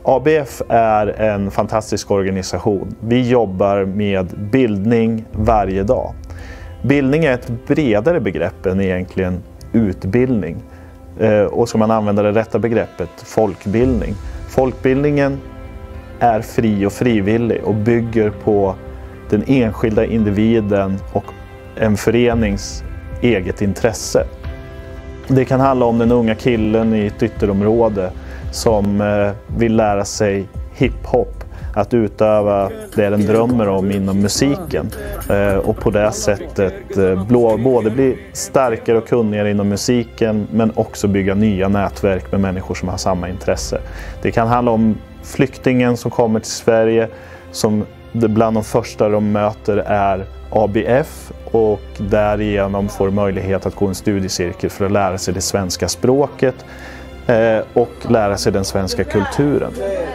ABF är en fantastisk organisation. Vi jobbar med bildning varje dag. Bildning är ett bredare begrepp än egentligen utbildning. Och ska man använda det rätta begreppet, folkbildning. Folkbildningen är fri och frivillig och bygger på den enskilda individen och en förenings eget intresse. Det kan handla om den unga killen i ett ytterområde som vill lära sig hiphop, att utöva det den drömmer om inom musiken och på det sättet både bli starkare och kunnigare inom musiken men också bygga nya nätverk med människor som har samma intresse. Det kan handla om flyktingen som kommer till Sverige som bland de första de möter är ABF och därigenom får möjlighet att gå en studiecirkel för att lära sig det svenska språket och lära sig den svenska kulturen.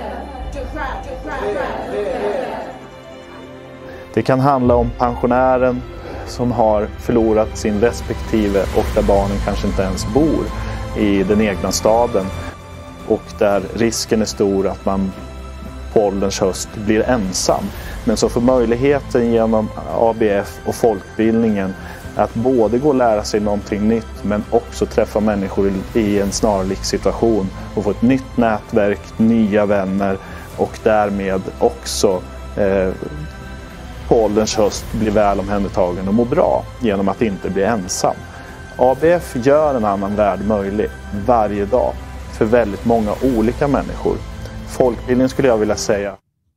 Det kan handla om pensionären som har förlorat sin respektive och där barnen kanske inte ens bor i den egna staden och där risken är stor att man på ålderns höst blir ensam. Men så får möjligheten genom ABF och folkbildningen att både gå och lära sig någonting nytt men också träffa människor i en snarlik situation och få ett nytt nätverk, nya vänner och därmed också på ålderns höst bli väl omhändertagen och må bra genom att inte bli ensam. ABF gör en annan värld möjlig varje dag för väldigt många olika människor. Folkbildning skulle jag vilja säga.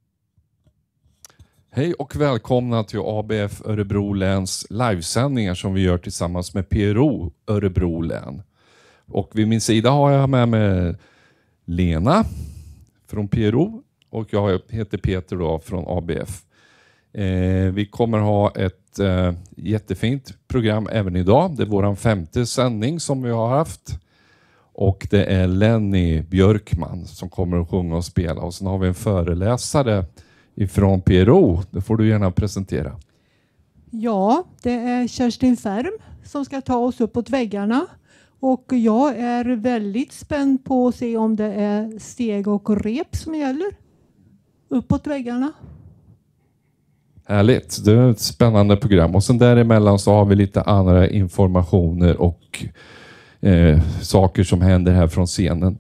Hej och välkomna till ABF Örebro läns livesändningar som vi gör tillsammans med PRO Örebro län. Och vid min sida har jag med mig Lena från PRO och jag heter Peter då från ABF. Vi kommer ha ett jättefint program även idag. Det är våran 5:e sändning som vi har haft. Och det är Lenny Björkman som kommer att sjunga och spela. Och sen har vi en föreläsare ifrån PRO. Det får du gärna presentera. Ja, det är Kerstin Färm som ska ta oss uppåt väggarna. Och jag är väldigt spänd på att se om det är steg och rep som gäller uppåt väggarna. Härligt, det är ett spännande program. Och sen däremellan så har vi lite andra informationer och saker som händer här från scenen.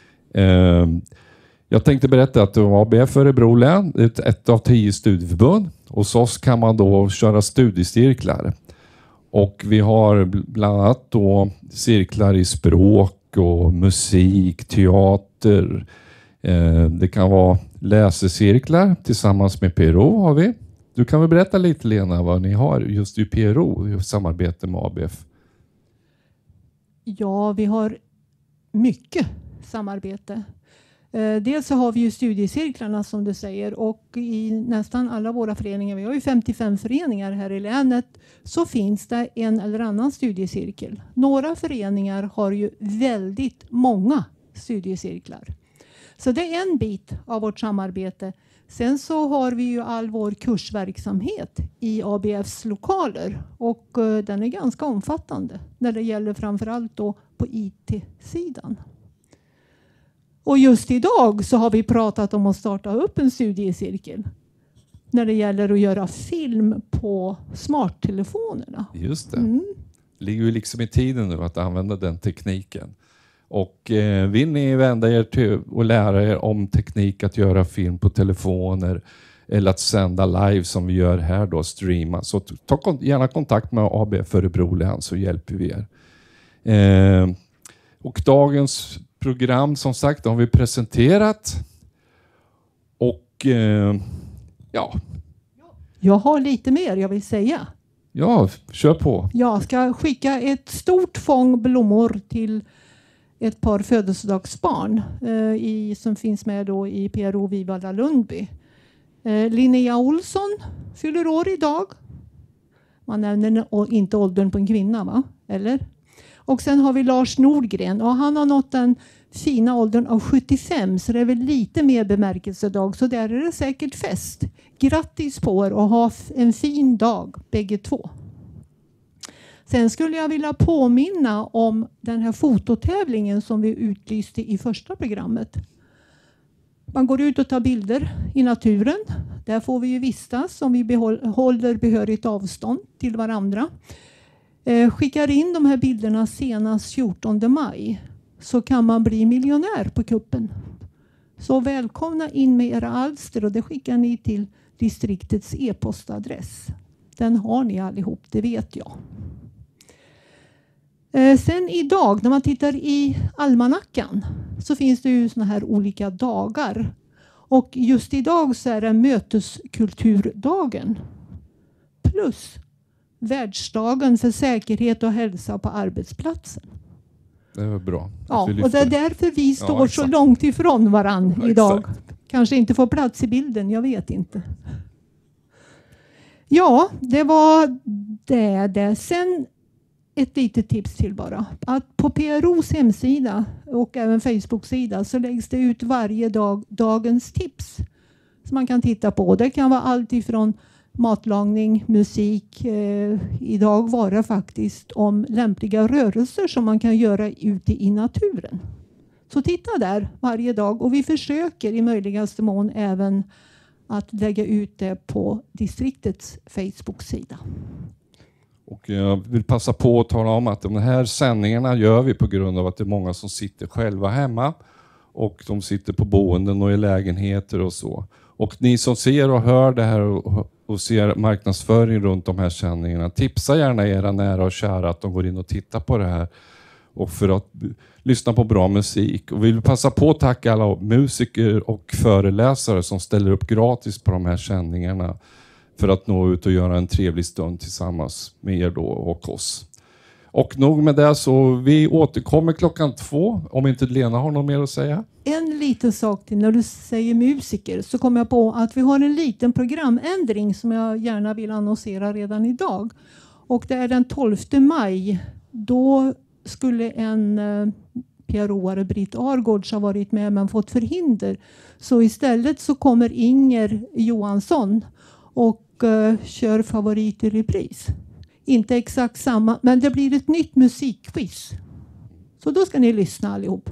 Jag tänkte berätta att ABF Örebro län är ett av 10 studieförbund. Hos oss kan man då köra studiecirklar. Och vi har bland annat då cirklar i språk och musik, teater. Det kan vara läsecirklar tillsammans med PRO har vi. Du kan väl berätta lite Lena vad ni har just i PRO i samarbete med ABF? Ja, vi har mycket samarbete. Dels så har vi ju studiecirklarna som du säger och i nästan alla våra föreningar, vi har ju 55 föreningar här i länet, så finns det en eller annan studiecirkel. Några föreningar har ju väldigt många studiecirklar. Så det är en bit av vårt samarbete. Sen så har vi ju all vår kursverksamhet i ABFs lokaler och den är ganska omfattande när det gäller framförallt då på IT-sidan. Och just idag så har vi pratat om att starta upp en studiecirkel när det gäller att göra film på smarttelefonerna. Just det. Det ligger ju liksom i tiden nu att använda den tekniken. Och vill ni vända er till och lära er om teknik att göra film på telefoner eller att sända live som vi gör här då, streama, så ta gärna kontakt med ABF Örebro län så hjälper vi er. Och dagens program som sagt har vi presenterat och ja. Jag har lite mer jag vill säga. Ja, kör på. Jag ska skicka ett stort fång blommor till ett par födelsedagsbarn som finns med då i PRO Vivalla Lundby. Linnea Olsson fyller år idag. Man nämner inte åldern på en kvinna, va? Eller? Och sen har vi Lars Nordgren och han har nått den fina åldern av 75 så det är väl lite mer bemärkelsedag så där är det säkert fest. Grattis på er och ha en fin dag bägge två. Sen skulle jag vilja påminna om den här fototävlingen som vi utlyste i första programmet. Man går ut och tar bilder i naturen. Där får vi ju vistas om vi håller behörigt avstånd till varandra. Skickar in de här bilderna senast 14 maj så kan man bli miljonär på kuppen. Så välkomna in med era alster och det skickar ni till distriktets e-postadress. Den har ni allihop, det vet jag. Sen idag när man tittar i almanackan så finns det ju såna här olika dagar. Och just idag så är det möteskulturdagen plus världsdagen för säkerhet och hälsa på arbetsplatsen. Det var bra. Ja, och det är därför vi står så långt ifrån varann idag. Exakt. Kanske inte får plats i bilden, jag vet inte. Ja, det var det. Sen ett litet tips till bara. Att på PROs hemsida och även Facebook-sida så läggs det ut varje dag dagens tips som man kan titta på. Det kan vara allt ifrån matlagning, musik. Idag var det faktiskt om lämpliga rörelser som man kan göra ute i naturen. Så titta där varje dag och vi försöker i möjligaste mån även att lägga ut det på distriktets Facebook-sida. Och jag vill passa på att tala om att de här sändningarna gör vi på grund av att det är många som sitter själva hemma och de sitter på boenden och i lägenheter och så. Och ni som ser och hör det här och ser marknadsföring runt de här sändningarna, tipsa gärna era nära och kära att de går in och tittar på det här och för att lyssna på bra musik. Och vi vill passa på att tacka alla musiker och föreläsare som ställer upp gratis på de här sändningarna för att nå ut och göra en trevlig stund tillsammans med er då och oss. Och nog med det, så vi återkommer 2:00 om inte Lena har något mer att säga. En liten sak till när du säger musiker så kommer jag på att vi har en liten programändring som jag gärna vill annonsera redan idag. Och det är den 12 maj. Då skulle en PRO-are, Britt Argårds, ha varit med men fått förhinder. Så istället så kommer Inger Johansson och kör favorit i repris. Inte exakt samma, men det blir ett nytt musikquiz. Så då ska ni lyssna allihop.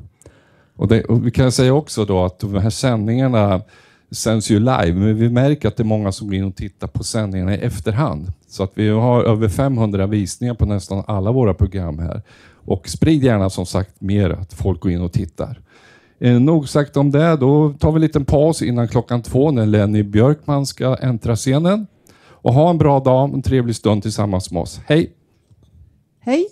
Och vi kan säga också då att de här sändningarna sänds ju live, men vi märker att det är många som går in och tittar på sändningarna i efterhand. Så att vi har över 500 visningar på nästan alla våra program här. Och sprid gärna som sagt mer att folk går in och tittar. Nog sagt om det, då tar vi en liten paus innan 2:00 när Lenny Björkman ska äntra scenen. Och ha en bra dag, en trevlig stund tillsammans med oss. Hej! Hej!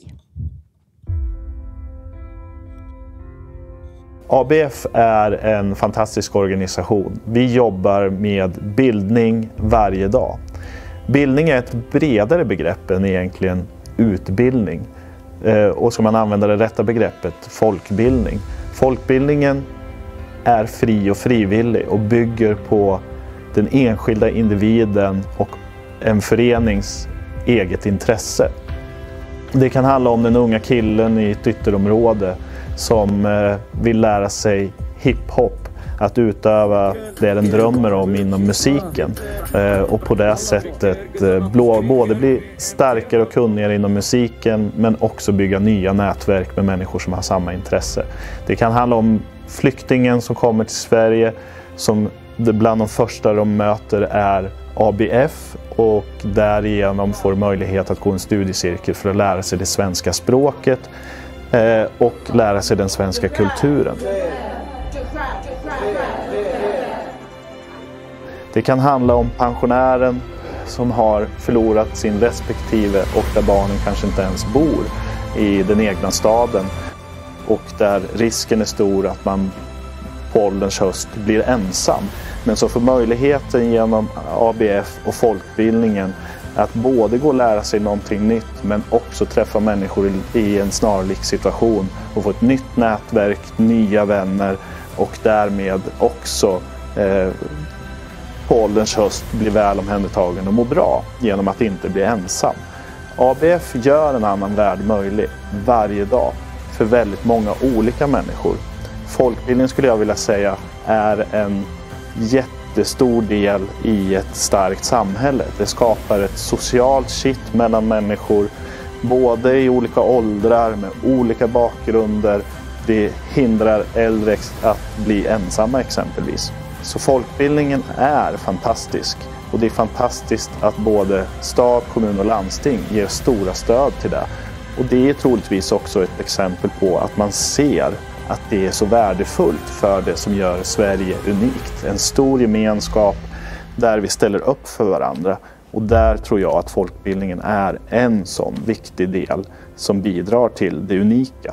ABF är en fantastisk organisation. Vi jobbar med bildning varje dag. Bildning är ett bredare begrepp än egentligen utbildning. Och ska man använda det rätta begreppet, folkbildning. Folkbildningen är fri och frivillig och bygger på den enskilda individen och en förenings eget intresse. Det kan handla om den unga killen i ett ytterområde som vill lära sig hiphop, att utöva det den drömmer om inom musiken och på det sättet både bli starkare och kunnigare inom musiken men också bygga nya nätverk med människor som har samma intresse. Det kan handla om flyktingen som kommer till Sverige som bland de första de möter är ABF och därigenom får möjlighet att gå en studiecirkel för att lära sig det svenska språket och lära sig den svenska kulturen. Det kan handla om pensionären som har förlorat sin respektive och där barnen kanske inte ens bor i den egna staden och där risken är stor att man på ålderns höst blir ensam. Men så får möjligheten genom ABF och folkbildningen att både gå och lära sig någonting nytt men också träffa människor i en snarlik situation och få ett nytt nätverk, nya vänner och därmed också på ålderns höst bli väl omhändertagen och må bra genom att inte bli ensam. ABF gör en annan värld möjlig varje dag för väldigt många olika människor. Folkbildning skulle jag vilja säga är en jättestor del i ett starkt samhälle. Det skapar ett socialt kitt mellan människor, både i olika åldrar med olika bakgrunder det hindrar äldre att bli ensamma exempelvis. Så folkbildningen är fantastisk. Och det är fantastiskt att både stat, kommun och landsting ger stora stöd till det. Och det är troligtvis också ett exempel på att man ser att det är så värdefullt för det som gör Sverige unikt. En stor gemenskap där vi ställer upp för varandra. Och där tror jag att folkbildningen är en sån viktig del som bidrar till det unika.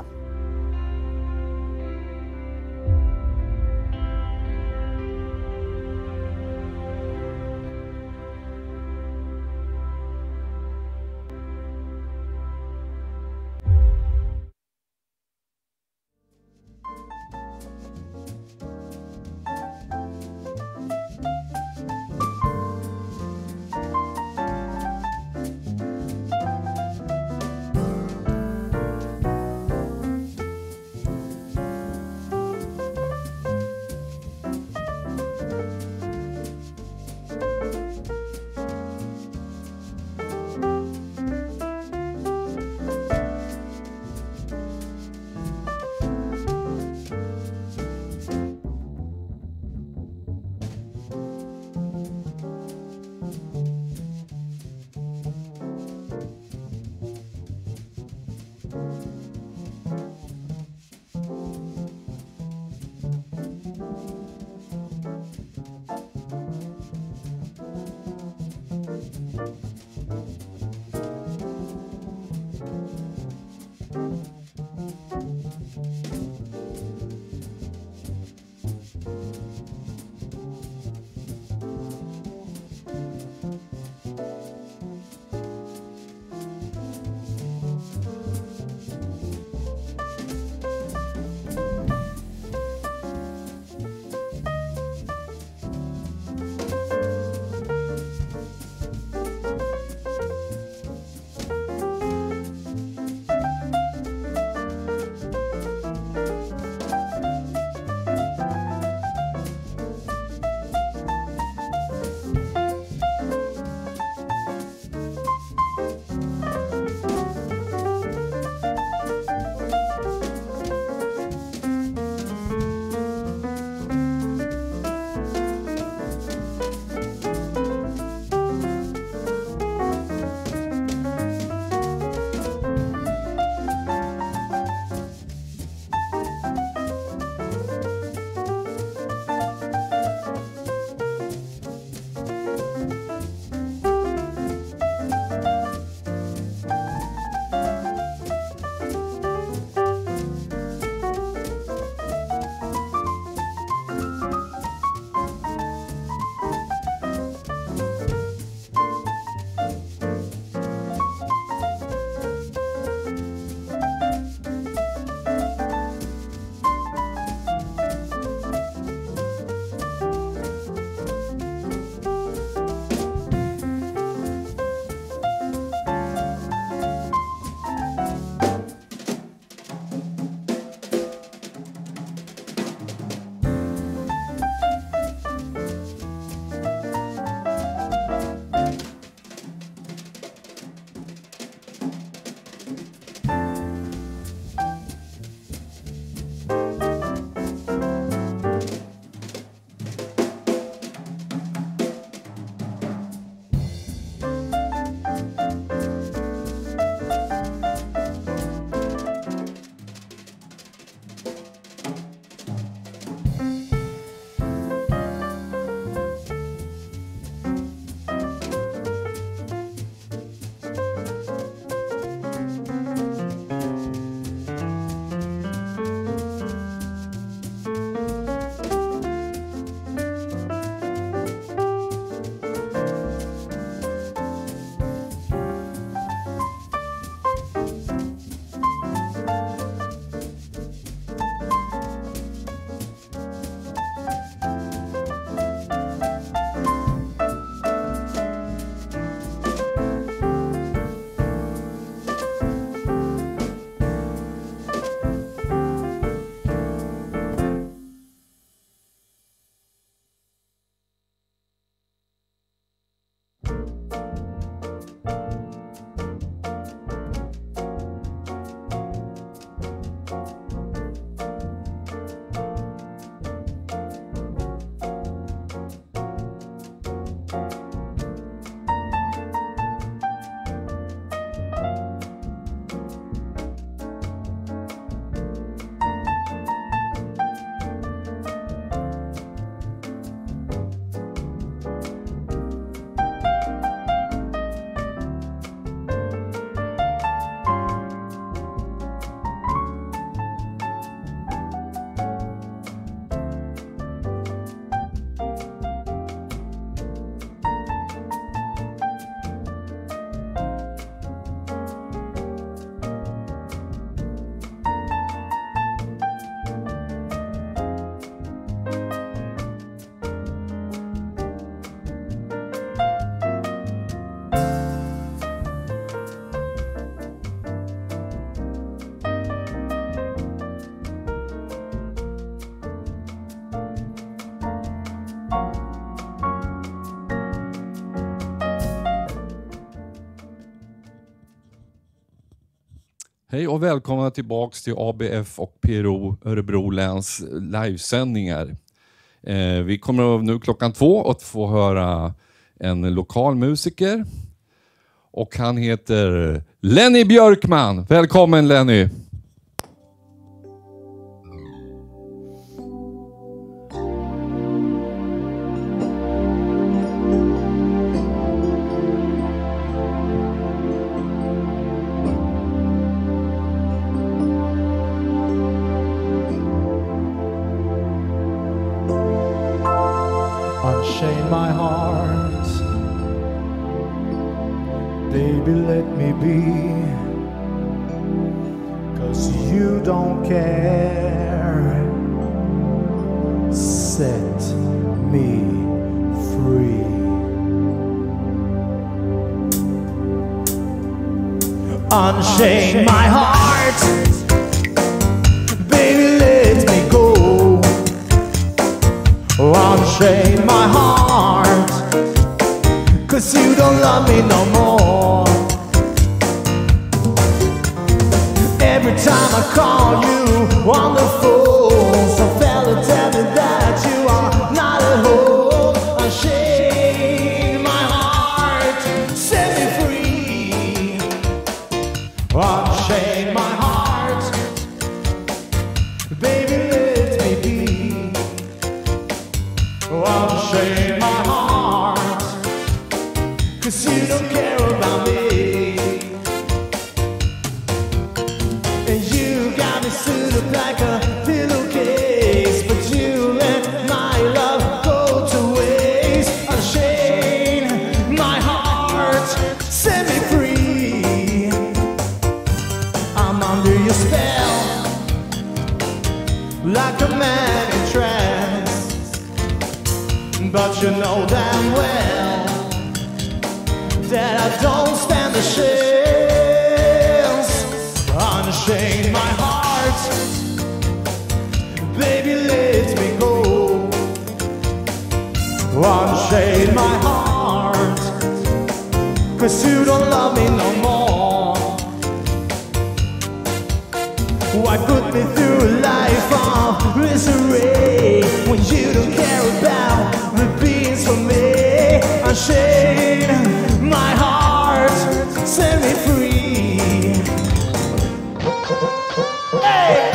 Hej och välkomna tillbaks till ABF och PRO Örebro läns livesändningar. Vi kommer nu klockan 2 att få höra en lokal musiker. Och han heter Lenny Björkman. Välkommen Lenny! Unchain my heart, baby, let me be, 'cause you don't care. Set me free. Unchain my heart, baby, let me go. Unchain my heart, 'cause you don't love me no more. Every time I call you on the phone, some fella tell me that you are not at home. Unchain my heart, set me free. Unchain my heart, baby, let me be. Unchain my heart, 'cause you don't care about me. And you got me stood up like a pillowcase, but you let my love go to waste. Unchain my heart, set me free. I'm under your spell, like a man in trance. But you know damn well that I don't stand a chance. Unchain my heart, baby, let me go. Unchain my heart, 'cause you don't love me no more. Why put me through a life of misery when you don't care about the beings for me? Unchain my heart, set me free. Hey!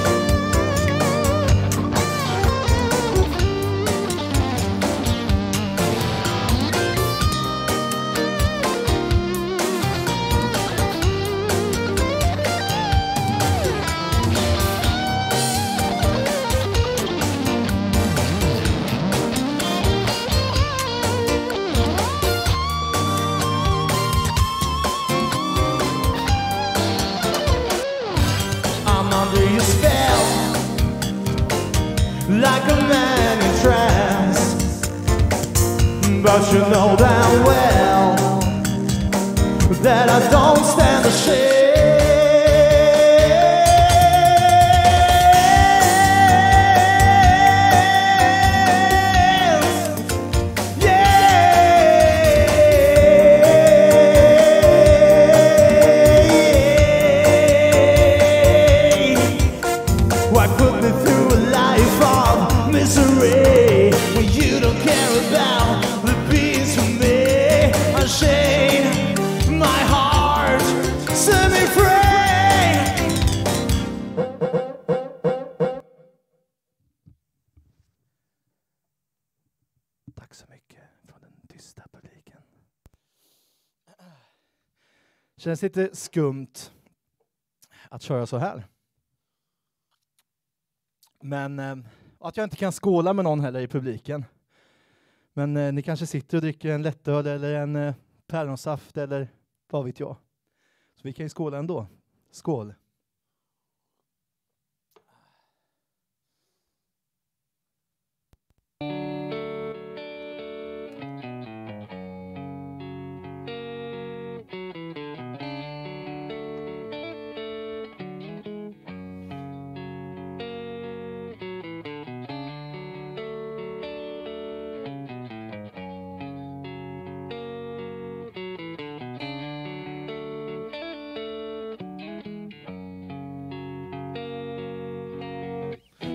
Like a man in trance, but you know damn well that I don't stand a chance. Why put me through a life of misery when you don't care about the beings for me? Unchain my heart, set me free. Tack så mycket från den tysta publiken. Känns lite skumt att köra så här. Men att jag inte kan skåla med någon heller i publiken. Men ni kanske sitter och dricker en lättöl eller en päronsaft eller vad vet jag. Så vi kan ju skåla ändå. Skål!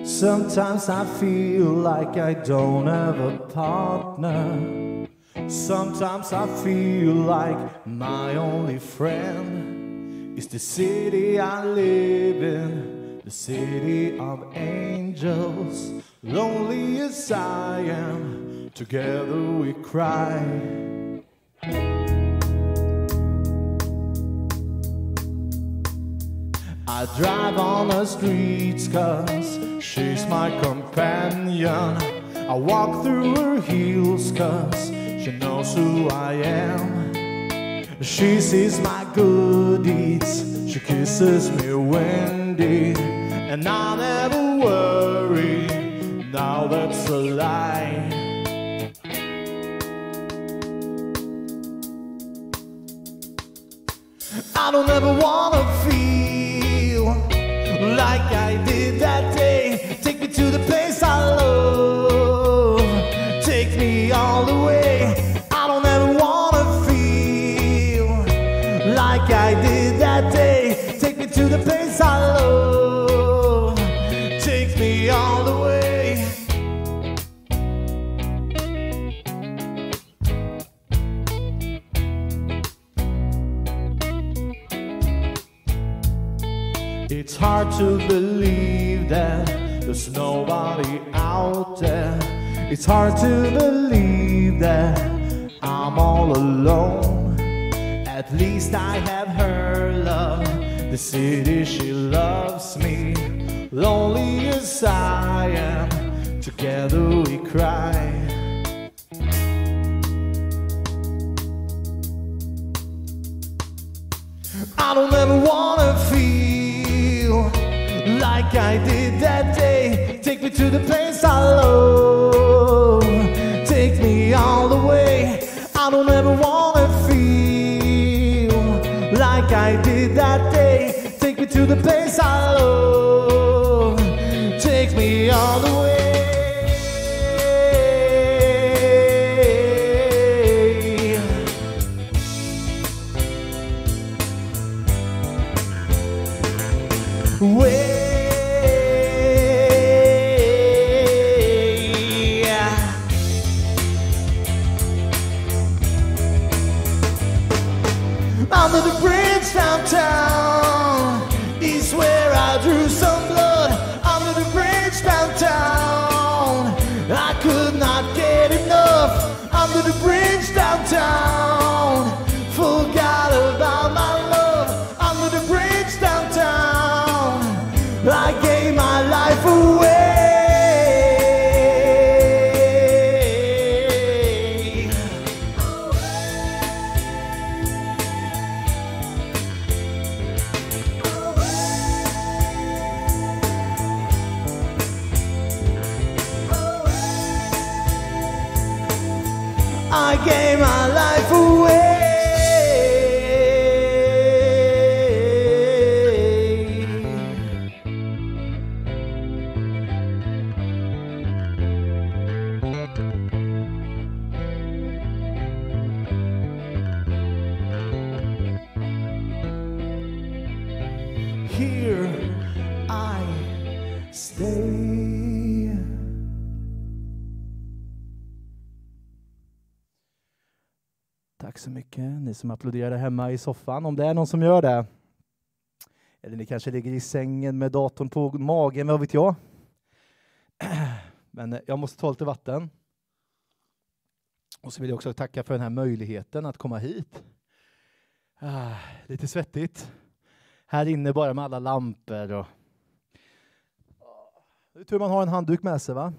Sometimes I feel like I don't have a partner. Sometimes I feel like my only friend is the city I live in, the city of angels. Lonely as I am, together we cry. I drive on the streets 'cause she's my companion. I walk through her heels 'cause she knows who I am. She sees my good deeds, she kisses me windy, and I never worry, now that's a lie. I don't ever wanna feel like I did that day. Take me to the place I love, take me all the way. I don't ever wanna feel like I did that day. Take me to the place I love, take me all the way. It's hard to believe that there's nobody out there. It's hard to believe that I'm all alone. At least I have her love, the city she loves me. Lonely as I am, together we cry. I don't ever wanna feel like I did that day. Take me to the place I love, take me all the way. I don't ever wanna feel like I did that day. Take me to the place I love, take me all the way. Under the bridge downtown is where I drew some blood. Under the bridge downtown, I could not get enough. Under the bridge downtown, forgot about my love. Under the bridge downtown, I gave my life away. I gave my life away. Here I stay. Tack så mycket, ni som applåderar hemma i soffan, om det är någon som gör det. Eller ni kanske ligger i sängen med datorn på magen, vad vet jag. Men jag måste ta lite vatten. Och så vill jag också tacka för den här möjligheten att komma hit. Lite svettigt. Här inne bara med alla lampor. Och det är tur man har en handduk med sig, va?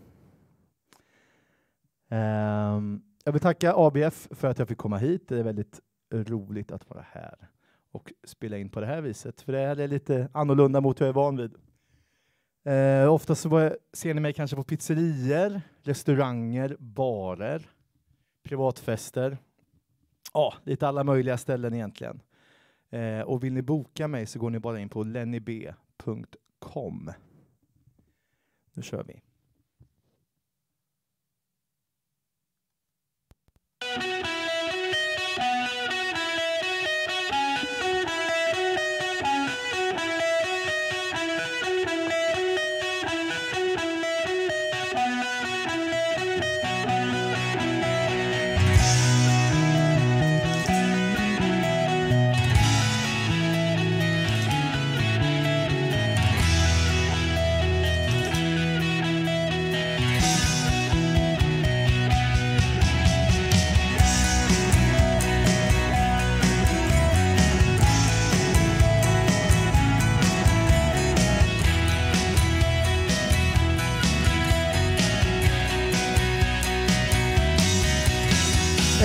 Jag vill tacka ABF för att jag fick komma hit. Det är väldigt roligt att vara här och spela in på det här viset. För det här är lite annorlunda mot vad jag är van vid. Oftast så ser ni mig kanske på pizzerier, restauranger, barer, privatfester. Ja, lite alla möjliga ställen egentligen. Och vill ni boka mig så går ni bara in på lennyb.com. Nu kör vi.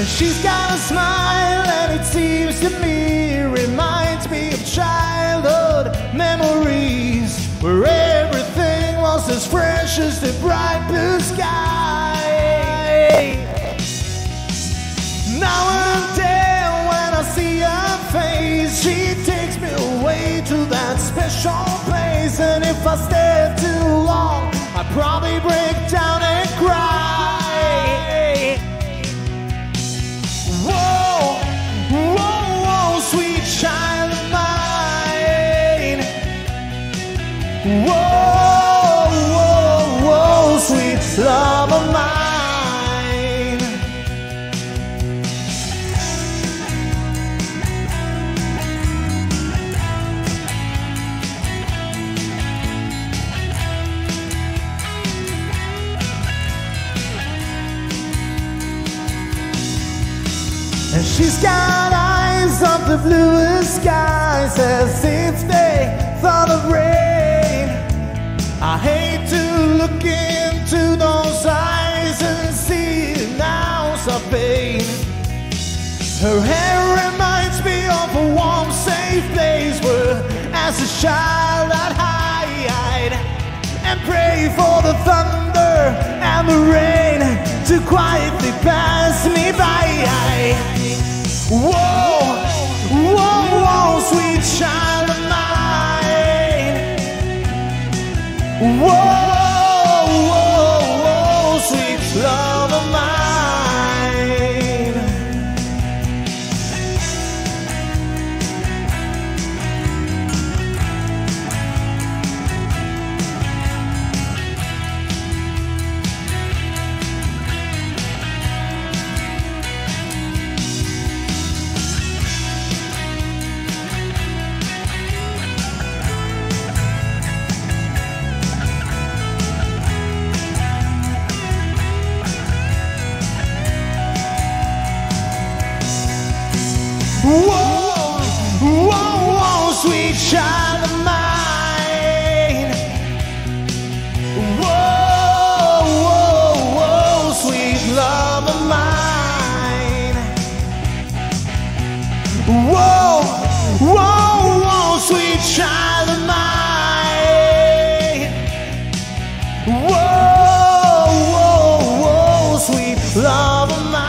And she's got a smile, and it seems to me reminds me of childhood memories, where everything was as fresh as the bright blue sky. Now and then when I see her face, she takes me away to that special place. And if I stay too long, I probably break down and cry. Whoa, whoa, whoa, sweet child of mine. Whoa, whoa, whoa, sweet love of mine. And she's got eyes of the bluest skies, as if they thought of rain. I hate to look into those eyes and see an ounce of pain. Her hair reminds me of a warm, safe place where, as a child, I'd hide and pray for the thunder and the rain to quietly pass me by. Whoa, whoa, whoa, sweet child of mine. Whoa, whoa, whoa, sweet love of mine. Whoa, whoa, whoa, sweet child of mine. Whoa, whoa, whoa, sweet love of mine. Whoa, whoa, whoa, sweet child of mine. Whoa, whoa, whoa, sweet love of mine.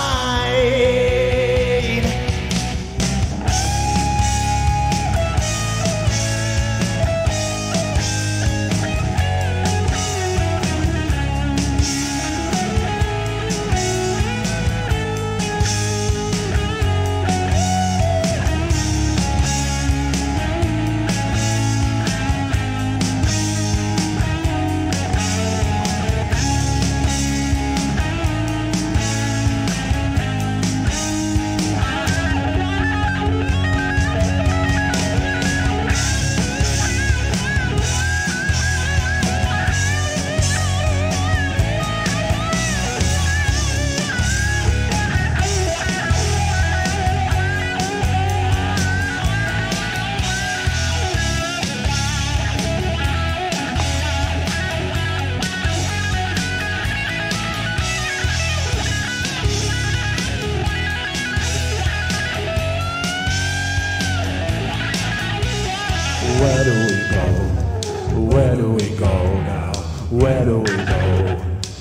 Where do we go? Where do we go now? Where do we go?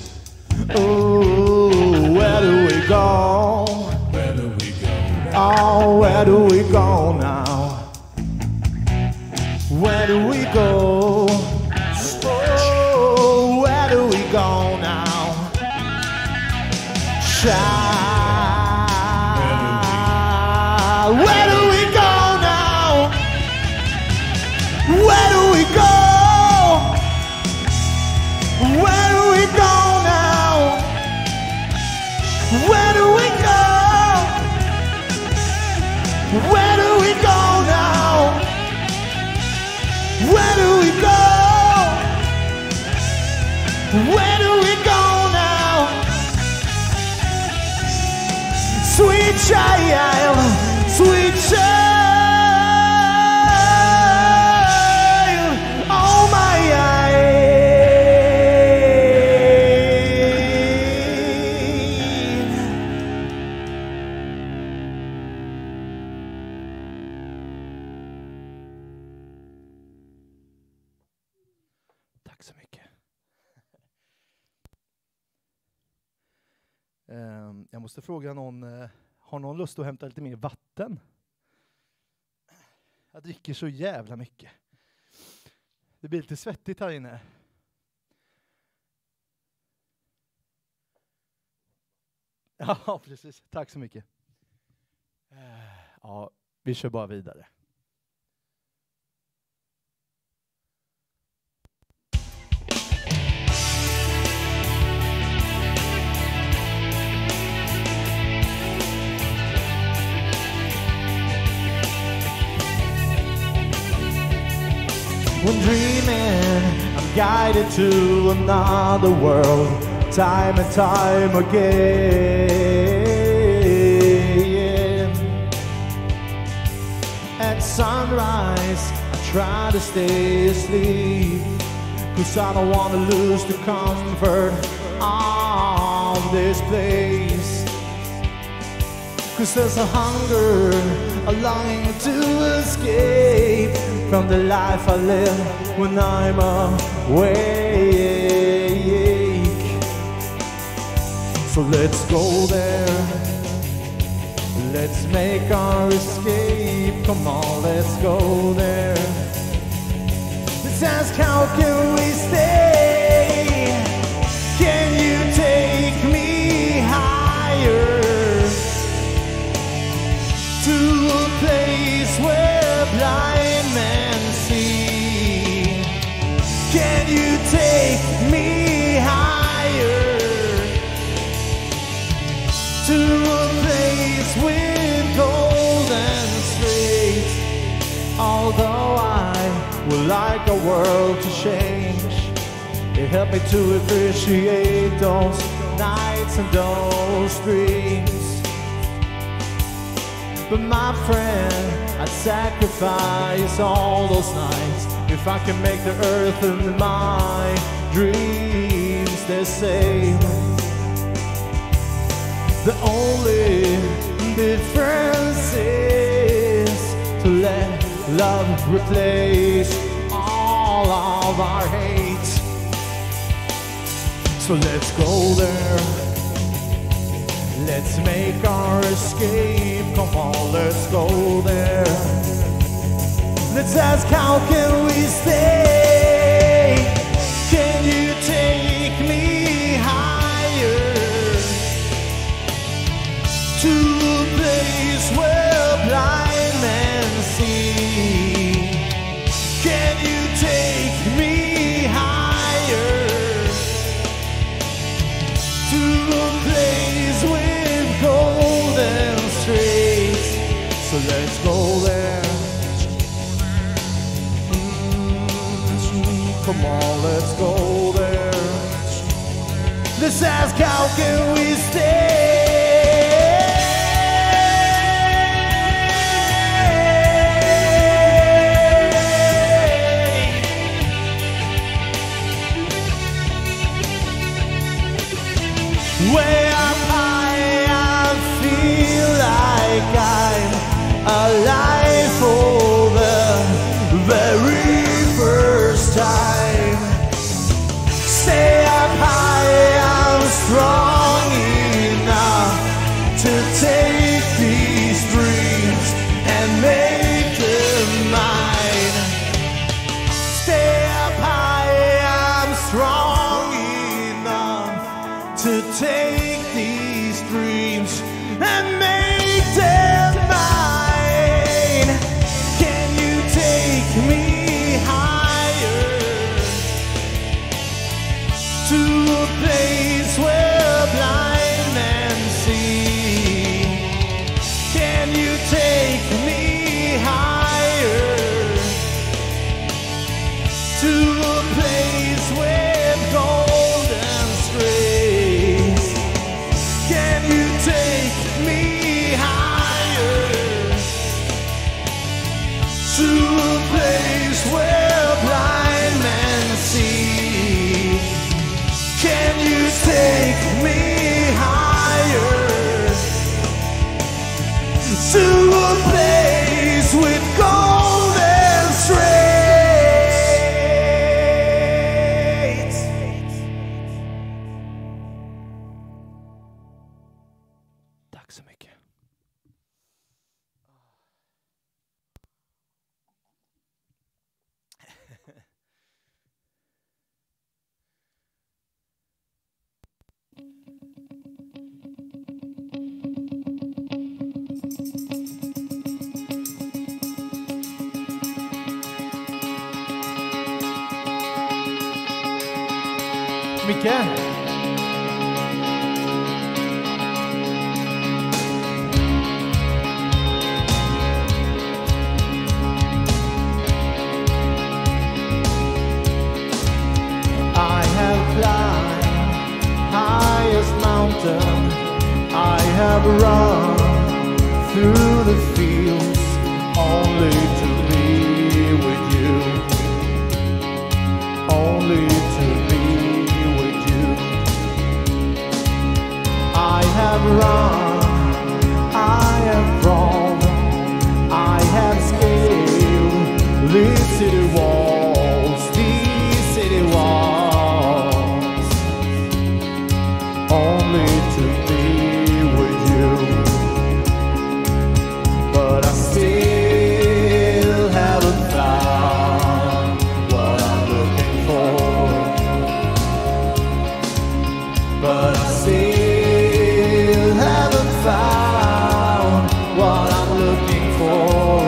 Ooh, where do we go? Where do we go now? Oh, where do we go now? Where do we go? Oh, where do we go now? Child, where do we go now? Where do we go? Where do we go now? Where do we go? Where do we go now? Where do we go? Where do we go now? Sweet child, sweet child, oh my Tack så mycket. Jag måste fråga någon, har någon lust att hämta lite mer vatten? Jag dricker så jävla mycket. Det blir lite svettigt här inne. Ja, precis. Tack så mycket. Ja, vi kör bara vidare. When dreaming, I'm guided to another world, time and time again. At sunrise, I try to stay asleep, 'cause I don't want to lose the comfort of this place. 'Cause there's a hunger, a longing to escape from the life I live when I'm awake. So let's go there, let's make our escape. Come on, let's go there. Let's ask, how can we stay? Can you take me higher to a place where blind men see? Can you take me higher to a place with golden streets? Although I would like a world to change, it helped me to appreciate those nights and those dreams. But my friend, I'd sacrifice all those nights if I can make the earth and my dreams the same. The only difference is to let love replace all of our hate. So let's go there, let's make our escape. Come on, let's go there. Let's ask, how can we stay? Can you take me higher to a place where blind men see? Can you take me higher to a place with golden streets? So let's go there. Come on, let's go there. Let's ask, how can we stay? Way up high, I feel like I'm alive for the very first time. Stay up high, I'm strong enough to take these dreams and make them mine. Stay up high, I'm strong enough to take these dreams and make them mine. Can you take me higher to a place where blind men see? Can you take me higher to a place with golden streets? Can you take me higher to a place where blind men see? Can you take me higher to a place with golden streets? Micke. I have climbed highest mountain. I have run through the fields only to be with you. Only to be with you. I have run, I have drawn, I have scaled these city walls, only to be with you. But I still haven't found what I'm looking for. But I still haven't found what I'm looking for.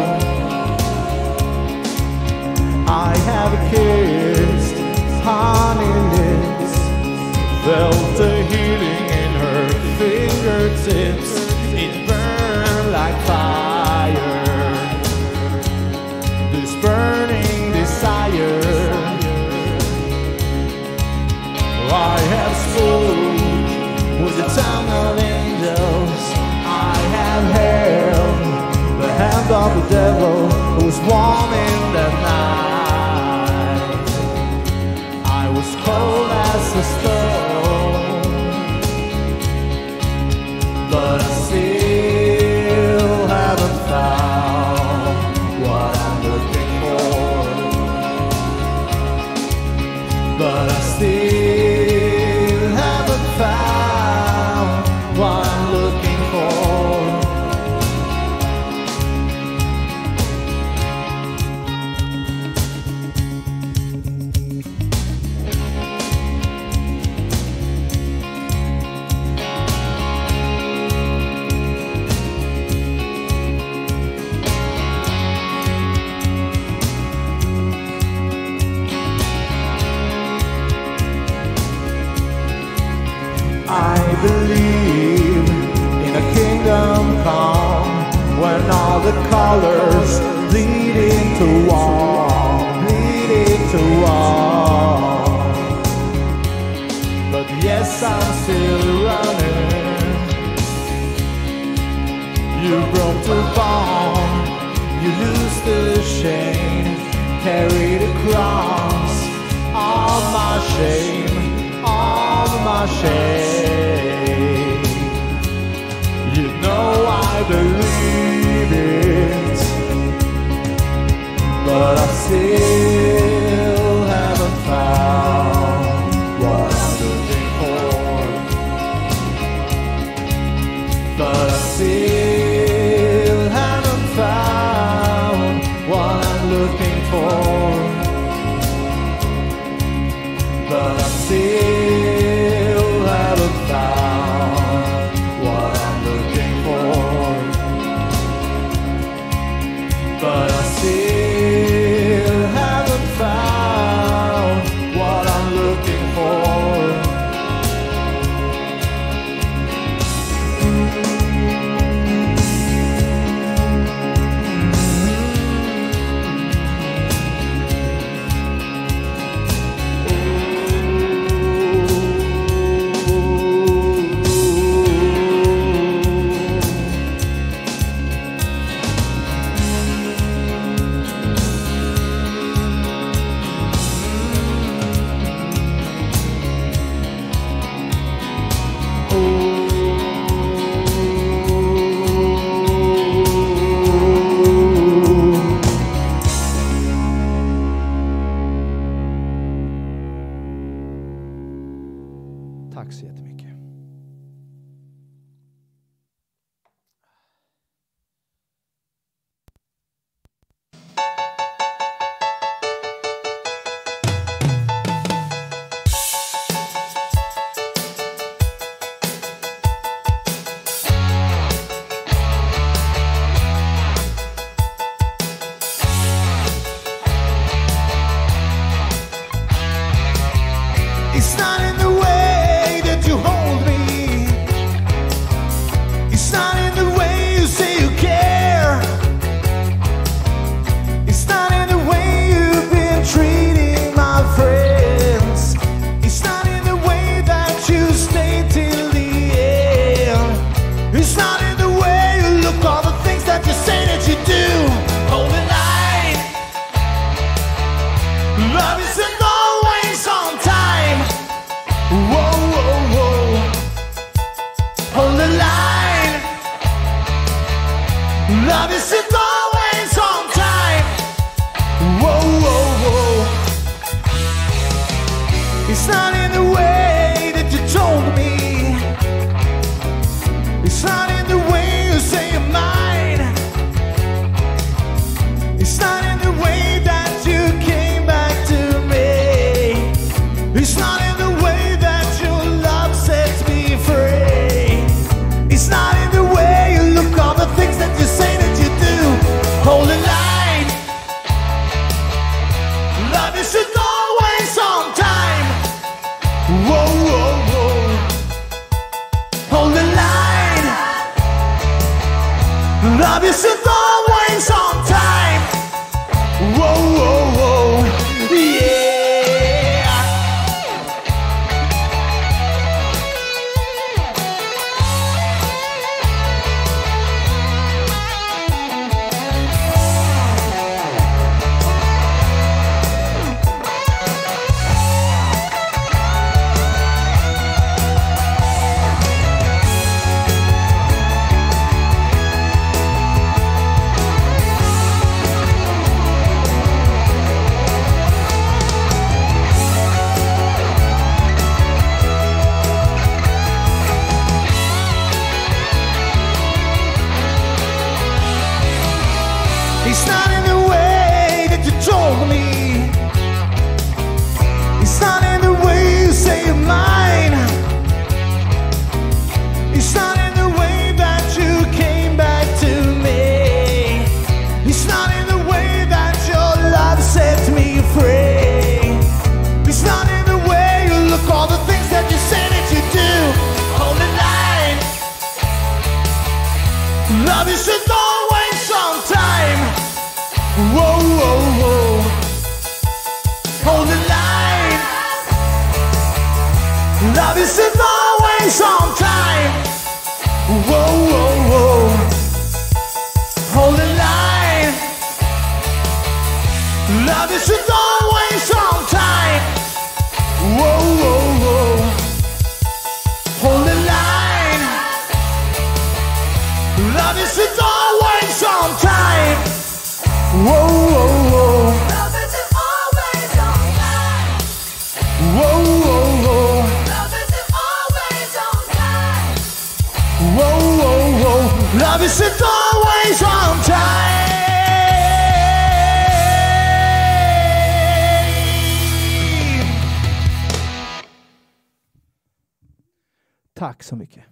I have kissed honey lips, felt the healing in her fingertips. It burned like fire, this burning desire. I have spoke with the tongue of angels. I have held the hand of the devil who was warm in the night. I was cold as a stone, but I still haven't found what I'm looking for. But I still haven't found what I'm looking for. I believe in a kingdom come when all the colors bleed into one, bleed into one. But yes, I'm still running. You broke the bond, you lose the shame, carry the cross of my shame, of my shame. You know I believe it, but I still haven't found what I'm looking for. But I still haven't found what I'm looking for. But I still haven't found what I'm looking for. But I still haven't found what I'm looking for. Tack så jättemycket. It's not in the Love isn't always on time. Whoa, whoa, whoa. Hold the line. Love isn't always on time. Whoa, whoa, whoa. It's not in the way that you told me. It's not in the way you say you're mine. It's not in the way that you came back to me. It's not in the way that your love sets me free. It's not in the way you look, all the things that you say that you do. Hold the line. Love isn't always on time. Whoa, whoa, whoa. Hold the line. Love isn't always on time. Whoa, whoa, whoa. Yeah. It's not in the way that you told me. It's not in the way you say you're mine. It's not in the way that you came back to me. It's not in the way that your love sets me free. It's not in the way you look, all the things that you say that you do. Hold the line. Love isn't always on time. Whoa, whoa, whoa. Hold the line. Love isn't always on time. Whoa, whoa, whoa. Hold the line. Love isn't always on time. Whoa, whoa, whoa. Hold the line. Love isn't always on time. Whoa, whoa, whoa. Love isn't always on time. Whoa, whoa, whoa. Love isn't always on time. Whoa, whoa, whoa. Love isn't always on time. Tack så mycket.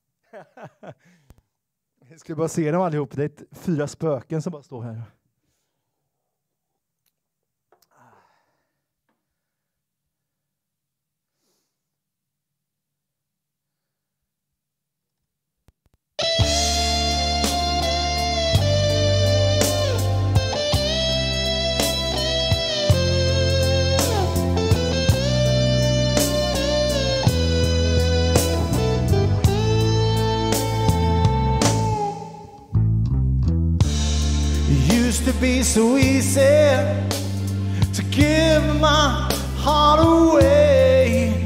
Jag skulle bara se dem allihop. Det är 4 spöken som bara står här. Used to be so easy to give my heart away,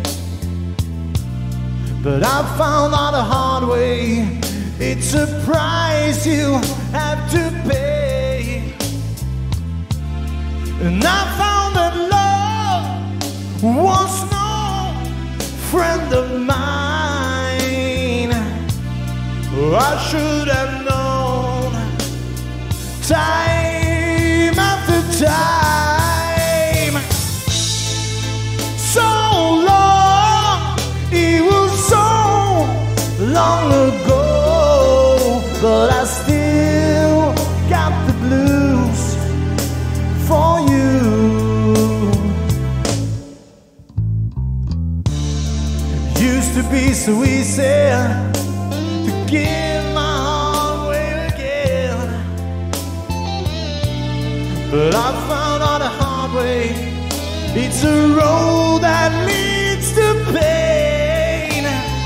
but I found out the hard way. It's a price you have to pay. And I found that love was no friend of mine. I should have known time after time. So long, it was so long ago, but I still got the blues for you. Used to be so easy to give my heart away again, but I found out the hard way. It's a road that leads to pain.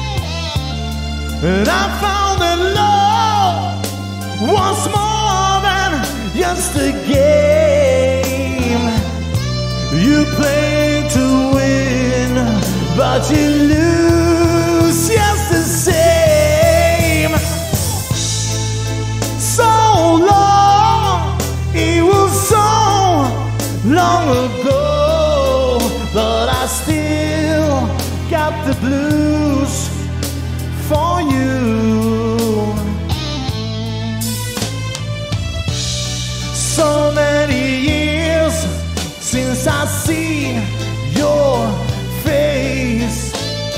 And I found that love was more than just a game. You play to win, but you lose just the same. So long, it was so long ago, but I still got the blues for you. So many years since I see your face,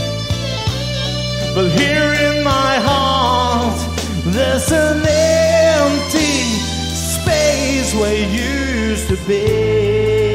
but here in my heart there's an empty space where you used to be.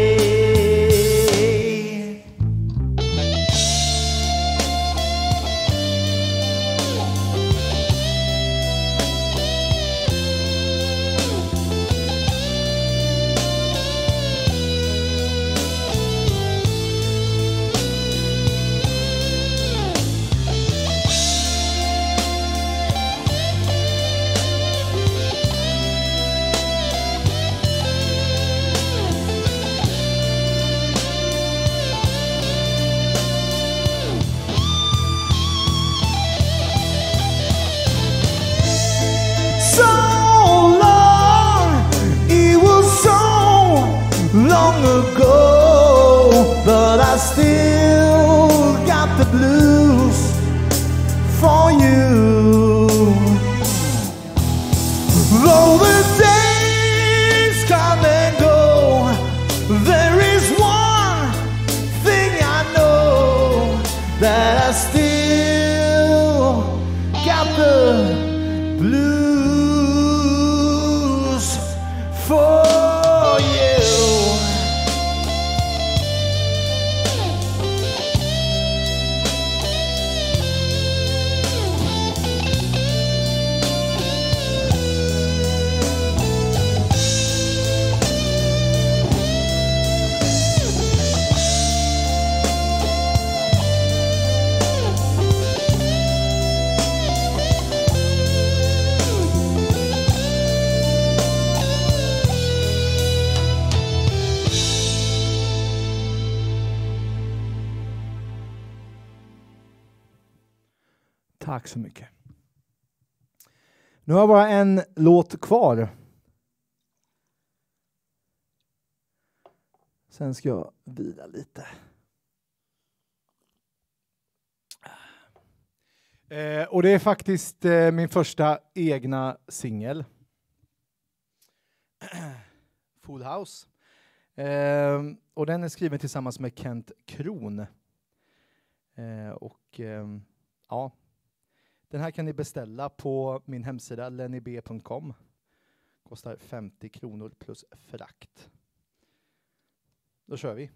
Long ago, but I still got the blues for you. Though the days come and go, there is one thing I know, that I still got the blues for you. Tack så mycket. Nu har jag bara en låt kvar. Sen ska jag vila lite. Och det är faktiskt min första egna singel. Full House. Och den är skriven tillsammans med Kent Kron. Ja. Den här kan ni beställa på min hemsida lennyb.com. Kostar 50 kronor plus frakt. Då kör vi.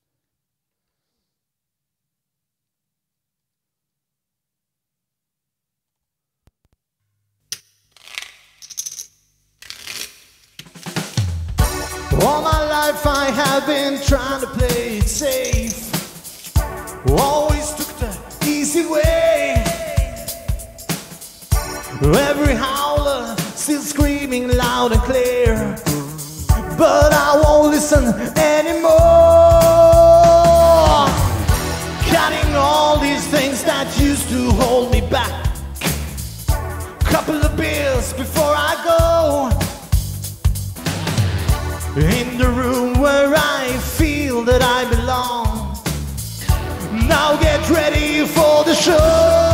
All my life I have been trying to play it safe. Always took the easy way. Every howler still screaming loud and clear, but I won't listen anymore. Cutting all these things that used to hold me back. Couple of beers before I go. In the room where I feel that I belong. Now get ready for the show.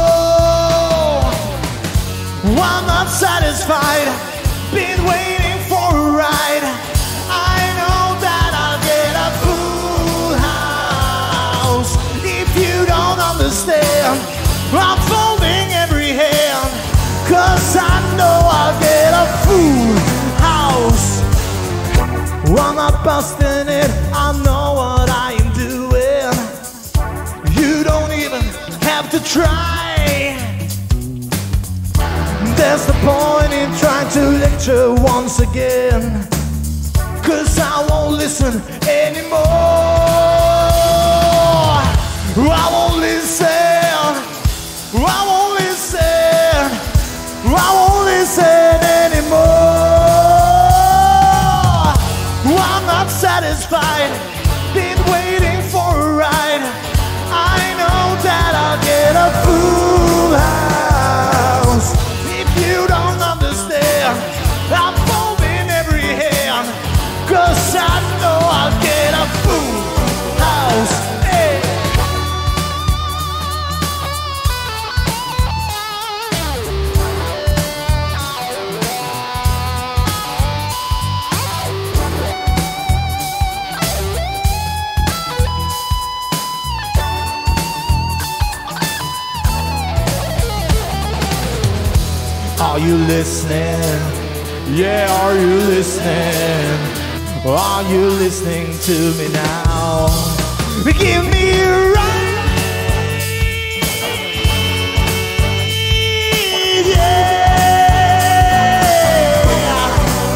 I'm not satisfied, been waiting for a ride. I know that I'll get a full house. If you don't understand, I'm folding every hand, 'cause I know I'll get a full house. I'm not busting it, I know what I am doing. You don't even have to try. There's the point in trying to lecture once again, 'cause I won't listen anymore. I won't listen, I won't listen, I won't listen anymore. I'm not satisfied, been you listening? Yeah, are you listening? Are you listening to me now? Give me a ride, yeah.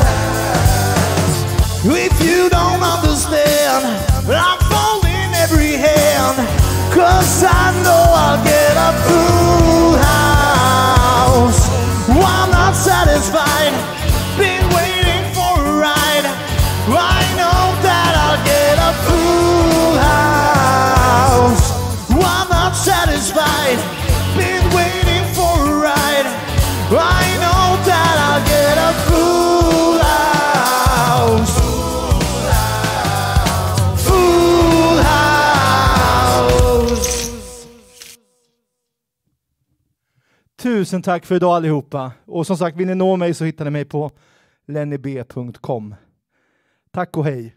If you don't understand, I'm folding every hand, 'cause I know I'll get a full house. I'm not satisfied, been waiting for a ride. I know that I'll get a full house. I'm not satisfied, been waiting for a ride. I know that I'll get a full house. Full house. Tusen tack för idag allihopa. Och som sagt, vill ni nå mig så hittar ni mig på lennyb.com. Tack och hej.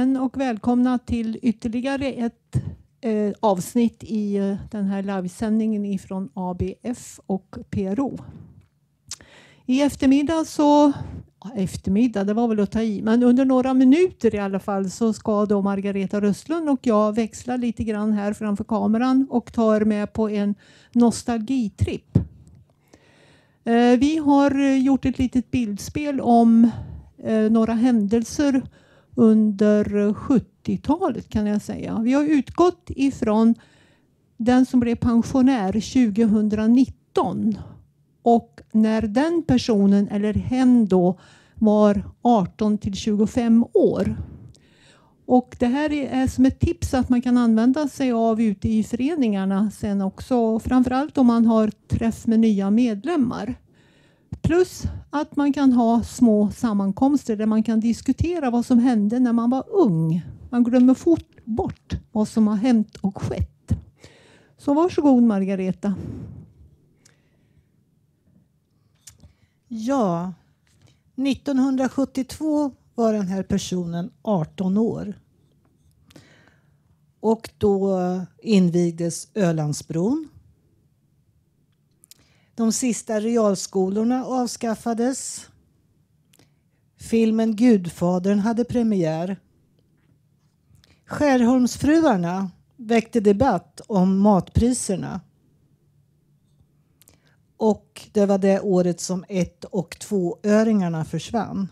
igen och välkomna till ytterligare ett avsnitt i den här livesändningen ifrån ABF och PRO. I eftermiddag, det var väl att ta i, men under några minuter i alla fall så ska då Margareta Röstlund och jag växla lite grann här framför kameran och ta er med på en nostalgitripp. Vi har gjort ett litet bildspel om några händelser under 70-talet kan jag säga. Vi har utgått ifrån den som blev pensionär 2019 och när den personen eller hen då var 18 till 25 år. Och det här är som ett tips att man kan använda sig av ute i föreningarna sen också, framförallt om man har träff med nya medlemmar. Plus att man kan ha små sammankomster där man kan diskutera vad som hände när man var ung. Man glömmer fort bort vad som har hänt och skett. Så varsågod Margareta. Ja, 1972 var den här personen 18 år. Och då invigdes Ölandsbron. De sista realskolorna avskaffades. Filmen Gudfadern hade premiär. Skärholmsfruarna väckte debatt om matpriserna. Och det var det året som 1- och 2-öringarna försvann.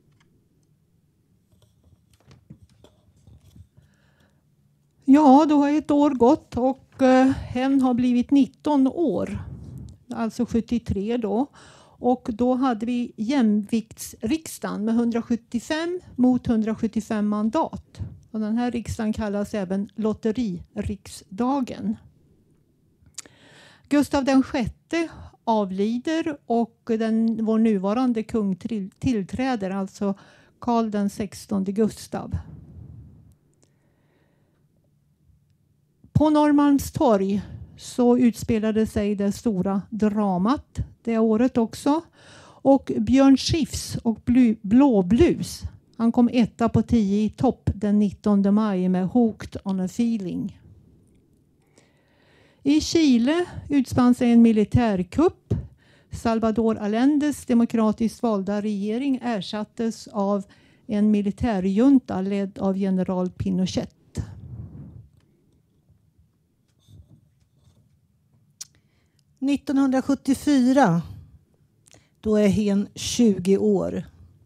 Ja, då har ett år gått och hen har blivit 19 år. Alltså 73 då. Och då hade vi jämviktsriksdagen med 175 mot 175 mandat. Och den här riksdagen kallas även lotteririksdagen. Gustav den sjätte avlider och vår nuvarande kung tillträder, alltså Karl den 16 Gustav. På Norrmalmstorg så utspelade sig det stora dramat det året också. Och Björn Skifs och Blåblus, han kom 1 på 10 i topp den 19 maj med Hooked on a feeling. I Chile utspann sig en militärkupp. Salvador Allendes demokratiskt valda regering ersattes av en militärjunta ledd av general Pinochet. –1974, då är hen 20 år.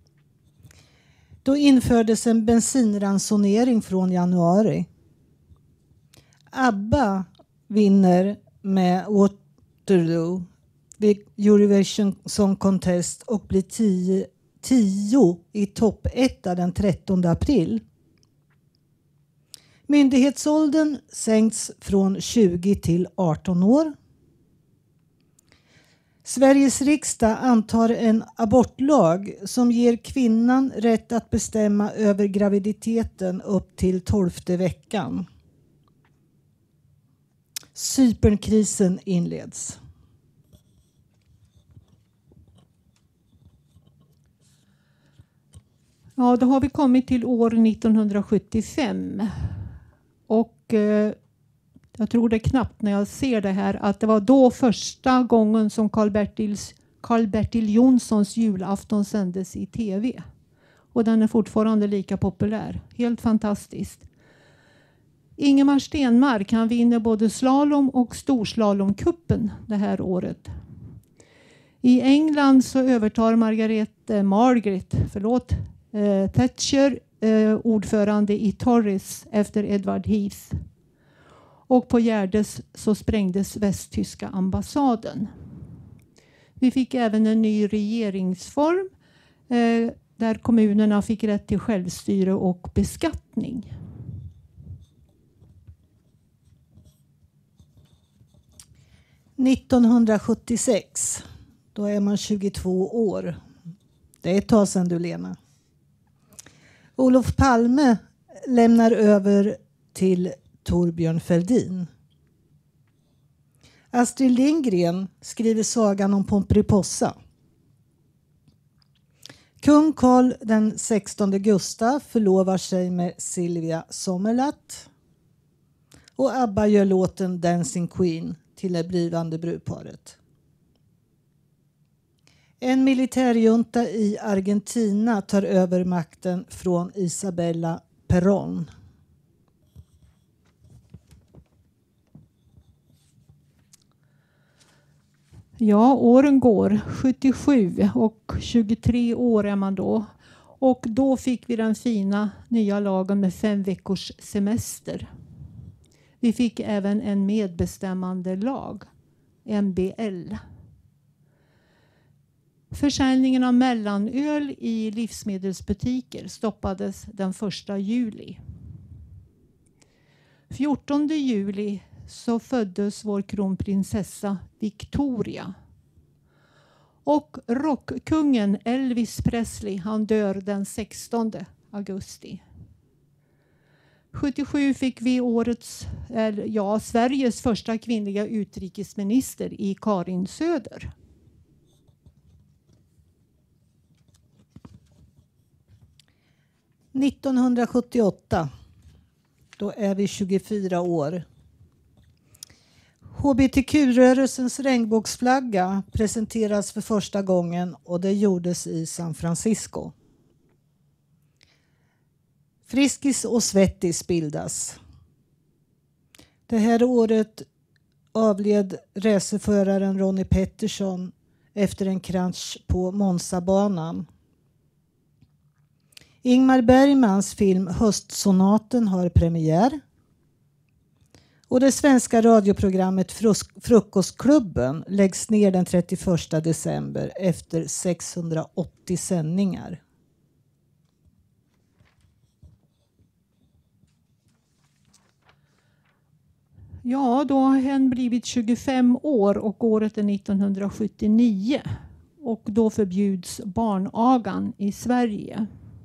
Då infördes en bensinransonering från januari. ABBA vinner med Waterloo vid Eurovision Song Contest och blir 10 i topp 1 den 13 april. Myndighetsåldern sänks från 20 till 18 år. Sveriges riksdag antar en abortlag som ger kvinnan rätt att bestämma över graviditeten upp till 12:e veckan. Cypernkrisen inleds. Ja, då har vi kommit till år 1975. Och jag tror det knappt när jag ser det här att det var då första gången som Karl-Bertil Jonssons julafton sändes i tv. Och den är fortfarande lika populär. Helt fantastiskt. Ingemar Stenmark, han vinner både slalom och storslalomkuppen det här året. I England så övertar Margaret Thatcher ordförande i Tories efter Edward Heath. Och på Gärdes så sprängdes västtyska ambassaden. Vi fick även en ny regeringsform där kommunerna fick rätt till självstyre och beskattning. –1976, då är man 22 år. Det är ett tag sedan du, Lena. Olof Palme lämnar över till Torbjörn Fälldin. Astrid Lindgren skriver sagan om Pomperipossa. Kung Carl den 16 Gustaf förlovar sig med Silvia Sommerlath. Och ABBA gör låten Dancing Queen till det blivande brudparet. En militärjunta i Argentina tar över makten från Isabella Perón. Ja, åren går. 77 och 23 år är man då. Och då fick vi den fina nya lagen med 5 veckors semester. Vi fick även en medbestämmande lag, MBL. Försäljningen av mellanöl i livsmedelsbutiker stoppades den 1 juli. 14 juli så föddes vår kronprinsessa Victoria. Och rockkungen Elvis Presley, han dör den 16 augusti. 77 fick vi Sveriges första kvinnliga utrikesminister i Karin Söder. –1978. Då är vi 24 år. HBTQ-rörelsens regnbågsflagga presenteras för första gången och det gjordes i San Francisco. Friskis och Svettis bildas. Det här året avled racerföraren Ronnie Peterson efter en krasch på Monza-banan. Ingmar Bergmans film Höstsonaten har premiär. Och det svenska radioprogrammet Frukostklubben läggs ner den 31 december efter 680 sändningar. Ja, då har hen blivit 25 år och året är 1979. Och då förbjuds barnagan i Sverige.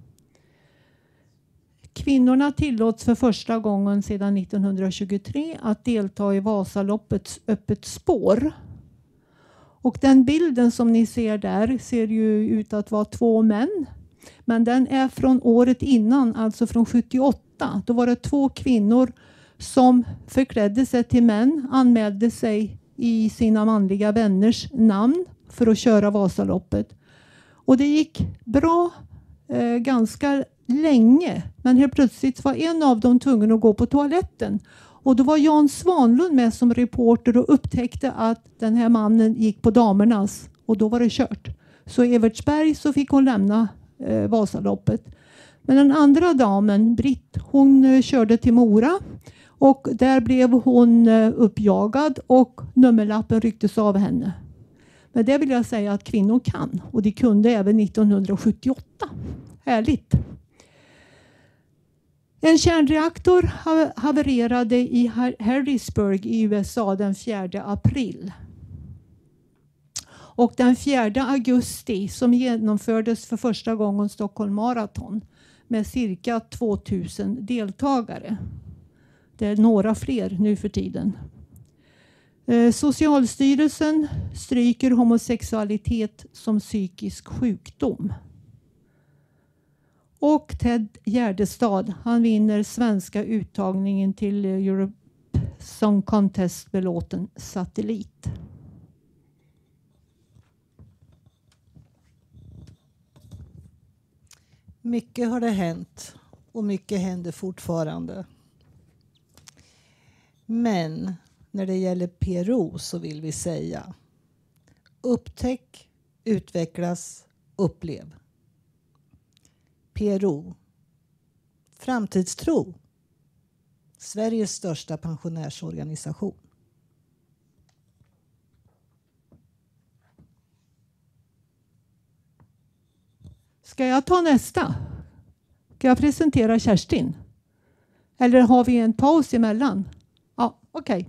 Kvinnorna tillåts för första gången sedan 1923 att delta i Vasaloppets öppet spår. Och den bilden som ni ser där ser ju ut att vara 2 män. Men den är från året innan, alltså från 78. Då var det 2 kvinnor som förklädde sig till män, anmälde sig i sina manliga vänners namn för att köra Vasaloppet. Och det gick bra ganska länge, men helt plötsligt var en av dem tvungen att gå på toaletten. Och då var Jan Svanlund med som reporter och upptäckte att den här mannen gick på damernas och då var det kört. Så i Evertsberg så fick hon lämna Vasaloppet. Men den andra damen, Britt, hon körde till Mora och där blev hon uppjagad och nummerlappen rycktes av henne. Men det vill jag säga att kvinnor kan och de kunde även 1978. Härligt! En kärnreaktor havererade i Harrisburg i USA den 4 april. Och den 4 augusti som genomfördes för första gången Stockholm Marathon med cirka 2000 deltagare. Det är några fler nu för tiden. Socialstyrelsen stryker homosexualitet som psykisk sjukdom. Och Ted Gärdestad, han vinner svenska uttagningen till Europe Song Contest med låten Satellit. Mycket har det hänt och mycket händer fortfarande. Men när det gäller PRO så vill vi säga: upptäck, utvecklas, upplev. PRO. Framtidstro. Sveriges största pensionärsorganisation. Ska jag ta nästa? Ska jag presentera Kerstin? Eller har vi en paus emellan? Ja, okej.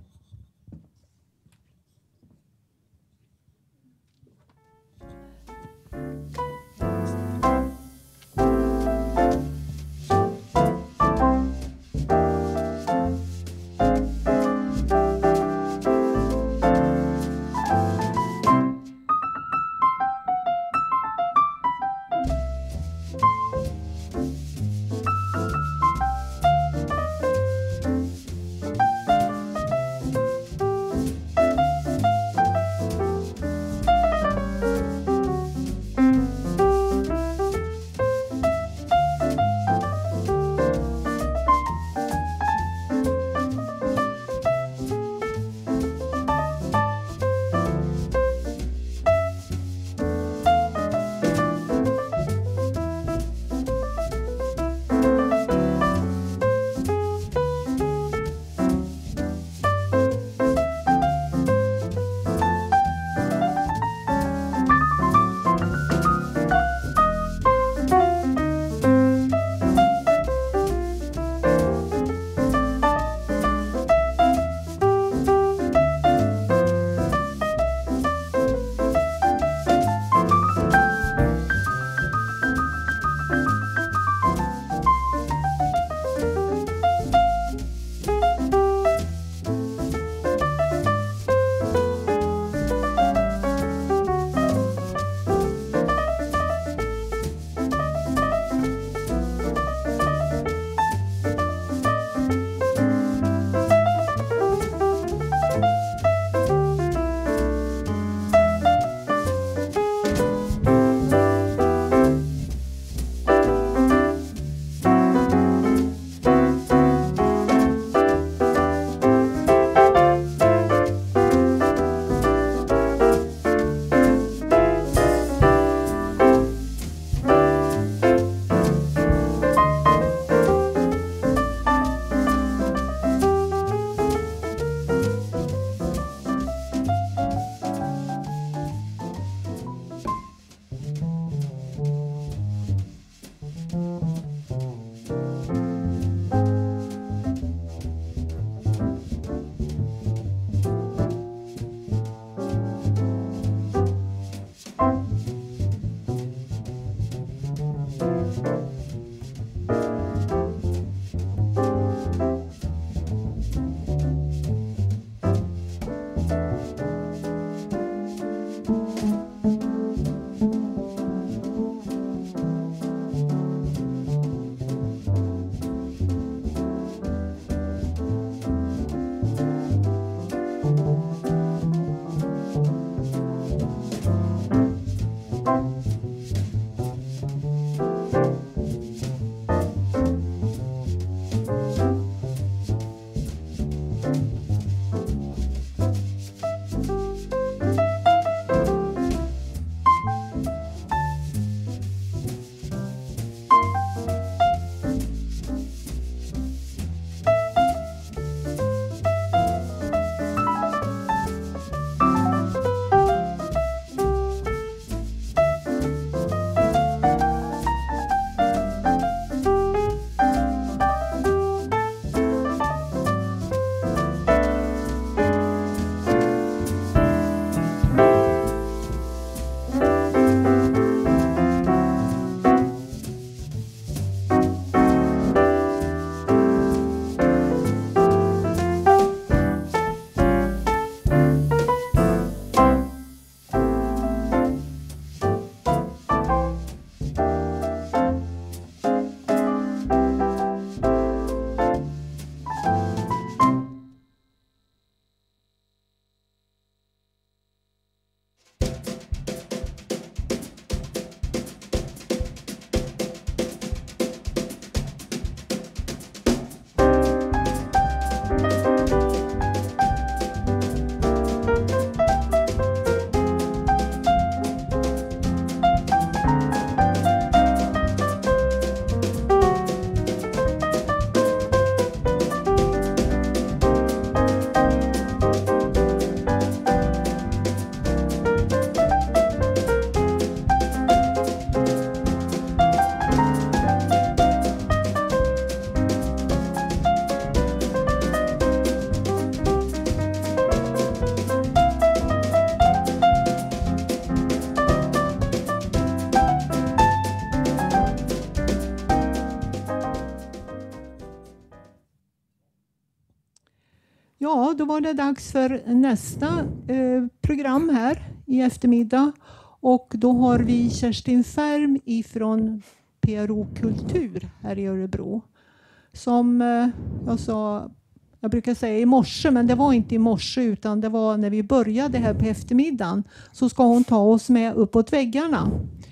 Ja, då var det dags för nästa program här i eftermiddag. Och då har vi Kerstin Färm ifrån PRO Kultur här i Örebro. Som jag sa, jag brukar säga i morse, men det var inte i morse utan det var när vi började här på eftermiddagen. Så ska hon ta oss med uppåt väggarna.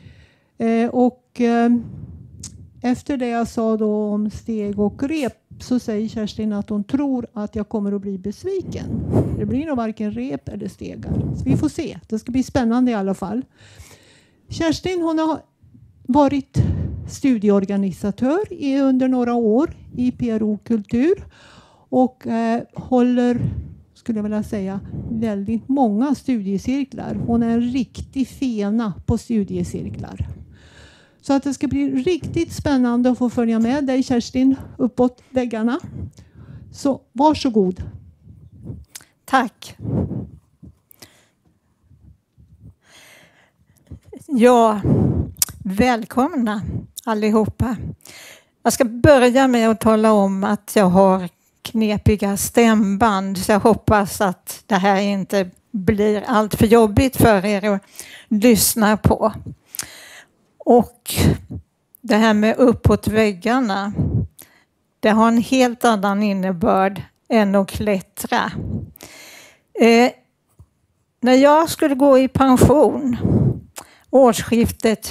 Efter det jag sa då om steg och rep så säger Kerstin att hon tror att jag kommer att bli besviken. Det blir nog varken rep eller stegar. Så vi får se. Det ska bli spännande i alla fall. Kerstin, hon har varit studieorganisatör under några år i PRO Kultur och håller, skulle jag vilja säga, väldigt många studiecirklar. Hon är en riktig fena på studiecirklar. Så att det ska bli riktigt spännande att få följa med dig, Kerstin, uppåt väggarna. Så varsågod. Tack. Ja, välkomna allihopa. Jag ska börja med att tala om att jag har knepiga stämband. Så jag hoppas att det här inte blir allt för jobbigt för er att lyssna på. Och det här med uppåt väggarna, det har en helt annan innebörd än att klättra. När jag skulle gå i pension årsskiftet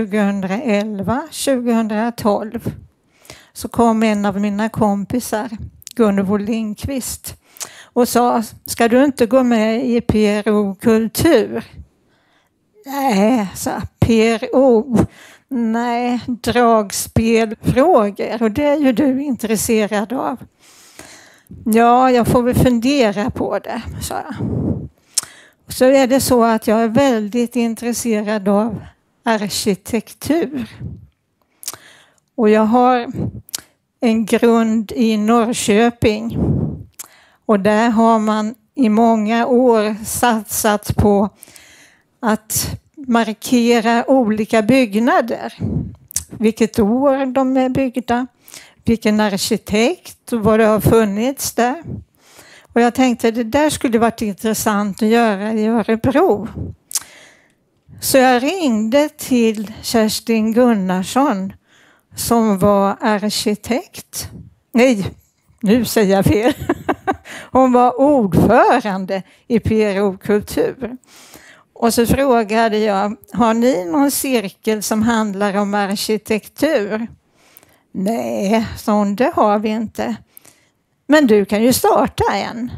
2011-2012 så kom en av mina kompisar, Gunvor Lindqvist, och sa, ska du inte gå med i PRO Kultur? Nej, sa PRO. Nej, dragspelfrågor, och det är ju du intresserad av. Ja, jag får väl fundera på det, sa jag. Så är det så att jag är väldigt intresserad av arkitektur. Och jag har en grund i Norrköping. Och där har man i många år satsat på att markera olika byggnader. Vilket år de är byggda, vilken arkitekt och vad det har funnits där. Och jag tänkte att det där skulle varit intressant att göra i Örebro. Så jag ringde till Kerstin Gunnarsson som var arkitekt. Nej, nu säger jag fel. Hon var ordförande i PRO Kultur. Och så frågade jag, har ni någon cirkel som handlar om arkitektur? Nej, sa hon, det har vi inte. Men du kan ju starta en.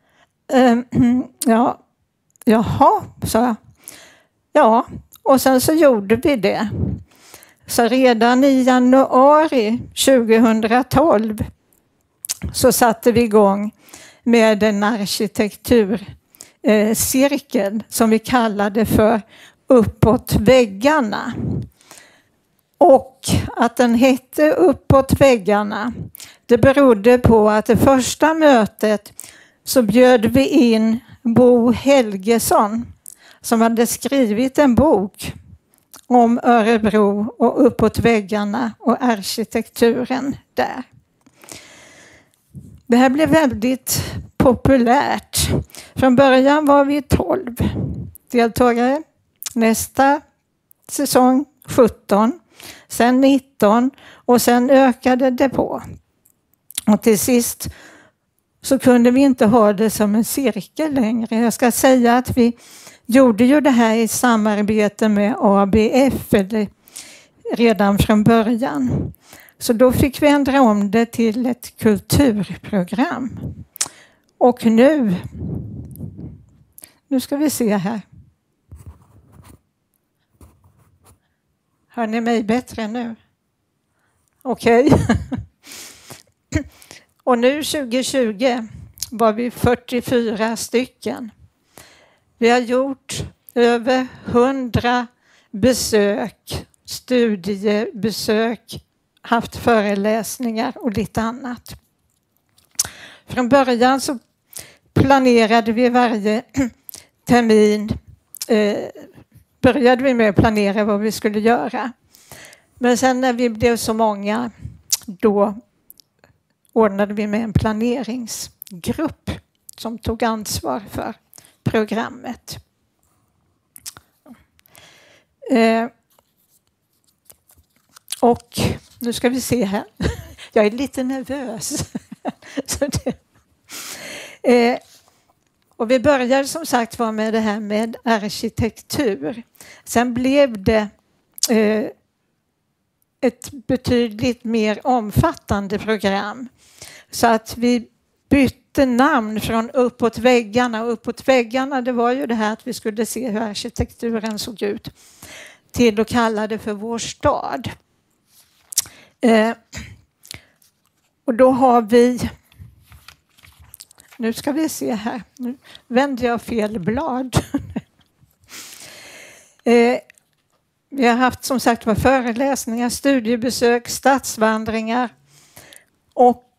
Ja, jaha, sa jag. Ja, och sen så gjorde vi det. Så redan i januari 2012 så satte vi igång med en arkitekturcirkel som vi kallade för Uppåt väggarna. Och att den hette Uppåt väggarna, det berodde på att det första mötet så bjöd vi in Bo Helgesson som hade skrivit en bok om Örebro och Uppåt väggarna och arkitekturen där. Det här blev väldigt populärt. Från början var vi 12 deltagare. Nästa säsong 17. Sen 19 och sen ökade det på. Och till sist så kunde vi inte ha det som en cirkel längre. Jag ska säga att vi gjorde ju det här i samarbete med ABF redan från början. Så då fick vi ändra om det till ett kulturprogram. Och nu ska vi se här. Hör ni mig bättre nu? Okej. Och nu 2020 var vi 44 stycken. Vi har gjort över 100 besök, studiebesök, haft föreläsningar och lite annat. Från början så planerade vi varje termin, började vi med att planera vad vi skulle göra. Men sen när vi blev så många, då ordnade vi med en planeringsgrupp som tog ansvar för programmet. Och nu ska vi se här. Jag är lite nervös. Så och vi började som sagt var med det här med arkitektur. Sen blev det ett betydligt mer omfattande program. Så att vi bytte namn från Uppåt väggarna. Och Uppåt väggarna, det var ju det här att vi skulle se hur arkitekturen såg ut. Till att kalla det för Vår stad. Och då har vi... Nu ska vi se här. Nu vänder jag fel blad. Vi har haft som sagt föreläsningar, studiebesök, stadsvandringar och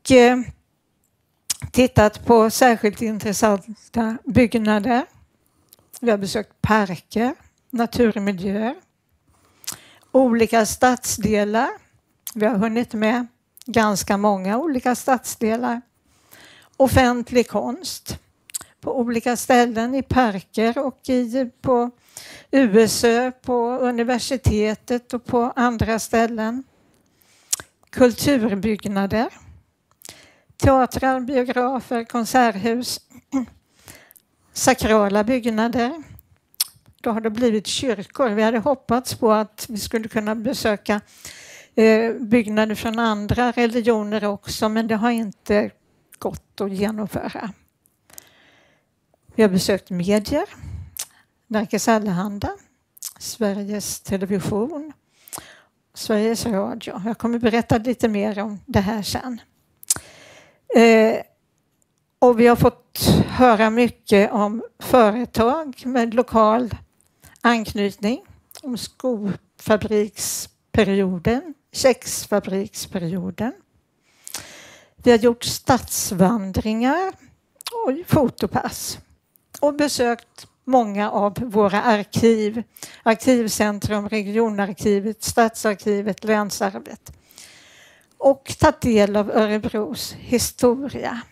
tittat på särskilt intressanta byggnader. Vi har besökt parker, naturmiljöer, olika stadsdelar. Vi har hunnit med ganska många olika stadsdelar. Offentlig konst på olika ställen i parker och på USÖ, på universitetet och på andra ställen. Kulturbyggnader, teatrar, biografer, konserthus, sakrala byggnader. Då har det blivit kyrkor. Vi hade hoppats på att vi skulle kunna besöka byggnader från andra religioner också, men det har inte gått att genomföra. Vi har besökt medier, Nerikes Allehanda, Sveriges Television, Sveriges Radio. Jag kommer berätta lite mer om det här sen. Och vi har fått höra mycket om företag med lokal anknytning, om skofabriksperioden, kexfabriksperioden. Vi har gjort stadsvandringar och fotopass och besökt många av våra arkiv, Arkivcentrum, Regionarkivet, Stadsarkivet, Länsarvet och tagit del av Örebros historia.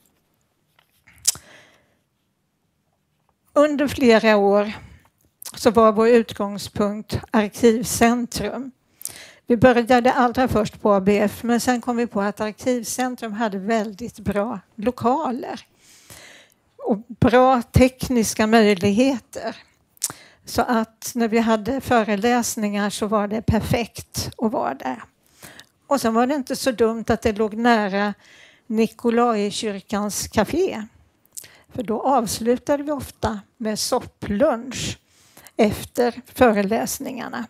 Under flera år så var vår utgångspunkt Arkivcentrum. Vi började allra först på ABF, men sen kom vi på att Arkivcentrum hade väldigt bra lokaler och bra tekniska möjligheter. Så att när vi hade föreläsningar så var det perfekt att vara där. Och sen var det inte så dumt att det låg nära Nikolaikyrkans café. För då avslutade vi ofta med sopplunch efter föreläsningarna.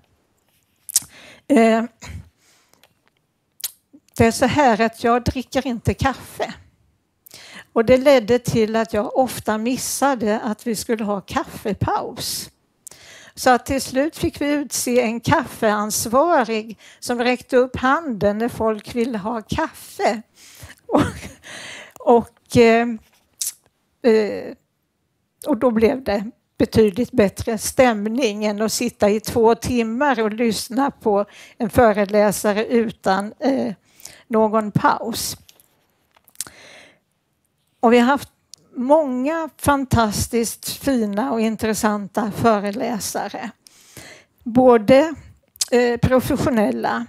Det är så här att jag dricker inte kaffe. Och det ledde till att jag ofta missade att vi skulle ha kaffepaus. Så att till slut fick vi utse en kaffeansvarig som räckte upp handen när folk ville ha kaffe. Och då blev det betydligt bättre stämning än att sitta i 2 timmar och lyssna på en föreläsare utan någon paus. Och vi har haft många fantastiskt fina och intressanta föreläsare. Både professionella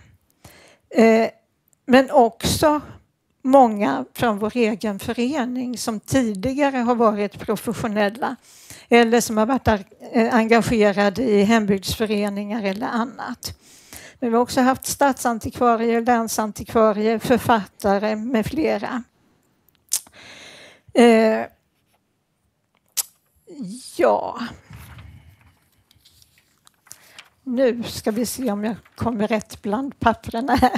men också många från vår egen förening som tidigare har varit professionella eller som har varit engagerade i hembygdsföreningar eller annat. Men vi har också haft stadsantikvarier, länsantikvarier, författare med flera. Ja. Nu ska vi se om jag kommer rätt bland papperna här.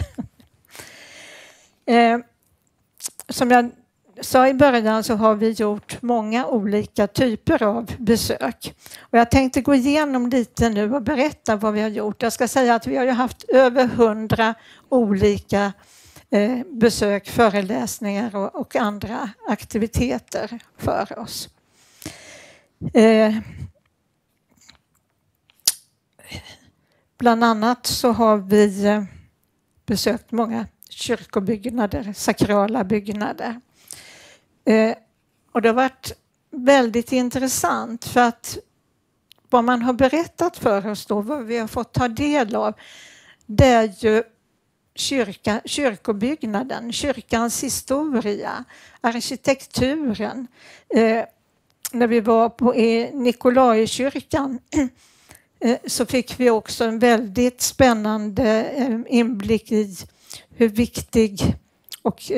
Som jag sa i början så har vi gjort många olika typer av besök. Och jag tänkte gå igenom lite nu och berätta vad vi har gjort. Jag ska säga att vi har ju haft över 100 olika besök, föreläsningar och andra aktiviteter för oss. Bland annat så har vi besökt många kyrkobyggnader, sakrala byggnader. Och det har varit väldigt intressant för att vad man har berättat för oss då, vad vi har fått ta del av, det är ju kyrkobyggnaden, kyrkans historia, arkitekturen. När vi var i Nikolaikyrkan så fick vi också en väldigt spännande inblick i hur viktig och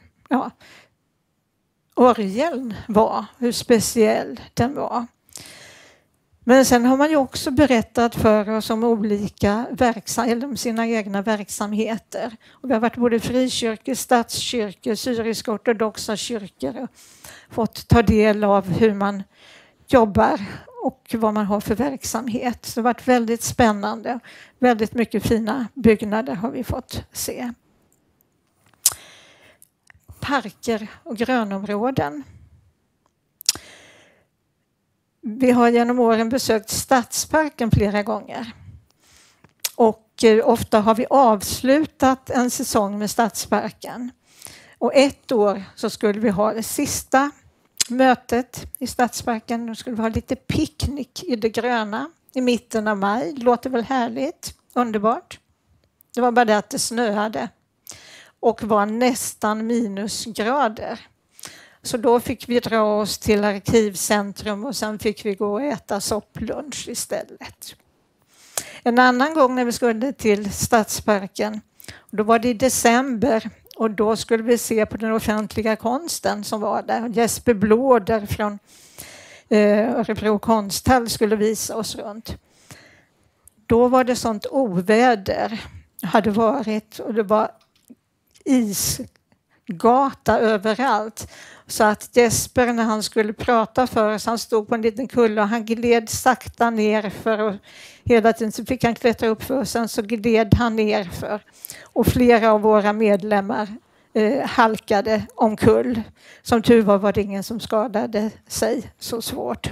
orgeln var, hur speciell den var. Men sen har man ju också berättat för oss om olika eller om sina egna verksamheter. Och vi har varit både frikyrkor, statskyrkor, syriska ortodoxa kyrkor och fått ta del av hur man jobbar och vad man har för verksamhet. Så det har varit väldigt spännande. Väldigt mycket fina byggnader har vi fått se. Parker och grönområden. Vi har genom åren besökt Stadsparken flera gånger. Och ofta har vi avslutat en säsong med Stadsparken. Och ett år så skulle vi ha det sista mötet i Stadsparken. Då skulle vi ha lite picknick i det gröna i mitten av maj. Det låter väl härligt, underbart. Det var bara det att det snöade och var nästan minusgrader. Så då fick vi dra oss till Arkivcentrum och sen fick vi gå och äta sopplunch istället. En annan gång när vi skulle till Stadsparken, då var det i december och då skulle vi se på den offentliga konsten som var där. Jesper Blåder från Örebro konsthall skulle visa oss runt. Då var det sånt oväder hade varit och det var isgata överallt. Så att Jesper när han skulle prata för oss, han stod på en liten kulle och han gled sakta ner för och hela tiden så fick han klättra upp för och sen så gled han ner för. Och flera av våra medlemmar halkade omkull. Som tur var det ingen som skadade sig så svårt.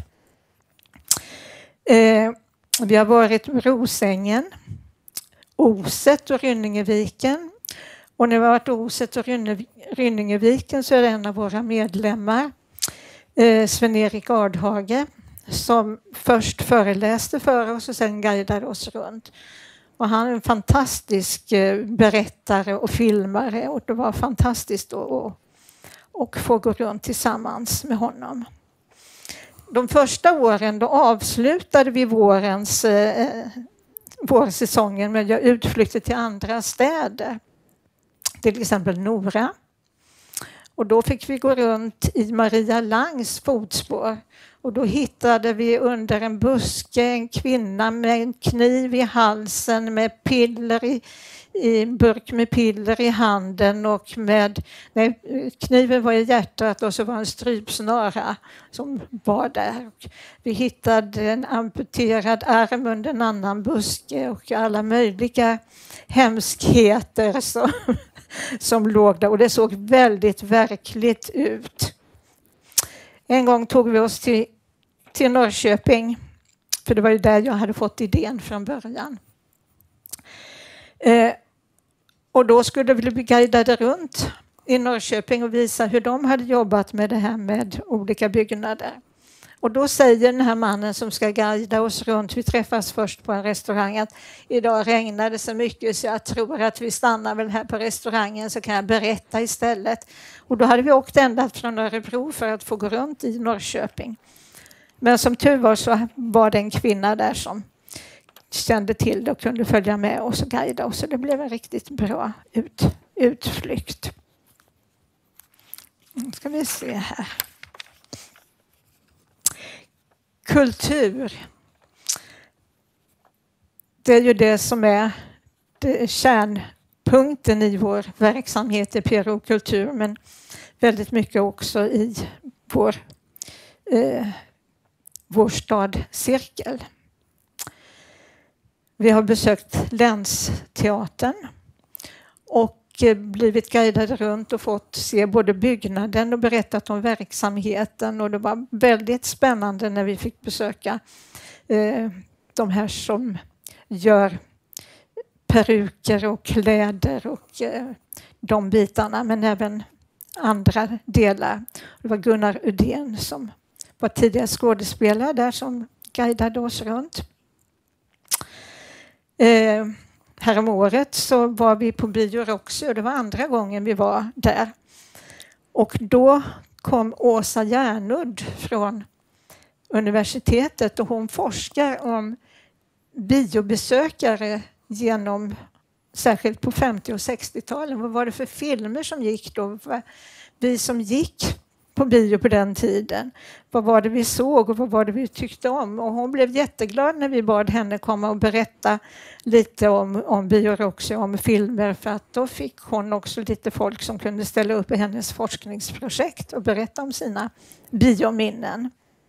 Vi har varit i Rosängen, Oset och Rynningeviken. Och när vi har varit i Oset och Rynningeviken så är det en av våra medlemmar, Sven-Erik Ardhage, som först föreläste för oss och sen guidade oss runt. Och han är en fantastisk berättare och filmare och det var fantastiskt att få gå runt tillsammans med honom. De första åren då avslutade vi vårsäsongen med utflykter till andra städer. Till exempel Nora. Och då fick vi gå runt i Maria Langs fotspår. Och då hittade vi under en buske en kvinna med en kniv i halsen med piller i burk med piller i handen och kniven var i hjärtat och så var en strypsnara som var där. Och vi hittade en amputerad arm under en annan buske och alla möjliga hemskheter som låg där och det såg väldigt verkligt ut. En gång tog vi oss till Norrköping, för det var ju där jag hade fått idén från början. Och då skulle vi bli guidade runt i Norrköping och visa hur de hade jobbat med det här med olika byggnader. Och då säger den här mannen som ska guida oss runt, vi träffas först på en restaurang, att idag regnade så mycket så jag tror att vi stannar väl här på restaurangen så kan jag berätta istället. Och då hade vi åkt ända från Örebro för att få gå runt i Norrköping. Men som tur var så var det en kvinna där som kände till det och kunde följa med oss och guida oss. Så det blev en riktigt bra utflykt. Nu ska vi se här. Kultur. Det är ju det som är kärnpunkten i vår verksamhet i PRO Kultur, men väldigt mycket också i vår stadcirkel. Vi har besökt Länsteatern och blivit guidade runt och fått se både byggnaden och berättat om verksamheten. Och det var väldigt spännande när vi fick besöka de här som gör peruker och kläder och de bitarna. Men även andra delar. Det var Gunnar Udén som var tidigare skådespelare där som guidade oss runt. Häromåret så var vi på Bio Roxy och det var andra gången vi var där. Och då kom Åsa Järnudd från universitetet och hon forskar om biobesökare genom, särskilt på 50- och 60-talen. Vad var det för filmer som gick då? Vi som gick på bio på den tiden. Vad var det vi såg och vad var det vi tyckte om? Och hon blev jätteglad när vi bad henne komma och berätta lite om Bio Roxy, om filmer, för att då fick hon också lite folk som kunde ställa upp i hennes forskningsprojekt och berätta om sina biominnen.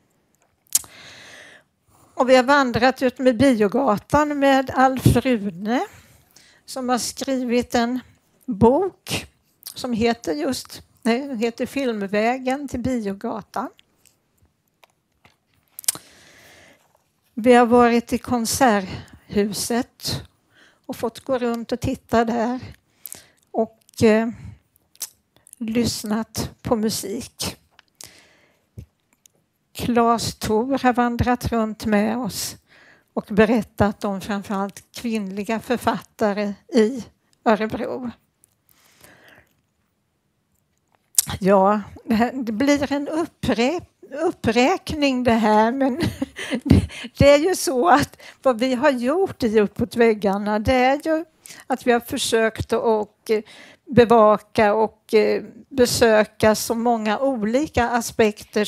Och vi har vandrat ut med Biogatan med Alf Rune som har skrivit en bok som heter Filmvägen till Biogatan. Vi har varit i Konserthuset och fått gå runt och titta där och lyssnat på musik. Claes Thor har vandrat runt med oss och berättat om framförallt kvinnliga författare i Örebro. Ja, det blir en uppräkning det här, men det är ju så att vad vi har gjort i Uppåt väggarna, det är ju att vi har försökt att bevaka och besöka så många olika aspekter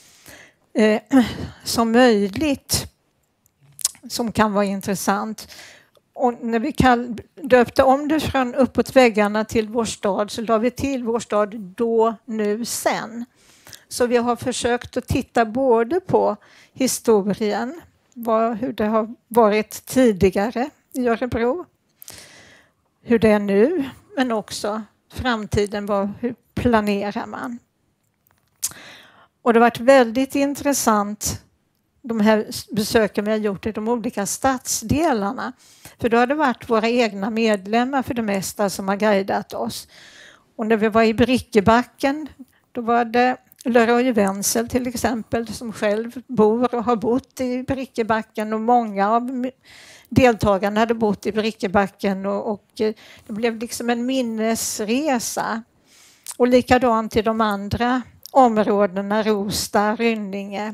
som möjligt som kan vara intressant. Och när vi döpte om det från Uppåt väggarna till Vår stad så la vi till Vår stad då, nu, sen. Så vi har försökt att titta både på historien, hur det har varit tidigare i Örebro, hur det är nu, men också framtiden, hur planerar man. Och det har varit väldigt intressant de här besöken vi har gjort i de olika stadsdelarna. För då har det varit våra egna medlemmar för det mesta som har guidat oss. Och när vi var i Brickebacken, då var det Leroy Wenzel till exempel som själv bor och har bott i Brickebacken, och många av deltagarna hade bott i Brickebacken och det blev liksom en minnesresa. Och likadant till de andra områdena, Rosta, Rynninge.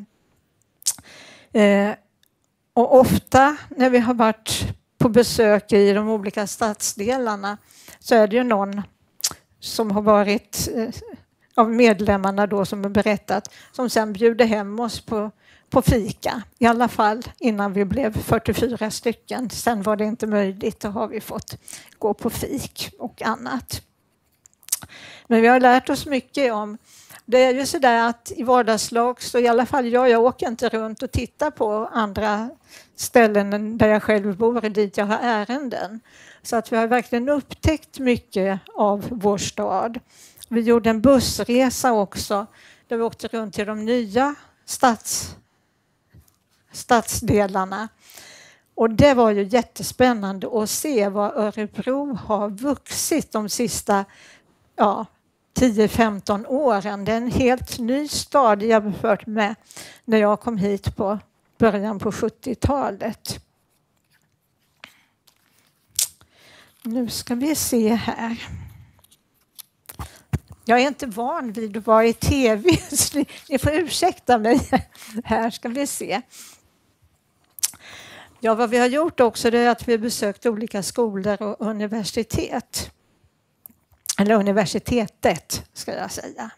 Och ofta när vi har varit på besök i de olika stadsdelarna så är det ju någon som har varit av medlemmarna då som har berättat, som sen bjuder hem oss på fika. I alla fall innan vi blev 44 stycken. Sen var det inte möjligt, då har vi fått gå på fik och annat. Men vi har lärt oss mycket om. Det är ju så där att i vardagslag så i alla fall jag åker inte runt och tittar på andra ställen där jag själv bor och dit jag har ärenden. Så att vi har verkligen upptäckt mycket av vår stad. Vi gjorde en bussresa också där vi åkte runt till de nya stadsdelarna. Och det var ju jättespännande att se vad Örebro har vuxit de sista 10-15 åren. Det är en helt ny stad jämfört med när jag kom hit på början på 70-talet. Nu ska vi se här. Jag är inte van vid att vara i tv, så ni får ursäkta mig. Här ska vi se. Ja, vad vi har gjort också är att vi har besökt olika skolor och universitet. Eller universitetet ska jag säga.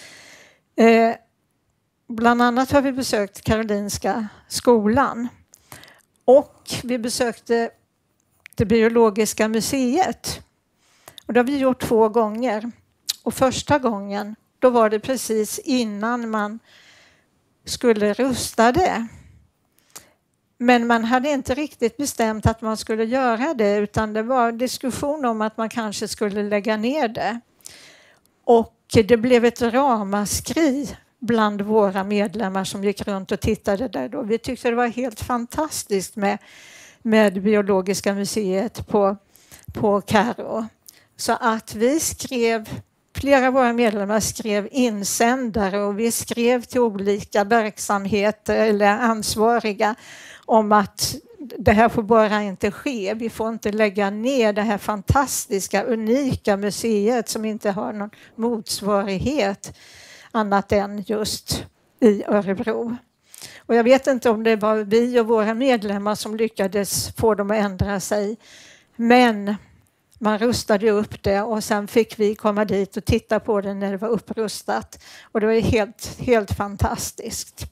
Bland annat har vi besökt Karolinska skolan. Och vi besökte det biologiska museet. Och det har vi gjort 2 gånger. Och första gången, då var det precis innan man skulle rusta det. Men man hade inte riktigt bestämt att man skulle göra det, utan det var diskussion om att man kanske skulle lägga ner det. Och det blev ett ramaskri bland våra medlemmar som gick runt och tittade där då. Vi tyckte det var helt fantastiskt med Biologiska museet på Karo. Så att vi skrev flera av våra medlemmar skrev insändare och vi skrev till olika verksamheter eller ansvariga om att det här får bara inte ske. Vi får inte lägga ner det här fantastiska, unika museet som inte har någon motsvarighet annat än just i Örebro. Och jag vet inte om det var vi och våra medlemmar som lyckades få dem att ändra sig. Men man rustade upp det och sen fick vi komma dit och titta på det när det var upprustat. Och det var helt fantastiskt.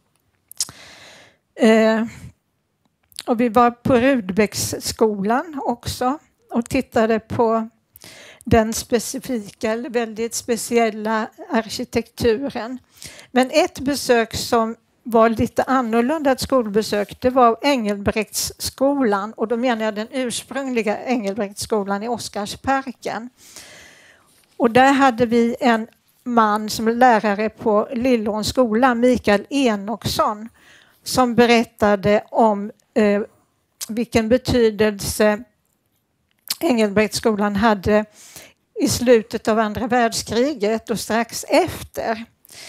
Och vi var på Rudbecksskolan också och tittade på den specifika eller väldigt speciella arkitekturen. Men ett besök som var lite annorlunda, ett skolbesök, det var Engelbrektsskolan, och då menar jag den ursprungliga Engelbrektsskolan i Oscarsparken. Och där hade vi en man som lärare på Lillåns skola, Mikael Enoksson, som berättade om vilken betydelse Engelbrektsskolan hade i slutet av andra världskriget och strax efter.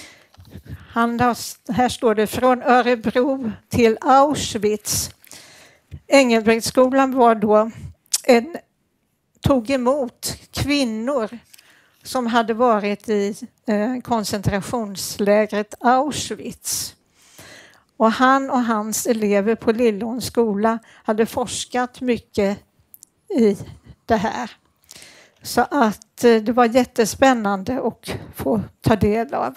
Här står det från Örebro till Auschwitz. Engelbrektsskolan var då tog emot kvinnor som hade varit i koncentrationslägret Auschwitz. Och han och hans elever på Lillåns skola hade forskat mycket i det här. Så att det var jättespännande att få ta del av.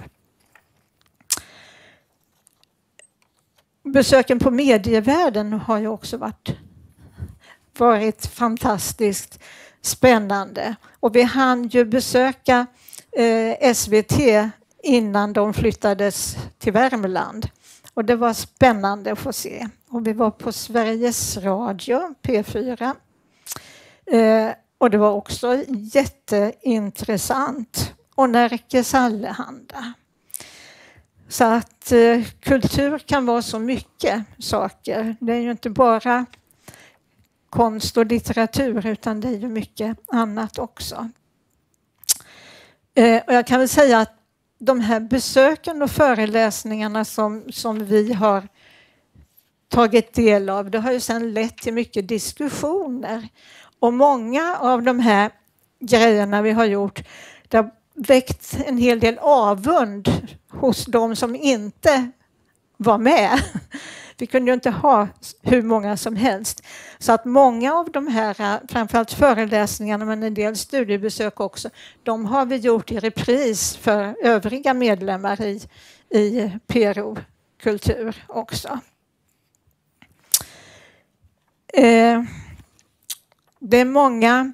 Besöken på Medievärlden har ju också varit fantastiskt spännande. Och vi hann ju besöka SVT innan de flyttades till Värmland. Och det var spännande att få se. Och vi var på Sveriges Radio, P4. Och det var också jätteintressant. Och Närkes Allehanda. Så att kultur kan vara så mycket saker. Det är ju inte bara konst och litteratur, utan det är ju mycket annat också. Och jag kan väl säga att de här besöken och föreläsningarna som vi har tagit del av, det har ju sedan lett till mycket diskussioner. Och många av de här grejerna vi har gjort, det har väckt en hel del avund hos de som inte var med. Vi kunde ju inte ha hur många som helst. Så att många av de här, framförallt föreläsningarna men en del studiebesök också, de har vi gjort i repris för övriga medlemmar i PRO Kultur också. Det är många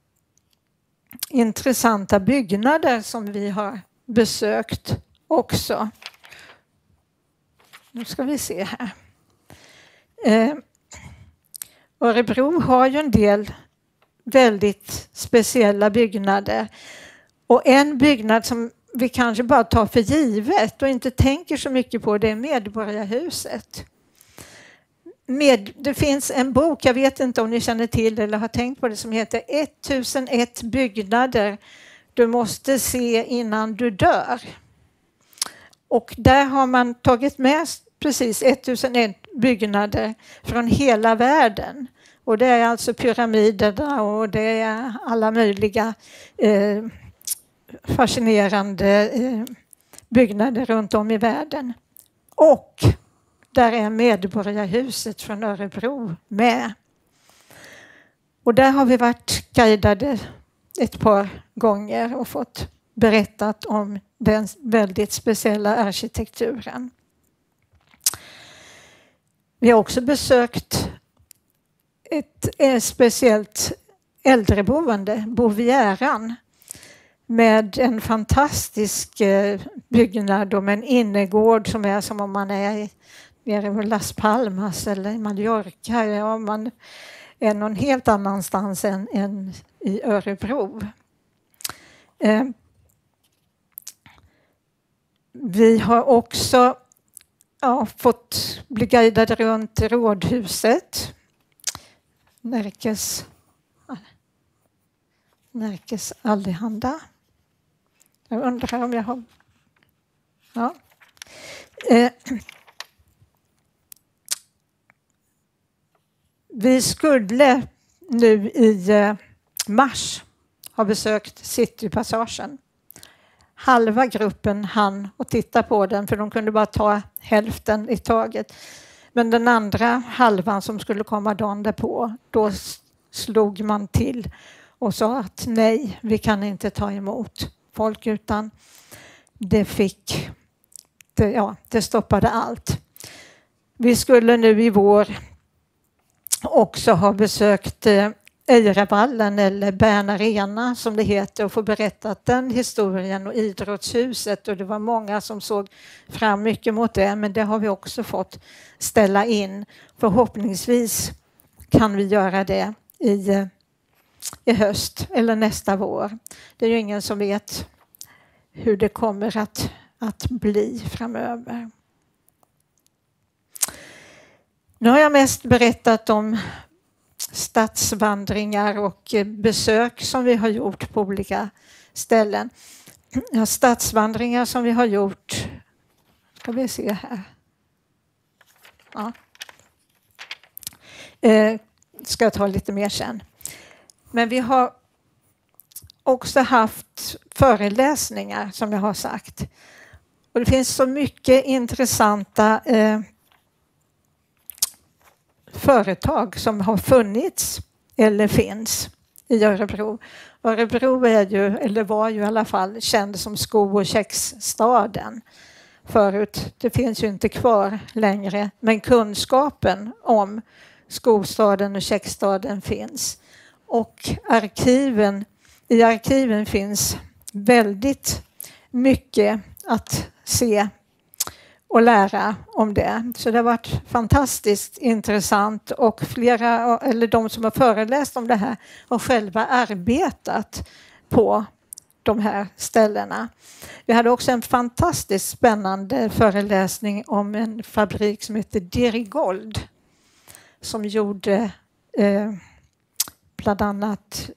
intressanta byggnader som vi har besökt också. Nu ska vi se här. Örebro har ju en del väldigt speciella byggnader. Och en byggnad som vi kanske bara tar för givet och inte tänker så mycket på, det är Medborgarhuset. Det finns en bok, jag vet inte om ni känner till eller har tänkt på det, som heter 1001 byggnader du måste se innan du dör. Och där har man tagit med precis 1001 byggnader från hela världen. Och det är alltså pyramiderna och det är alla möjliga fascinerande byggnader runt om i världen. Och där är Medborgarhuset från Örebro med. Och där har vi varit guidade ett par gånger och fått berättat om den väldigt speciella arkitekturen. Vi har också besökt ett speciellt äldreboende, Bovieran, med en fantastisk byggnad och med en innergård som är som om man är nere i Las Palmas eller i Mallorca. Ja, man är någon helt annanstans än i Örebro. Vi har också fått bli guidade runt Rådhuset. Närkes Allehanda. Jag undrar om jag har... Ja. Vi skulle nu i mars ha besökt Citypassagen. Halva gruppen hann och titta på den, för de kunde bara ta hälften i taget. Men den andra halvan som skulle komma dagen därpå, då slog man till och sa att nej, vi kan inte ta emot folk, utan det stoppade allt. Vi skulle nu i vår också ha besökt Eiravallen eller Bern Arena som det heter och få berättat den historien och idrottshuset, och det var många som såg fram mycket mot det, men det har vi också fått ställa in. Förhoppningsvis kan vi göra det i höst eller nästa vår. Det är ju ingen som vet hur det kommer att bli framöver. Nu har jag mest berättat om stadsvandringar och besök som vi har gjort på olika ställen. Ja, stadsvandringar som vi har gjort, ska vi se här. Ja. Ska jag ta lite mer sen. Men vi har också haft föreläsningar som jag har sagt. Och det finns så mycket intressanta företag som har funnits eller finns i Örebro. Örebro är ju, eller var ju i alla fall, känd som sko- och kexstaden förut. Det finns ju inte kvar längre, men kunskapen om skostaden och kexstaden finns. Och i arkiven finns väldigt mycket att se och lära om det. Så det har varit fantastiskt intressant, och flera, eller de som har föreläst om det här, har själva arbetat på de här ställena. Vi hade också en fantastiskt spännande föreläsning om en fabrik som heter Dirigold som gjorde bland annat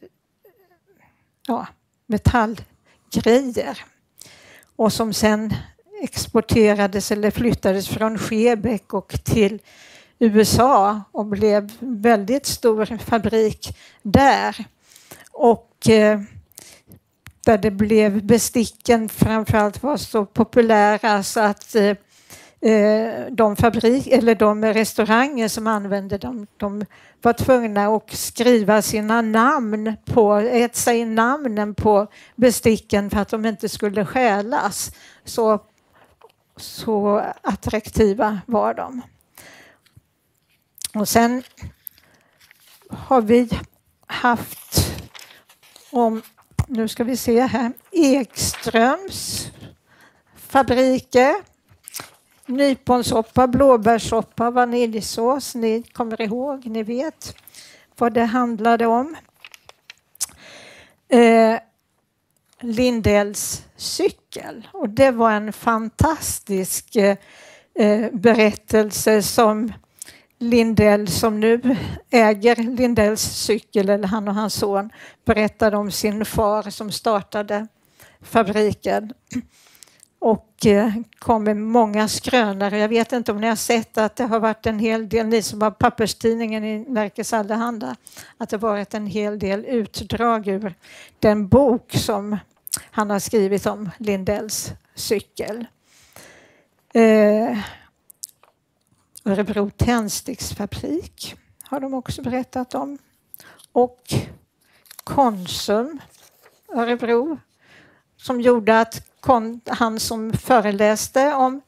metallgrejer och som sen exporterades eller flyttades från Quebec och till USA och blev väldigt stor fabrik där. Och där det blev besticken framförallt var så populära så att de restauranger som använde dem, de var tvungna att skriva sina namnen namnen på besticken för att de inte skulle stjälas. Så attraktiva var de. Och sen har vi haft nu ska vi se här, Ekströms fabriker, nyponsoppa, blåbärssoppa, vaniljsås. Ni kommer ihåg, ni vet vad det handlade om. Lindells cykel, och det var en fantastisk berättelse som Lindell, som nu äger Lindells cykel, eller han och hans son, berättade om sin far som startade fabriken och kom med många skrönor. Jag vet inte om ni har sett att det har varit en hel del, ni som har papperstidningen i Närkes Allehanda, att det varit en hel del utdrag ur den bok som han har skrivit om Lindells cykel. Örebro tändsticksfabrik har de också berättat om. Och Konsum Örebro, som gjorde att han som föreläste om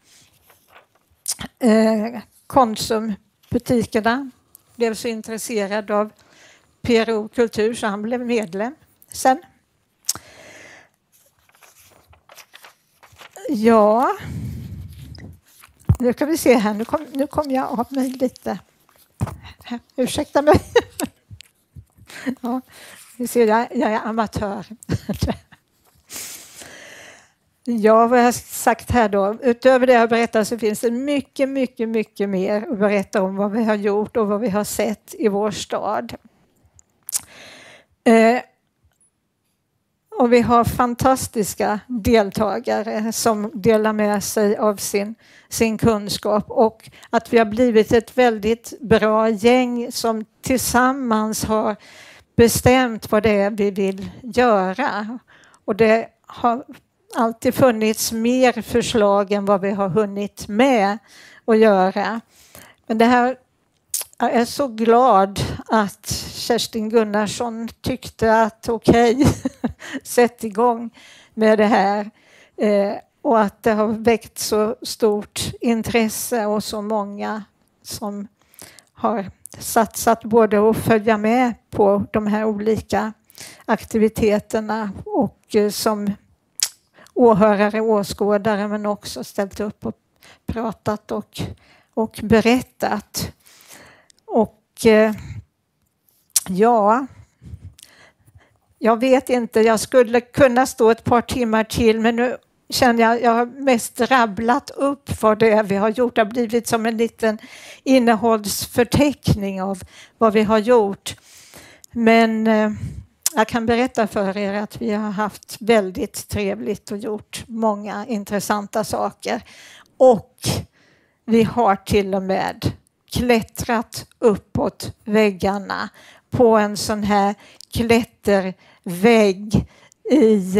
Konsumbutikerna blev så intresserad av PRO kultur så han blev medlem sen. Ja, nu kan vi se här. Nu kom jag av mig lite. Ursäkta mig. Ja, vi ser, jag är amatör. Ja, vad jag har sagt här då. Utöver det jag berättat så finns det mycket mer att berätta om vad vi har gjort och vad vi har sett i vår stad. Och vi har fantastiska deltagare som delar med sig av sin kunskap. Och att vi har blivit ett väldigt bra gäng som tillsammans har bestämt vad det är vi vill göra. Och det har alltid funnits mer förslag än vad vi har hunnit med att göra. Men det här, jag är så glad att Kerstin Gunnarsson tyckte att okej, sätt igång med det här. Och att det har väckt så stort intresse och så många som har satsat både att följa med på de här olika aktiviteterna och som åhörare och åskådare, men också ställt upp och pratat och berättat. Och ja, jag vet inte, jag skulle kunna stå ett par timmar till, men nu känner jag har mest rabblat upp vad det är vi har gjort. Det har blivit som en liten innehållsförteckning av vad vi har gjort. Men jag kan berätta för er att vi har haft väldigt trevligt och gjort många intressanta saker. Och vi har till och med klättrat uppåt väggarna på en sån här klättervägg i...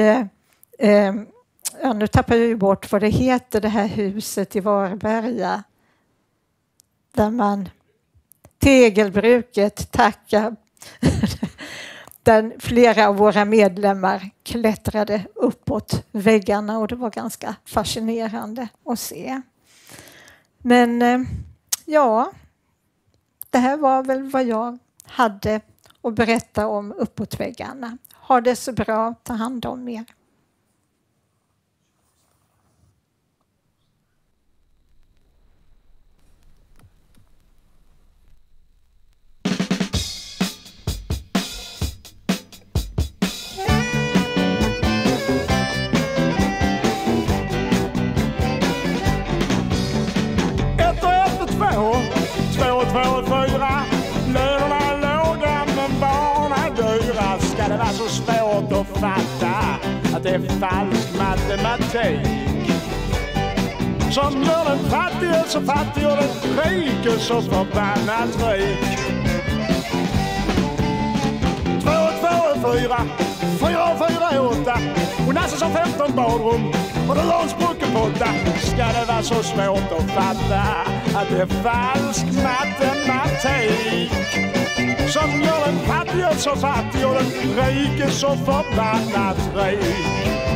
nu tappar jag ju bort vad det heter, det här huset i Varberga. Där man... Tegelbruket, tackar. Där flera av våra medlemmar klättrade uppåt väggarna och det var ganska fascinerande att se. Men ja, det här var väl vad jag hade att berätta om uppåt väggarna. Ha det så bra, ta hand om er. Så svårt att fatta att det är falsk matematik som gör den fattige så fattig och den rike så förbannat rik. 2 och 2 är 4, 4 och 4 är 8 och Nasse som 15 badrum och det låns brockenpotta. Ska det vara så svårt att fatta att det är falsk matematik som gör den fattige så fattig och den rike så förbannat rik.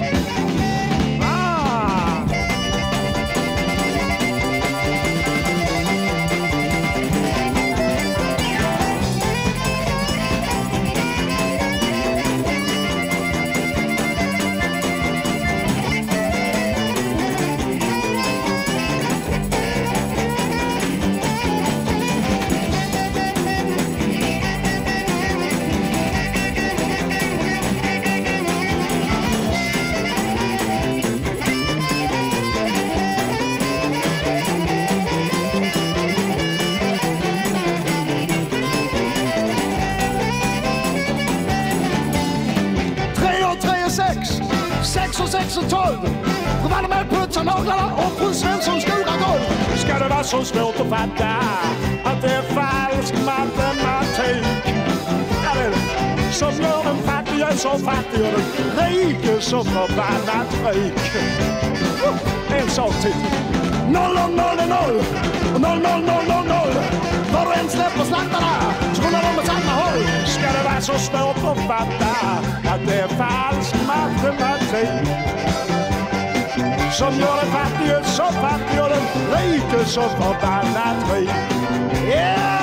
Och 6 och 12. Fru Wallenberg putsar naglarna och fru Svensson skurar golv. Ska det vara så svårt att fatta att det är falsk matematik? Ja, det är det. Som gör den fattige så fattig och den rike så förbannat rik. En sak till. 0 och 0 är 0. Och 0, 0, 0, 0, 0. Var du än släpper slantarna så rullar de åt samma håll. Ska det vara så svårt att fatta att det är falsk matematik som gör den fattige så fattig och den rike så förbannat rik. Yeah!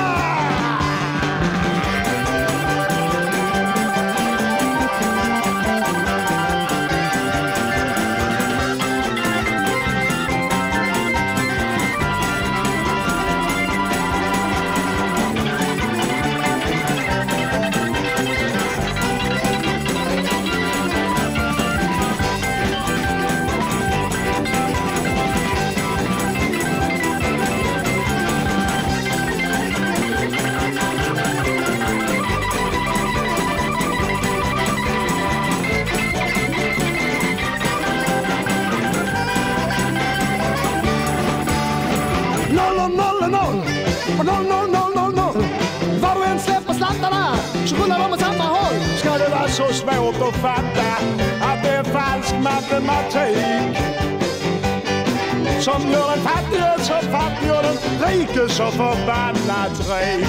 vara så svårt att fatta att det är falsk matematik som gör en fattig så fattig och den rike så förbannat rik.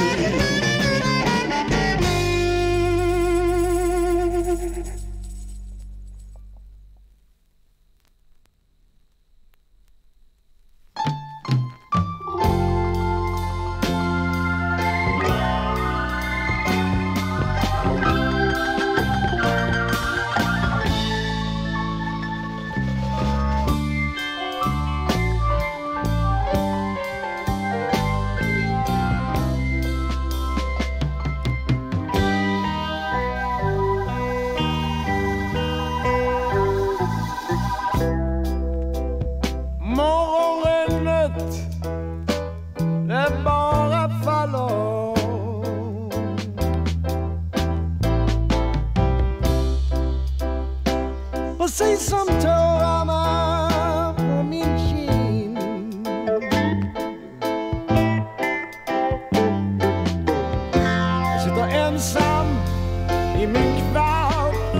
Precis som tårarna på min kind. Jag sitter ensam i min kvart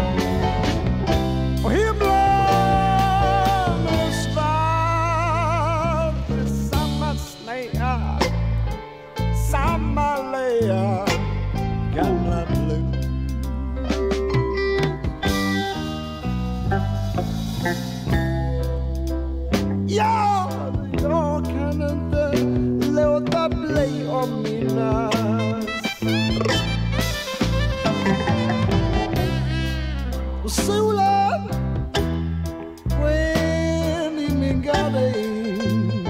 och himlen är svart. Det är samma snea, samma lea, gamla blues. Ja, jag kan inte låta bli att minnas. Och solen sken i min gardin.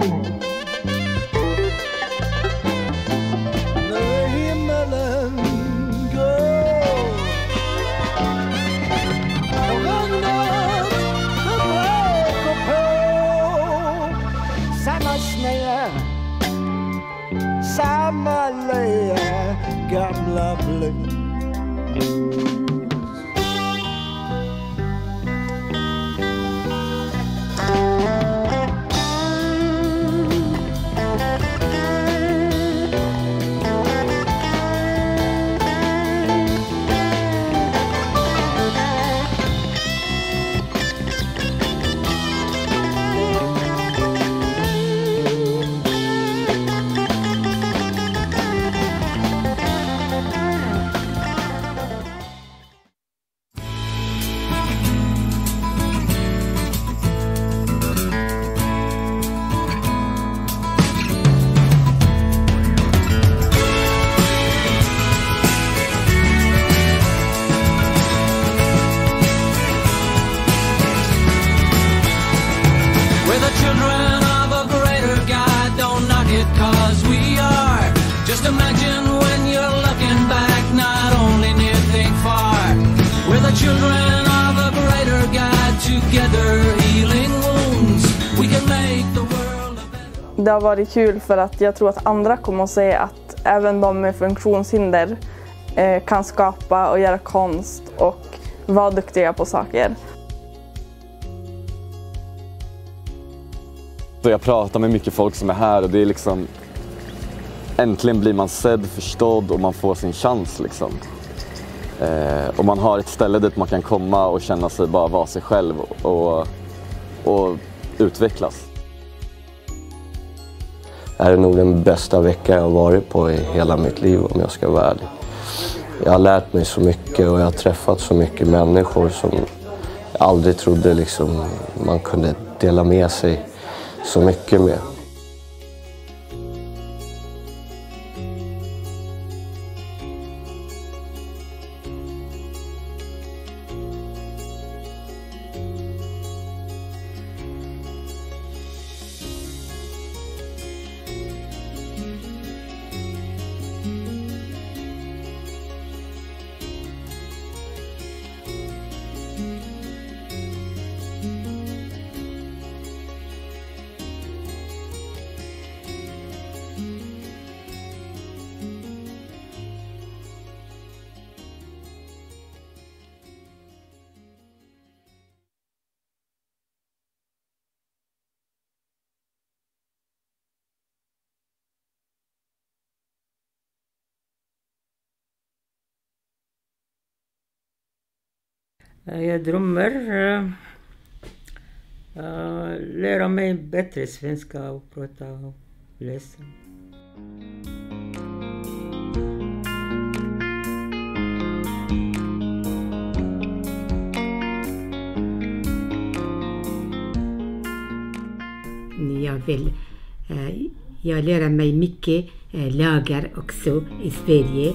Nu är himmelen grå och regnet det bräker på. Samma snö, samma lea, gamla blues. We're the children of a greater God, don't knock it 'cause we are. Just imagine when you're looking back, not only near, think far. We're the children of a greater God, together healing wounds. We can make the world a better. Det har varit kul för att jag tror att andra kommer att se att även de med funktionshinder kan skapa och göra konst och vara duktiga på saker. Så jag pratar med mycket folk som är här och det är liksom äntligen blir man sedd, förstådd och man får sin chans liksom. Och man har ett ställe dit man kan komma och känna sig bara vara sig själv och utvecklas. Det här är nog den bästa veckan jag har varit på i hela mitt liv om jag ska vara ärlig. Jag har lärt mig så mycket och jag har träffat så mycket människor som jag aldrig trodde liksom man kunde dela med sig så mycket med. Jag drömmer lära mig bättre svenska och prata och läsa. Jag lär mig mycket lagar också i Sverige.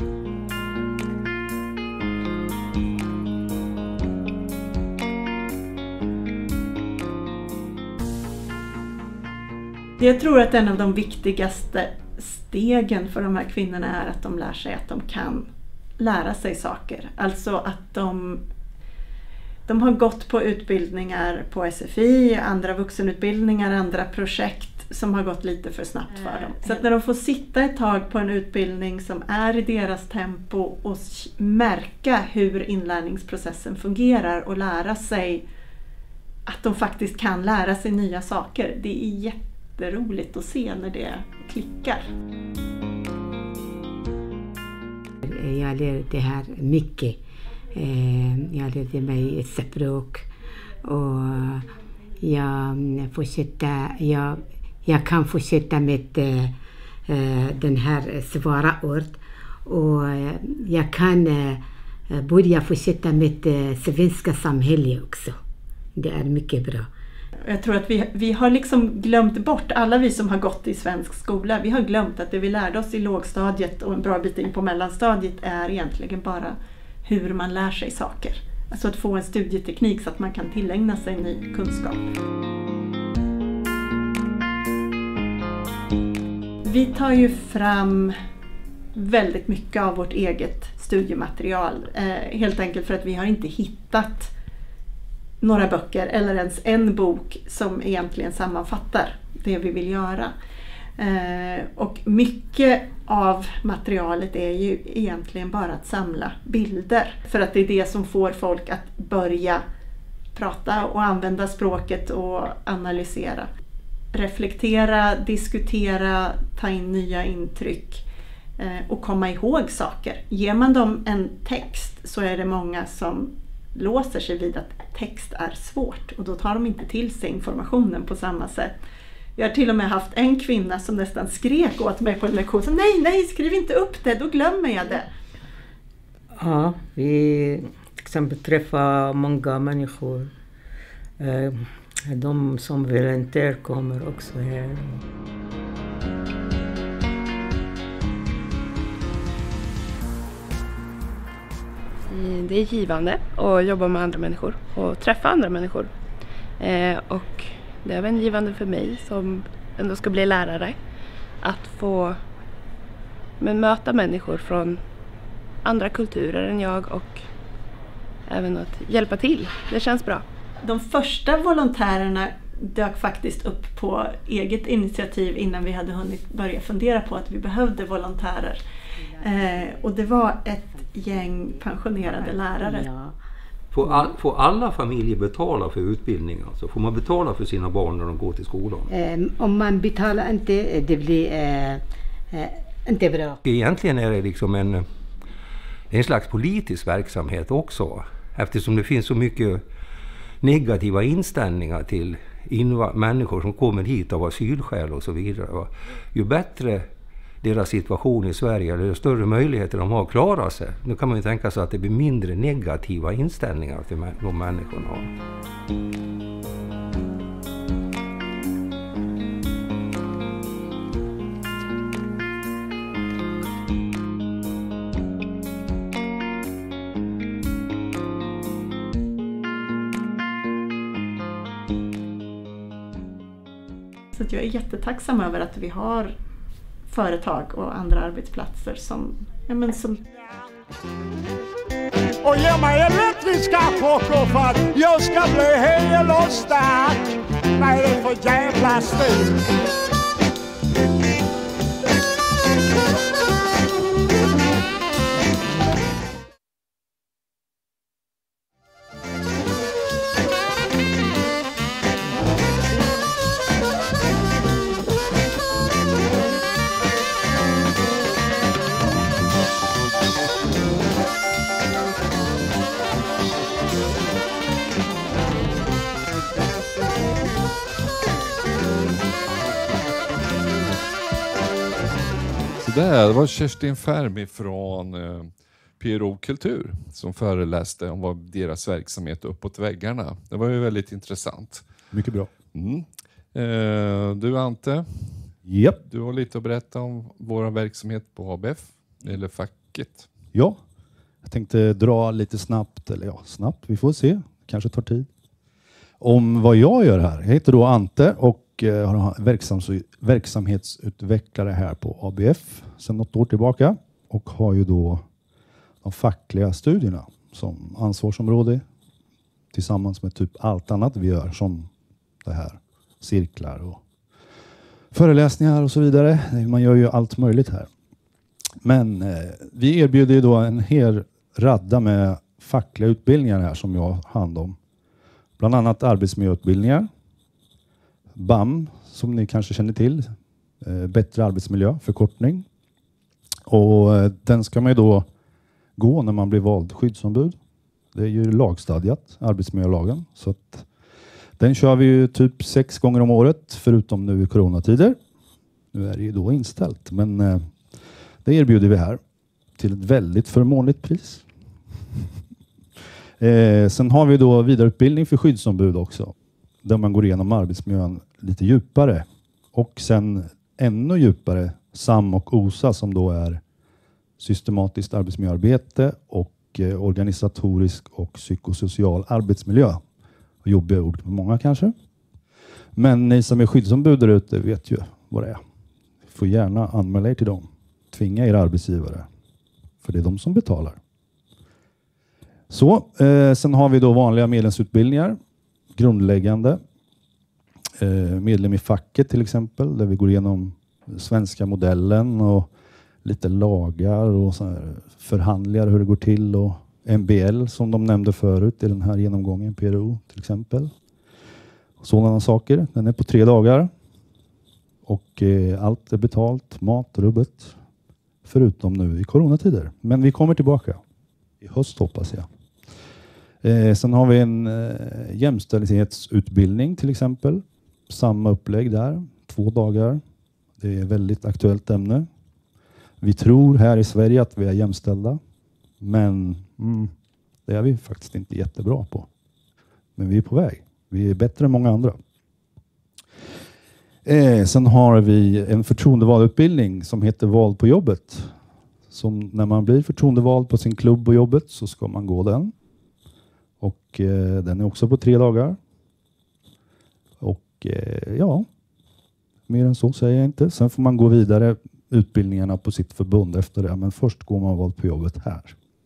Jag tror att en av de viktigaste stegen för de här kvinnorna är att de lär sig att de kan lära sig saker. Alltså att de har gått på utbildningar på SFI, andra vuxenutbildningar, andra projekt som har gått lite för snabbt för dem. Så att när de får sitta ett tag på en utbildning som är i deras tempo och märka hur inlärningsprocessen fungerar och lära sig att de faktiskt kan lära sig nya saker. Det är jätteroligt att se när det klickar. Jag lär det här mycket. Jag lärde mig språk och jag kan fortsätta med den här svåra ord och jag kan börja fortsätta med svenska samhället också. Det är mycket bra. Jag tror att vi har liksom glömt bort, alla vi som har gått i svensk skola, vi har glömt att det vi lärde oss i lågstadiet och en bra bit in på mellanstadiet är egentligen bara hur man lär sig saker. Alltså att få en studieteknik så att man kan tillägna sig ny kunskap. Vi tar ju fram väldigt mycket av vårt eget studiematerial. Helt enkelt för att vi har inte hittat några böcker eller ens en bok som egentligen sammanfattar det vi vill göra. Och mycket av materialet är ju egentligen bara att samla bilder. För att det är det som får folk att börja prata och använda språket och analysera. Reflektera, diskutera, ta in nya intryck och komma ihåg saker. Ger man dem en text så är det många som låser sig vid att text är svårt och då tar de inte till sig informationen på samma sätt. Jag har till och med haft en kvinna som nästan skrek åt mig på en lektion. Så, nej, skriv inte upp det, då glömmer jag det. Ja, vi till exempel träffar många människor. De som volontärer kommer också här. Det är givande att jobba med andra människor och träffa andra människor. Och det är även givande för mig som ändå ska bli lärare att få möta människor från andra kulturer än jag och även att hjälpa till. Det känns bra. De första volontärerna dök faktiskt upp på eget initiativ innan vi hade hunnit börja fundera på att vi behövde volontärer. Och det var ett gäng pensionerade lärare. Ja. Får alla familjer betala för utbildning? Alltså? Får man betala för sina barn när de går till skolan? Om man betalar inte, det blir inte bra. Egentligen är det liksom en slags politisk verksamhet också. Eftersom det finns så mycket negativa inställningar till människor som kommer hit av asylskäl och så vidare. Ju bättre deras situation i Sverige, eller större möjligheter de har att klara sig. Nu kan man ju tänka sig att det blir mindre negativa inställningar till de människorna har. Så att jag är jättetacksam över att vi har företag och andra arbetsplatser som... Och ge mig elektriska chockor för att jag ska bli hel och stark. Vad är det för jävla stil? där, det var Kerstin Färm från PRO Kultur som föreläste om vad deras verksamhet uppåt väggarna. Det var ju väldigt intressant. Mycket bra. Du Ante, yep. Du har lite att berätta om vår verksamhet på ABF, eller facket. Ja, jag tänkte dra lite snabbt, eller ja, snabbt, vi får se, kanske tar tid. Om vad jag gör här. Jag heter då Ante och har verksamhetsutvecklare här på ABF sedan något år tillbaka. Och har ju då de fackliga studierna som ansvarsområde tillsammans med typ allt annat vi gör, som det här, cirklar och föreläsningar och så vidare. Man gör ju allt möjligt här. Men vi erbjuder ju då en hel radda med fackliga utbildningar här som jag har hand om. Bland annat arbetsmiljöutbildningar, BAM som ni kanske känner till, bättre arbetsmiljö, förkortning. Och den ska man ju då gå när man blir vald skyddsombud. Det är ju lagstadgat, arbetsmiljölagen. Så att den kör vi ju typ 6 gånger om året, förutom nu i coronatider. Nu är det ju då inställt, men det erbjuder vi här till ett väldigt förmånligt pris. Sen har vi då vidareutbildning för skyddsombud också, där man går igenom arbetsmiljön lite djupare. Och sen ännu djupare SAM och OSA som då är systematiskt arbetsmiljöarbete och organisatorisk och psykosocial arbetsmiljö. Jobbiga ord för många kanske. Men ni som är skyddsombud där ute vet ju vad det är. Får gärna anmäla er till dem. Tvinga er arbetsgivare. För det är de som betalar. Så, sen har vi då vanliga medlemsutbildningar. Grundläggande. Medlem i facket till exempel. Där vi går igenom svenska modellen och lite lagar och så här förhandlingar hur det går till. Och MBL som de nämnde förut i den här genomgången. PRO till exempel. Sådana saker. Den är på 3 dagar. Och allt är betalt. Mat, rubbet. Förutom nu i coronatider. Men vi kommer tillbaka. I höst hoppas jag. Sen har vi en jämställdhetsutbildning till exempel. Samma upplägg där. 2 dagar. Det är ett väldigt aktuellt ämne. Vi tror här i Sverige att vi är jämställda. Men det är vi faktiskt inte jättebra på. Men vi är på väg. Vi är bättre än många andra. Sen har vi en förtroendevalutbildning som heter Val på jobbet. Som när man blir förtroendevald på sin klubb på jobbet så ska man gå den. Och den är också på 3 dagar. Och ja, mer än så säger jag inte. Sen får man gå vidare utbildningarna på sitt förbund efter det. Men först går man Val på jobbet här.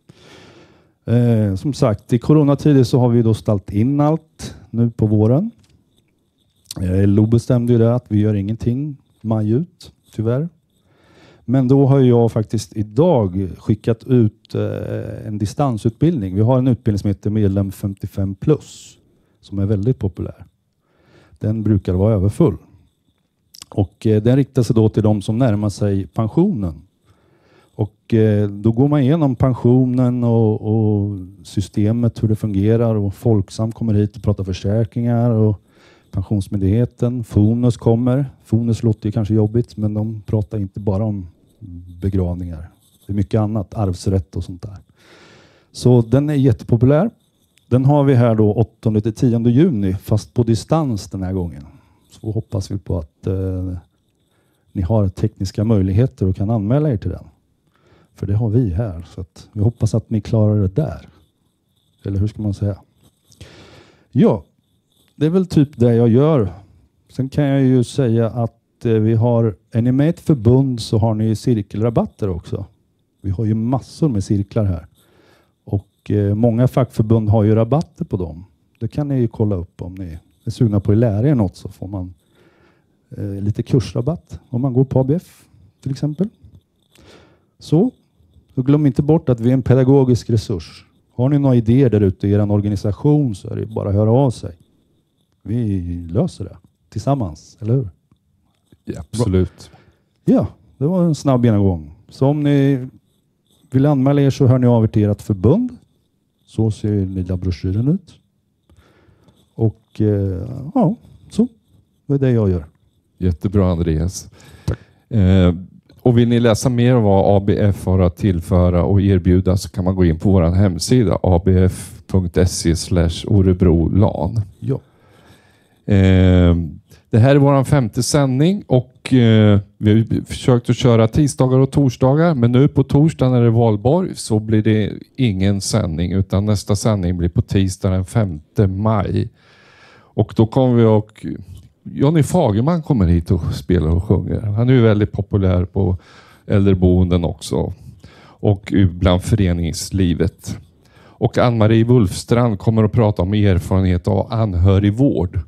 Som sagt, i coronatider så har vi då ställt in allt nu på våren. LO bestämde ju det att vi gör ingenting maj ut, tyvärr. Men då har jag faktiskt idag skickat ut en distansutbildning. Vi har en utbildning som heter Medlem 55+, som är väldigt populär. Den brukar vara överfull. Och den riktar sig då till de som närmar sig pensionen. Och då går man igenom pensionen och systemet, hur det fungerar. Och Folksam kommer hit och pratar försäkringar och Pensionsmyndigheten. Fonus kommer. Fonus låter ju kanske jobbigt, men de pratar inte bara om begravningar. Det är mycket annat, arvsrätt och sånt där. Så den är jättepopulär. Den har vi här då 8-10 juni, fast på distans den här gången. Så hoppas vi på att ni har tekniska möjligheter och kan anmäla er till den. För det har vi här, så att vi hoppas att ni klarar det där. Eller hur ska man säga? Ja, det är väl typ det jag gör. Sen kan jag ju säga att vi har, är ni med i ett förbund så har ni cirkelrabatter också. Vi har ju massor med cirklar här. Och många fackförbund har ju rabatter på dem. Det kan ni ju kolla upp om ni är sugna på att lära er något, så får man lite kursrabatt om man går på ABF till exempel. Så glöm inte bort att vi är en pedagogisk resurs. Har ni några idéer där ute i er organisation så är det bara att höra av sig. Vi löser det tillsammans, eller hur? Ja, absolut. Ja, det var en snabb genomgång. Så om ni vill anmäla er så hör ni av er till ert förbund. Så ser lilla broschyren ut. Och så. Det är det jag gör. Jättebra, Andreas. Tack. Och vill ni läsa mer om vad ABF har att tillföra och erbjuda så kan man gå in på vår hemsida abf.se/orebrolan. Ja. Det här är vår 5:e sändning och vi har försökt att köra tisdagar och torsdagar, men nu på torsdag när det är valborg så blir det ingen sändning, utan nästa sändning blir på tisdag den 5 maj. Och då kommer vi och Johnny Fagerman kommer hit och spelar och sjunger. Han är ju väldigt populär på äldreboenden också och bland föreningslivet. Och Ann-Marie Wolfstrand kommer att prata om erfarenhet av anhörigvård.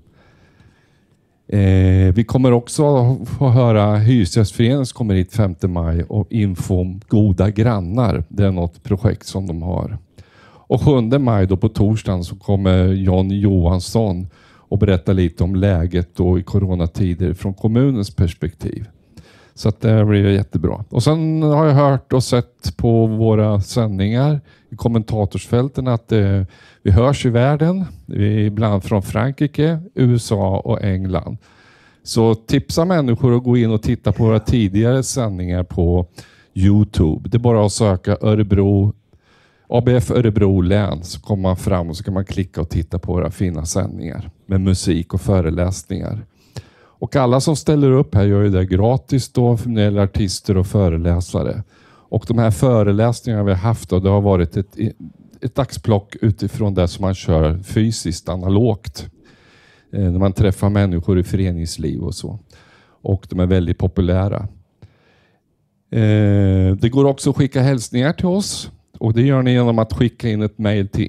Vi kommer också få höra Hyresgästföreningen som kommer hit 5 maj och info om goda grannar. Det är något projekt som de har. Och 7 maj då på torsdagen så kommer John Johansson och berätta lite om läget då i coronatider från kommunens perspektiv. Så att det blir jättebra. Och sen har jag hört och sett på våra sändningar i kommentatorsfälten att vi hörs i världen. Vi är ibland från Frankrike, USA och England. Så tipsa människor att gå in och titta på våra tidigare sändningar på YouTube. Det är bara att söka ABF Örebro län så kommer man fram och så kan man klicka och titta på våra fina sändningar med musik och föreläsningar. Och alla som ställer upp här gör ju det gratis då för när det gäller artister och föreläsare. Och de här föreläsningarna vi har haft då, det har varit ett axplock utifrån det som man kör fysiskt, analogt. När man träffar människor i föreningsliv och så. Och de är väldigt populära. Det går också att skicka hälsningar till oss. Och det gör ni genom att skicka in ett mejl till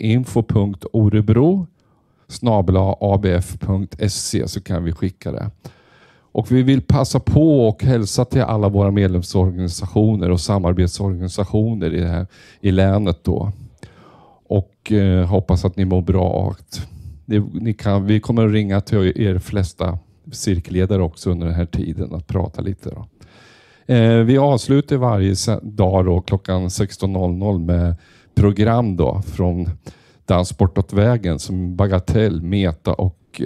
info.orebro@abf.se så kan vi skicka det. Och vi vill passa på och hälsa till alla våra medlemsorganisationer och samarbetsorganisationer i länet då. Och hoppas att ni mår bra. Vi kommer att ringa till er flesta cirkelledare också under den här tiden att prata lite då. Vi avslutar varje dag då, klockan 16.00 med program då från Dans bortåt vägen som Bagatell, Meta och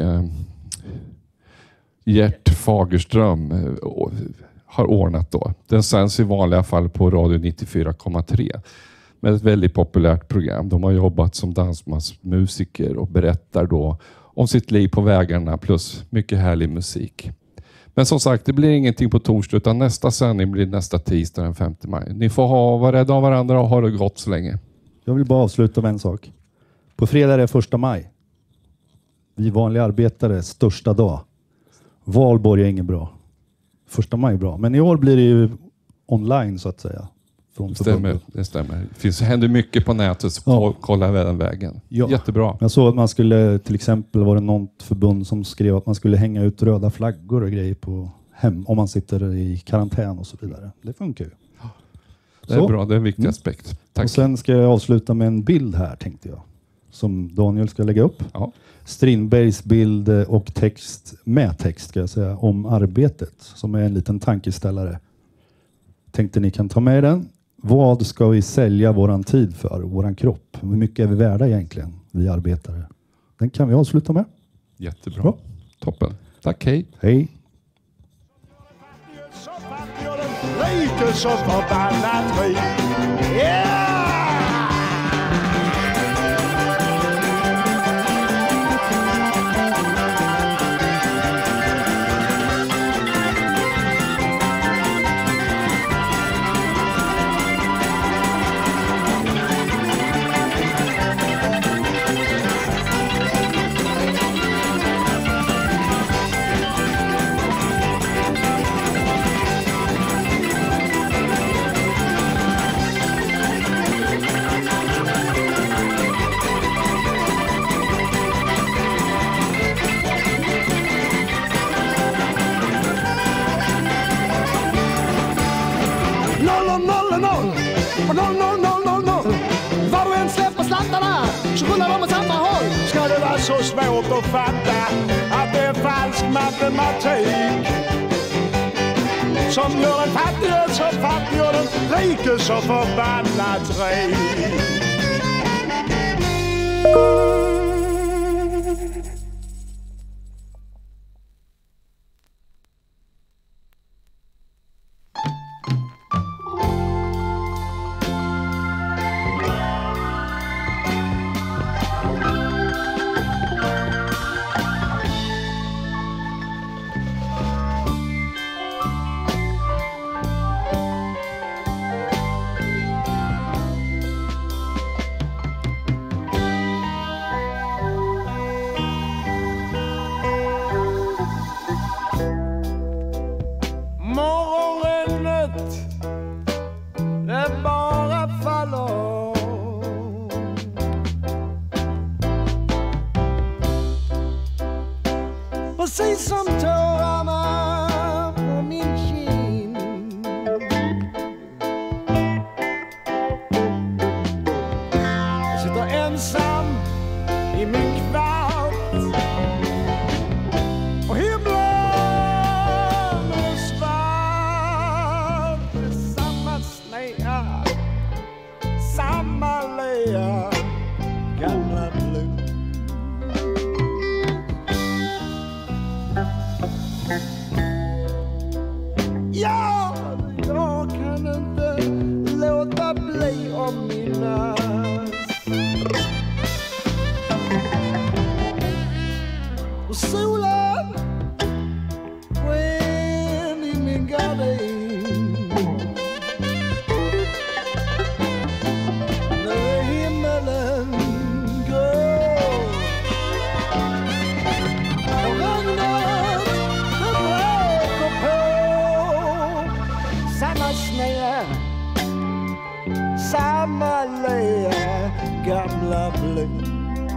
Gert Fagerström har ordnat då. Den sänds i vanliga fall på radio 94,3 med ett väldigt populärt program. De har jobbat som dansmansmusiker och berättar då om sitt liv på vägarna plus mycket härlig musik. Men som sagt, det blir ingenting på torsdag utan nästa sändning blir nästa tisdag den 5 maj. Ni får vara rädda om varandra och ha det gott så länge. Jag vill bara avsluta med en sak. På fredag är det 1 maj. Vi vanliga arbetare största dag. Valborg är inget bra. 1 maj är bra. Men i år blir det ju online så att säga. Det stämmer. Det händer mycket på nätet så kolla den vägen. Ja. Jättebra. Jag såg att man skulle, till exempel var det något förbund som skrev att man skulle hänga ut röda flaggor och grejer på hem om man sitter i karantän och så vidare. Det funkar ju. Det är bra, det är en viktig aspekt. Tack. Och sen ska jag avsluta med en bild här tänkte jag. Som Daniel ska lägga upp. Ja. Strindbergs bild och text, med text ska jag säga, om arbetet. Som är en liten tankeställare. Tänkte ni kan ta med den. Vad ska vi sälja våran tid för? Våran kropp? Hur mycket är vi värda egentligen? Vi arbetare. Den kan vi avsluta med. Jättebra. Bra. Toppen. Tack, hej. Hej. Rike så förbannat rik. Yeah! Var du än släpper slantarna så rullar de åt samma håll. Ska det vara så svårt att fatta att det är falsk matematik som gör en fattig så fattig och den rike så förbannat rik? precis som tårarna på min kind. Jag sitter ensam i min kvart och himlen är svart. Det är samma snea, samma lea, gamla blues. Ja, jag kan inte låta bli att minnas. Och solen sken i min gardin. Nu är himmelen grå och regnet det vräker på. Samma snö, samma lea, gamla blues.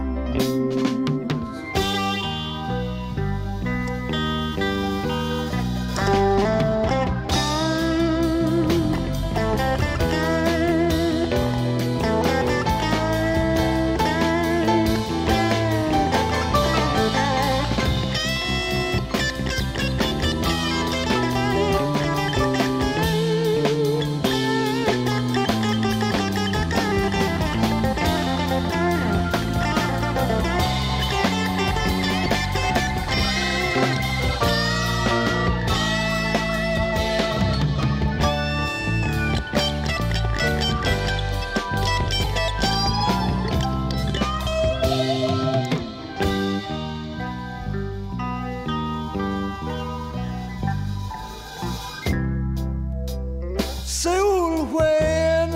Solsken,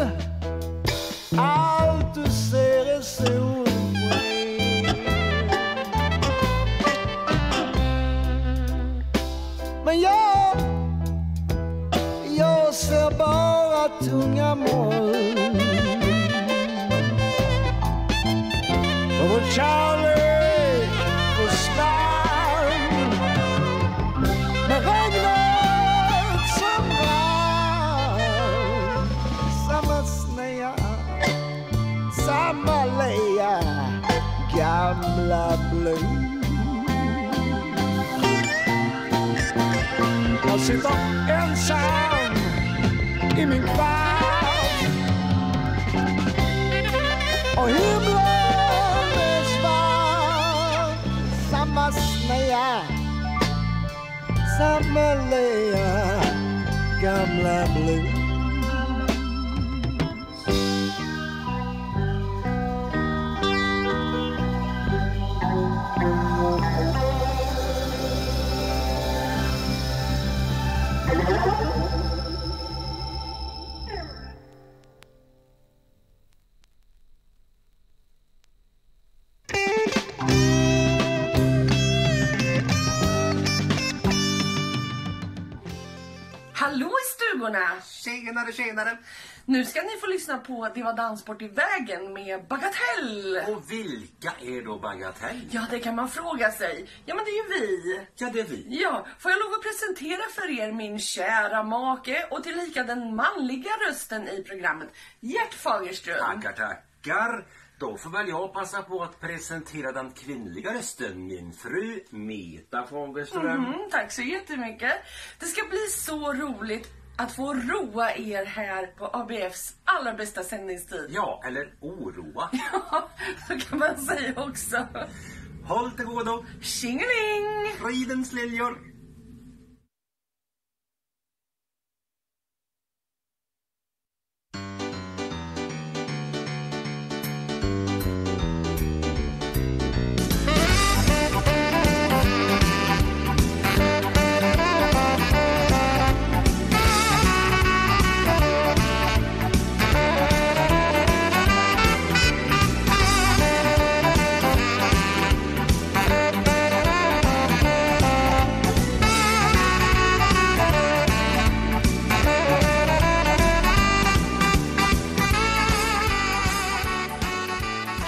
allt du ser är solsken. Men jag ser bara tunga moln. Och vår kärlek försvann med regnet som brann. Samma snea, samma lea, gamla blues. Jag sitter ensam i min kvart och himlen är svart. Samma snea, samma lea, gamla blues. Hallå i stugorna! Tjenare, tjenare! Nu ska ni få lyssna på Det var danssport i vägen med Bagatell. Och vilka är då Bagatell? Ja, det kan man fråga sig. Ja, men det är ju vi. Ja, det är vi. Ja, får jag lov att presentera för er min kära make och tillika den manliga rösten i programmet, Gert Fagerström. Tackar. Då får väl jag passa på att presentera den kvinnliga rösten, min fru Meta Fagerström. Tack så jättemycket. Det ska bli så roligt att få roa er här på ABFs allra bästa sändningstid. Ja, eller oroa. Ja, så kan man säga också. Håll till godo. Tjingeling! Fridens liljor.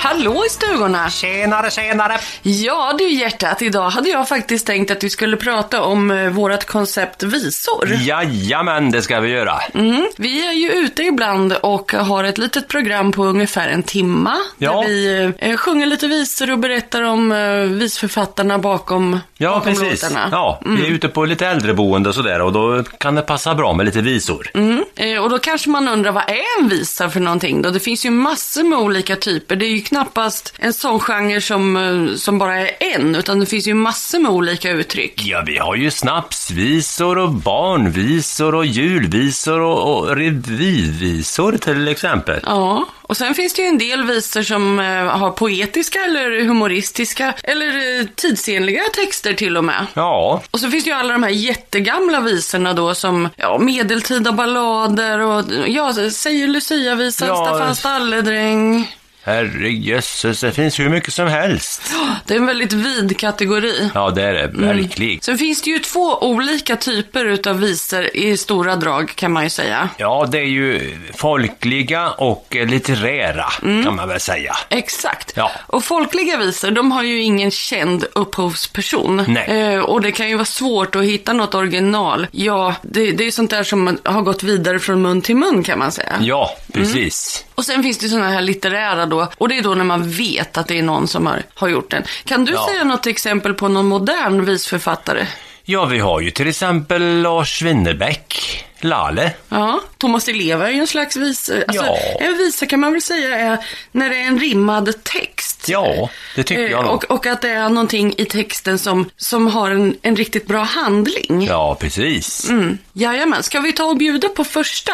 Hallå i stugorna! Tjenare! Ja du hjärtat, idag hade jag faktiskt tänkt att vi skulle prata om vårt koncept visor. Jajamän, det ska vi göra. Vi är ju ute ibland och har ett litet program på ungefär en timma. Ja. Där vi sjunger lite visor och berättar om visförfattarna bakom precis. låtarna. Ja, vi är ute på lite äldreboende och sådär, och då kan det passa bra med lite visor. Och då kanske man undrar, vad är en visa för någonting då? Det finns ju massor med olika typer. Det är ju knappast en sån genre som bara är en, utan det finns ju massor med olika uttryck. Ja, vi har ju snapsvisor och barnvisor och julvisor och revyvisor till exempel. Ja, och sen finns det ju en del visor som har poetiska eller humoristiska eller tidsenliga texter till och med. Ja. Och så finns det ju alla de här jättegamla visorna då som medeltida ballader och säger Lucia-visan, Staffan Stalledräng. Herrejösses, det finns hur mycket som helst. Det är en väldigt vid kategori. Ja, det är det, verkligen. Sen finns det ju 2 olika typer utav visor i stora drag, kan man ju säga. Ja, det är ju folkliga och litterära, kan man väl säga. Exakt. Ja. Och folkliga visor, de har ju ingen känd upphovsperson. Nej. Och det kan ju vara svårt att hitta något original. Ja, det är sånt där som har gått vidare från mun till mun, kan man säga. Ja, precis. Och sen finns det såna här litterära då, och det är då när man vet att det är någon som har gjort den. Kan du säga något exempel på någon modern visförfattare? Ja, vi har ju till exempel Lars Winnerbäck, Lale. Ja, Thomas Di Leva är ju en slags visa. Alltså, en visa kan man väl säga är när det är en rimmad text. Ja, det tycker jag nog. Och att det är någonting i texten som har en riktigt bra handling. Ja, precis. Jajamän, ska vi ta och bjuda på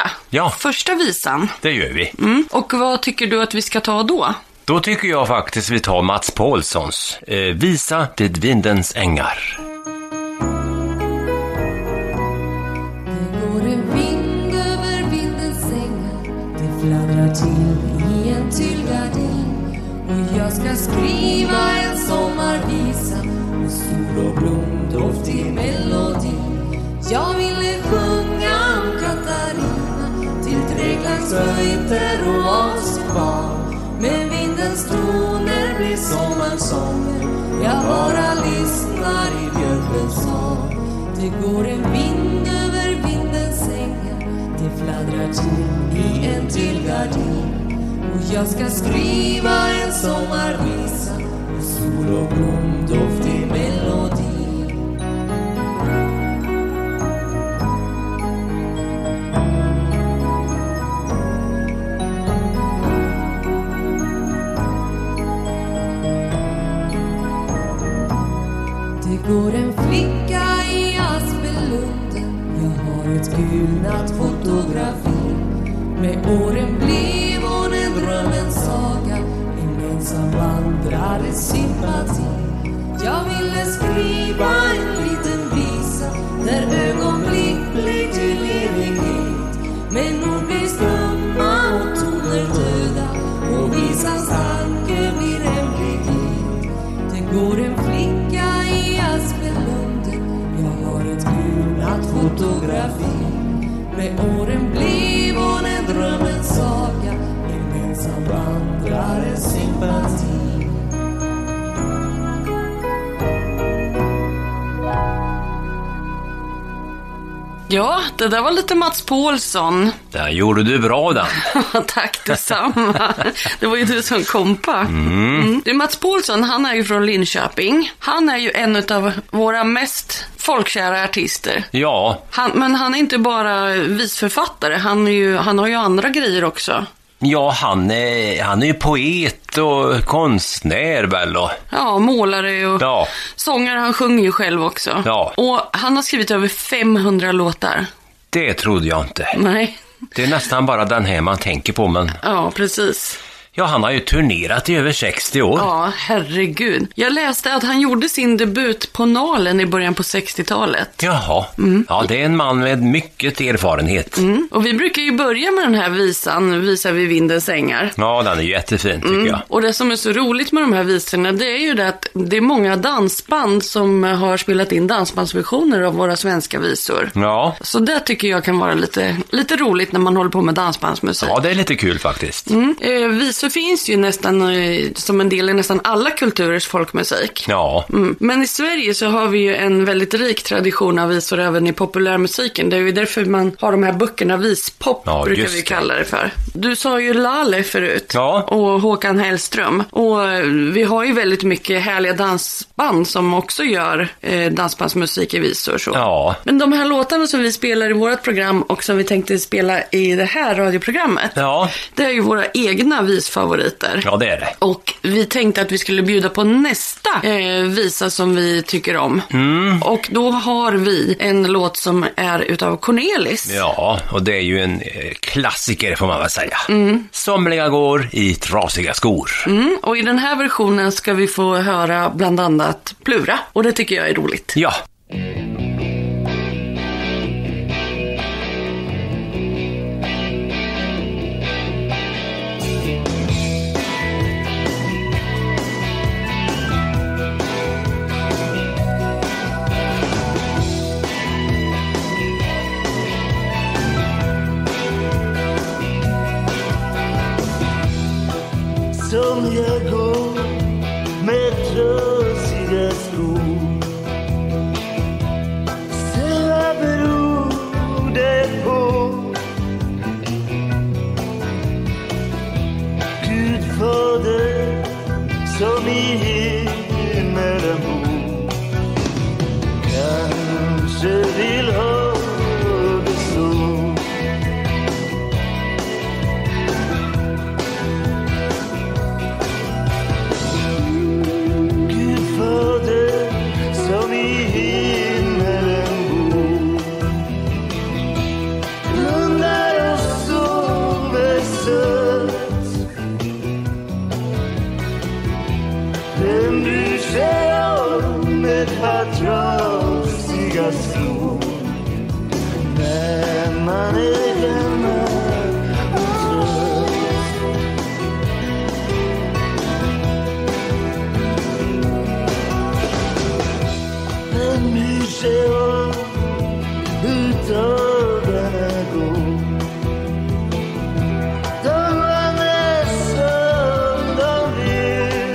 första visan? Det gör vi. Och vad tycker du att vi ska ta då? Då tycker jag faktiskt vi tar Mats Paulssons Visa vid vindens ängar. Fladdrar till i en tyllgardin och jag ska skriva en sommarvisa med sol och blomdoft i melodi. Jag ville sjunga om Katarina till träklagsflöjter och oss barn, men vindens toner blir sommarsånger. Jag bara lyssnar i björkens sång. Det går en vind över vindens ängar, det fladdrar till i en tyllgardin och jag ska skriva en sommarvisa med sol och blomdoft i melodi. Det går en flicka i Aspelunden, jag har ett gulnat fotografi. Med åren blev hon en drömmens saga, gemensam vandrare sympati. Jag ville skriva en liten visa där ögonblick blev till evighet, men ord blir stumma och toner döda och visans tanke blir hemlighet. Det går en flicka i Aspelunden, jag har ett gulnat fotografi. Med åren blev hon en drömmens saga, gemensam vandrare sympati. Ja, det där var lite Mats Paulsson. Där gjorde du bra den. Tack detsamma. Det var ju du som kompa. Du, Mats Paulsson, han är ju från Linköping. Han är ju en av våra mest folkkära artister. Ja. Men han är inte bara visförfattare, han har ju andra grejer också. Ja, han är ju poet och konstnär väl och... Ja, målare och sångare, han sjunger ju själv också. Ja. Och han har skrivit över 500 låtar. Det trodde jag inte. Nej. Det är nästan bara den här man tänker på, men... Ja, precis. Ja, han har ju turnerat i över 60 år. Ja, herregud. Jag läste att han gjorde sin debut på Nalen i början på 60-talet. Jaha. Ja, det är en man med mycket erfarenhet. Och vi brukar ju börja med den här visan, Visa vid vindens ängar. Ja, den är jättefin tycker jag. Och det som är så roligt med de här visorna, det är ju det att det är många dansband som har spelat in dansbandsversioner av våra svenska visor. Ja. Så det tycker jag kan vara lite roligt när man håller på med dansbandsmusik. Ja, det är lite kul faktiskt. så finns ju nästan som en del i nästan alla kulturers folkmusik. Ja. Men i Sverige så har vi ju en väldigt rik tradition av visor även i populärmusiken. Det är ju därför man har de här böckerna vispop, brukar vi kalla det för. Du sa ju Laleh förut och Håkan Hellström. Och vi har ju väldigt mycket härliga dansband som också gör dansbandsmusik i visor. Så. Ja. Men de här låtarna som vi spelar i vårt program och som vi tänkte spela i det här radioprogrammet, det är ju våra egna visfavoriter. Ja, det är det. Och vi tänkte att vi skulle bjuda på nästa visa som vi tycker om. Och då har vi en låt som är utav Cornelis. Ja, och det är ju en klassiker får man väl säga. Somliga går i trasiga skor. Och i den här versionen ska vi få höra bland annat Plura. Och det tycker jag är roligt. Ja. Som jag går med trasiga skor. Se vad beror det på? Gud fader som i himmelen bor, kanske vill ha det så. Som i himmelen bor, blundar och sover sött. Vem bryr sig om ett par trasiga skor när man är gammal och trött? Vem bryr sig om hur dagarna går? De vandrar som de vill,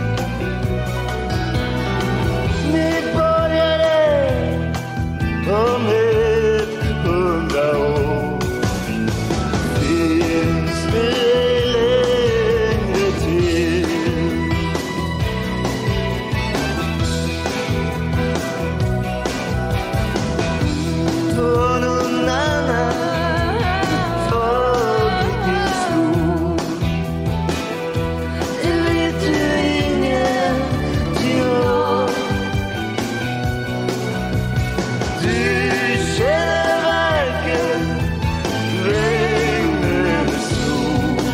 medborgare om 100 år. Finns det längre till? Då någon annan tagit din skor, det vet du ingenting om. Du känner varken regn eller sol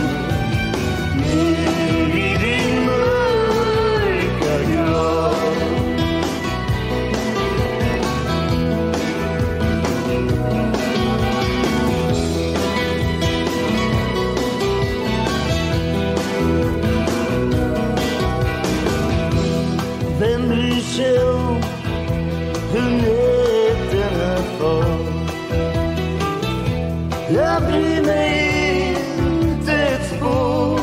ner i din mörka grav. Vem bryr sig om hur nätterna far? Jag bryr mig inte ett spår,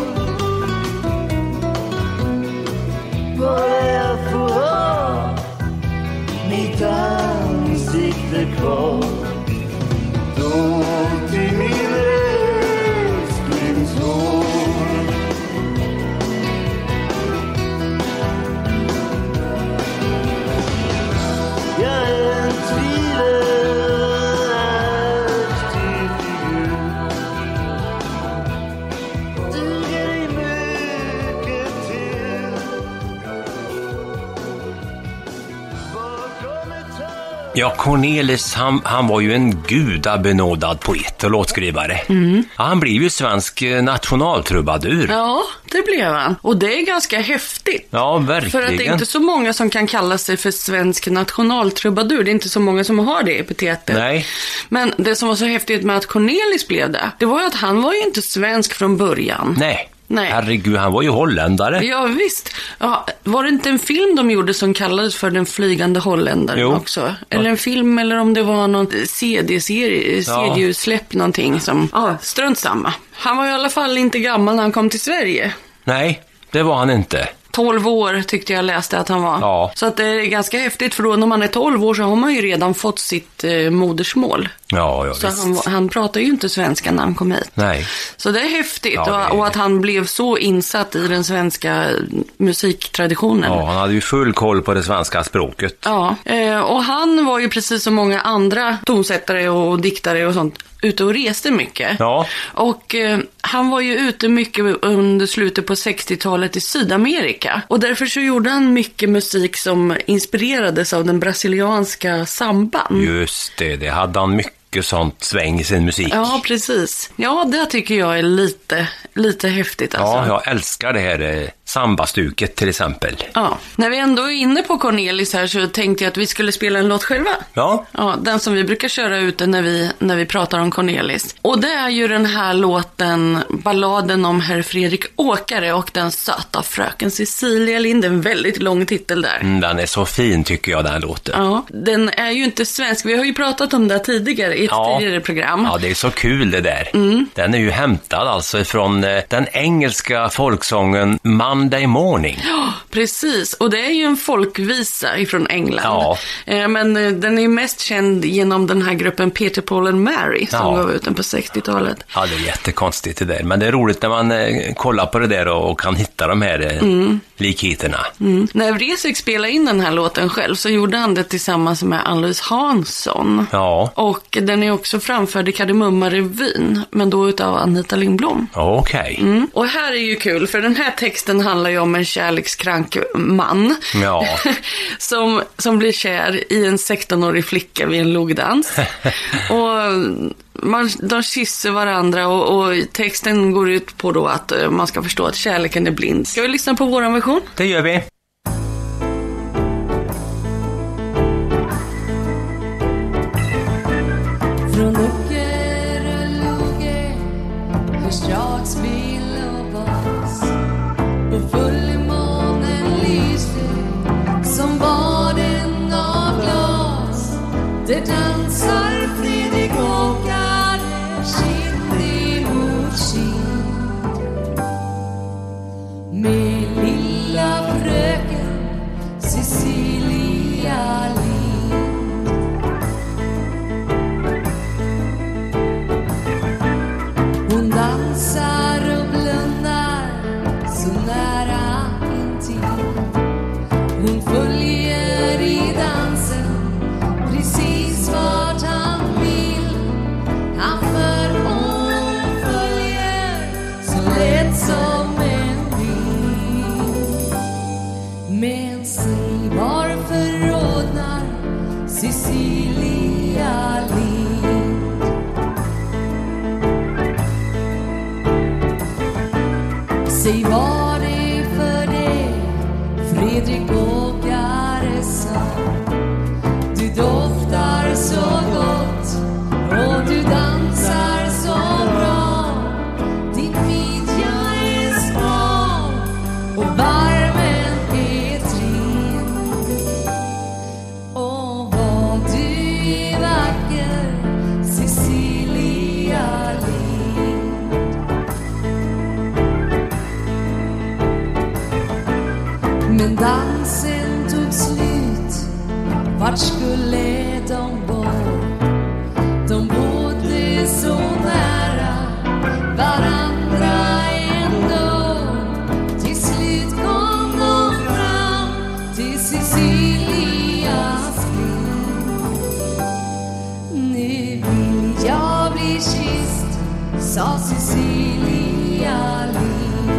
bara jag får ha mitt ansikte kvar. Då till min älsklingshår. Jag är en tvivelaktig figur, duger i mycket till. Bakom ett tak. Ja, Cornelis, han var ju en gudabenådad poet och låtskrivare. Ja, han blev ju svensk nationaltrubadur. Ja, det blev han. Och det är ganska häftigt. Ja, verkligen. För att det är inte så många som kan kalla sig för svensk nationaltrubadur. Det är inte så många som har det epitetet. Nej. Men det som var så häftigt med att Cornelis blev det var ju att han var ju inte svensk från början. Nej. Nej. Herregud, han var ju holländare. Ja, visst. Ja, var det inte en film de gjorde som kallades för Den flygande holländaren också? Eller en film, eller om det var någon CD-släpp någonting som... Ja, strunt samma. Han var i alla fall inte gammal när han kom till Sverige. Nej, det var han inte. 12 år tyckte jag läste att han var. Ja. Så att det är ganska häftigt, för då när man är 12 år så har man ju redan fått sitt modersmål. Ja, så han pratar ju inte svenska när han kom hit. Nej. Så det är häftigt, Ja, och att han blev så insatt i den svenska musiktraditionen. Ja, han hade ju full koll på det svenska språket. Ja, och han var ju precis som många andra tonsättare och diktare och sånt ute och reste mycket. Ja. Och han var ju ute mycket under slutet på 60-talet i Sydamerika. Och därför så gjorde han mycket musik som inspirerades av den brasilianska samban. Just det hade han mycket sånt sväng i sin musik. Ja, precis. Ja, det tycker jag är lite häftigt alltså. Ja, jag älskar det här sambastuket till exempel. Ja, när vi ändå är inne på Cornelis här så tänkte jag att vi skulle spela en låt själva. Ja. Ja, den som vi brukar köra ute när vi pratar om Cornelis. Och det är ju den här låten, balladen om herr Fredrik Åkare och den söta fröken Cecilia Lind. En väldigt lång titel där. Den är så fin tycker jag, den låten. Ja, den är ju inte svensk. Vi har ju pratat om det tidigare i ett tidigare program. Ja, det är så kul det där. Den är ju hämtad alltså från den engelska folksången Monday Morning. Ja, precis. Och det är ju en folkvisa ifrån England. Ja. Men den är ju mest känd genom den här gruppen Peter, Paul and Mary som gav ut den på 60-talet. Ja, det är jättekonstigt det där. Men det är roligt när man kollar på det där och kan hitta de här likheterna. När Vreeswijk spelade in den här låten själv så gjorde han det tillsammans med Ann-Louise Hansson. Ja. Och den är också framförd i Kardemumma-revyn, men då utav Anita Lindblom. Okej. Och här är ju kul, för den här texten handlar ju om en kärlekskrank man. Ja. som blir kär i en 16-årig flicka vid en logdans. Och de kysser varandra och texten går ut på då att man ska förstå att kärleken är blind. Ska vi lyssna på våran version? Det gör vi. Från Ockerloge hur strax vill och bas och fullmånen lyser som baden av glas. Det dansar Fredrik Åkare kind emot kind med lilla fröken Cecilia Lind. Hon dansar och blundar så nära intill. Hon följer i dansen precis vart han vill. Han för hon följer så lätt som en vind. Men säg varför rodnar Cecilia Lind? Säg vad det är för det Fredrik Åkare sa. Du doftar så gott och du dansar så bra. Din midja är smal och varmen är trin. Och vad du är vacker Cecilia Lind. Men dansen tog slut. Vart skulle de gå? De bodde så nära varandra ändå. Till slut kom de fram till Cecilias blind. Nu vill jag bli kysst, sa Cecilia Lind.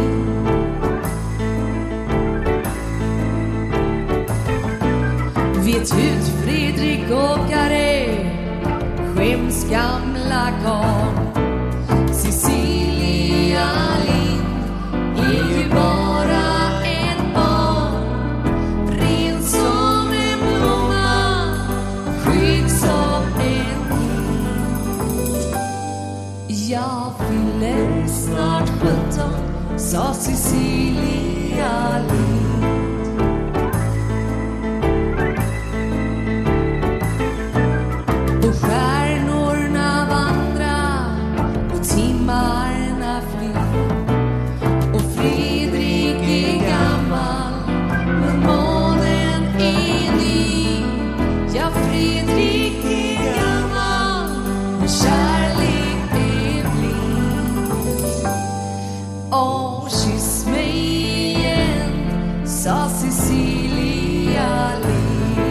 Vet hut Fredrik Åkare, skäms gamla karl. Cecilia Lind är ju bara en barn. Ren som en blomma, skygg som en hind. Jag fyller snart 17, sa Cecilia Lind. Och stjärnorna vandrar och timmarna flyr. Och Fredrik är gammal men månen är ny. Ja, Fredrik är gammal men kärlek är blind. Åh, kyss mig igen, sa Cecilia Lind.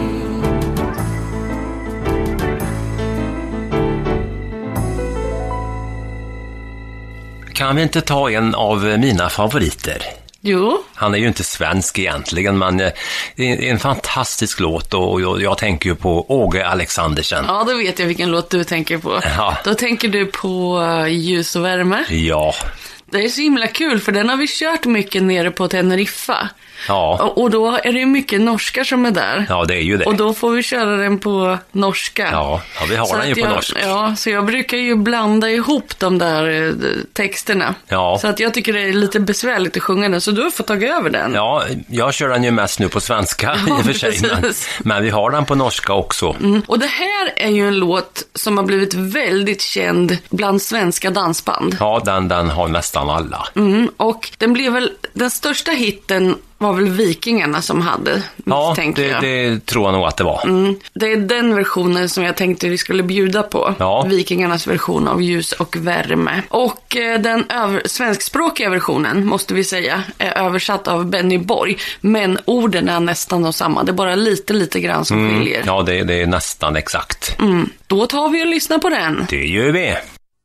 Kan vi inte ta en av mina favoriter? Jo. Han är ju inte svensk egentligen, men det är en fantastisk låt och jag tänker ju på Åge Alexandersen. Ja, då vet jag vilken låt du tänker på. Ja. Då tänker du på Ljus och värme. Ja. Det är så himla kul för den har vi kört mycket nere på Teneriffa. Ja. Och då är det ju mycket norskar som är där. Ja, det är ju det. Och då får vi köra den på norska. Ja, vi har så den ju på norsk. Ja, så jag brukar ju blanda ihop de där texterna. Ja. Så att jag tycker det är lite besvärligt att sjunga den, så du får ta över den. Ja, jag kör den ju mest nu på svenska i och för sig. Men vi har den på norska också. Mm. Och det här är ju en låt som har blivit väldigt känd bland svenska dansband. Ja, den har nästan alla. Mm. Och den blev väl, den största hitten var väl Vikingarna som hade, misstänker jag. Det tror jag nog att det var. Mm. Det är den versionen som jag tänkte vi skulle bjuda på. Ja. Vikingarnas version av Ljus och värme. Och den svenskspråkiga versionen, måste vi säga, är översatt av Benny Borg. Men orden är nästan de samma. Det är bara lite grann som skiljer. Ja, det är nästan exakt. Mm. Då tar vi och lyssnar på den. Det gör vi.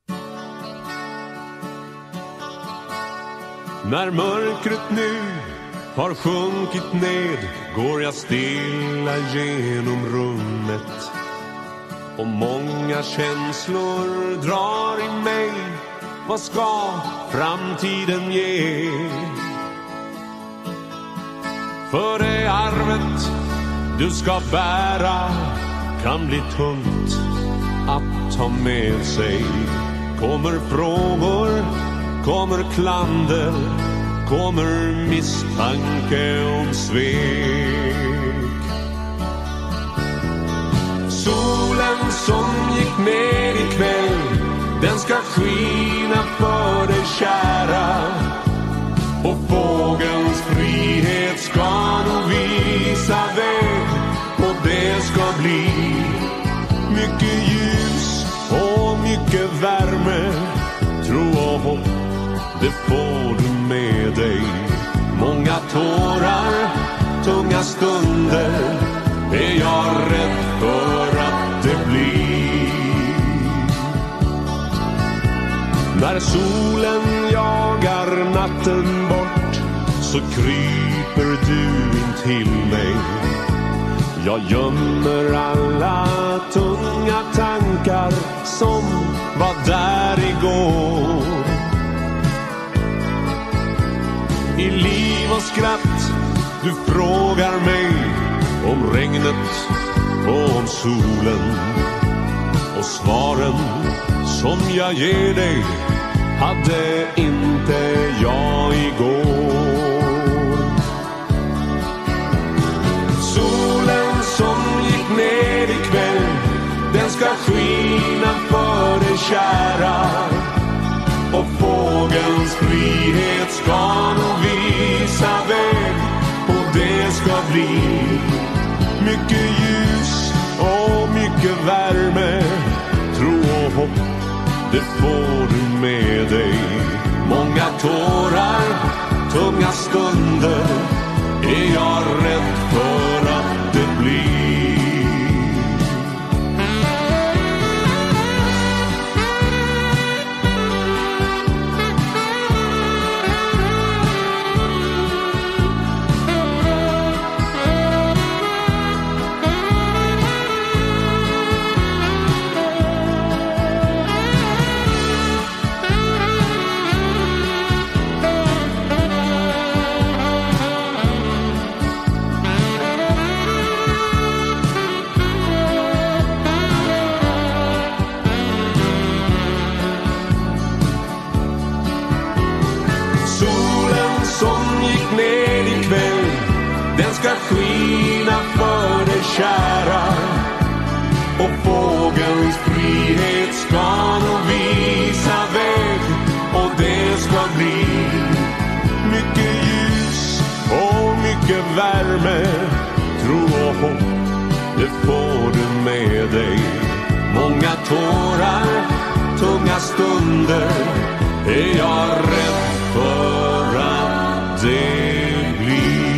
När mörkret nu har sjunkit ned går jag stilla genom rummet och många känslor drar i mig. Vad ska framtiden ge? För det arvet du ska bära kan bli tungt att ta med sig. Kommer frågor, kommer klander, kommer misstanke om svek. Solen som gick ner ikväll, den ska skina för dig kära. Och fågelns frihet ska nog visa väg. Och det ska bli mycket ljus och mycket värme. Tro och hopp, det får du med dig. Många tårar, tunga stunder är jag rädd för att det blir. När solen jagar natten bort så kryper du in till mig. Jag gömmer alla tunga tankar som var där igår. I liv och skratt du frågar mig om regnet och om solen. Och svaren som jag ger dig hade inte jag igår. Solen som gick ner ikväll, den ska skina för dig kära. Och fågelns frihet ska nog visa väg. Och det ska bli mycket ljus och mycket värme. Tro och hopp, det får du med dig. Många tårar, tunga stunder är jag rädd för att det blir. skina för det kära, och fågelns frihet ska nog visa väg, och det ska bli mycket ljus och mycket värme. Tro och hopp, det får du med dig. Många tårar, tunga stunder, är jag rädd för att det blir.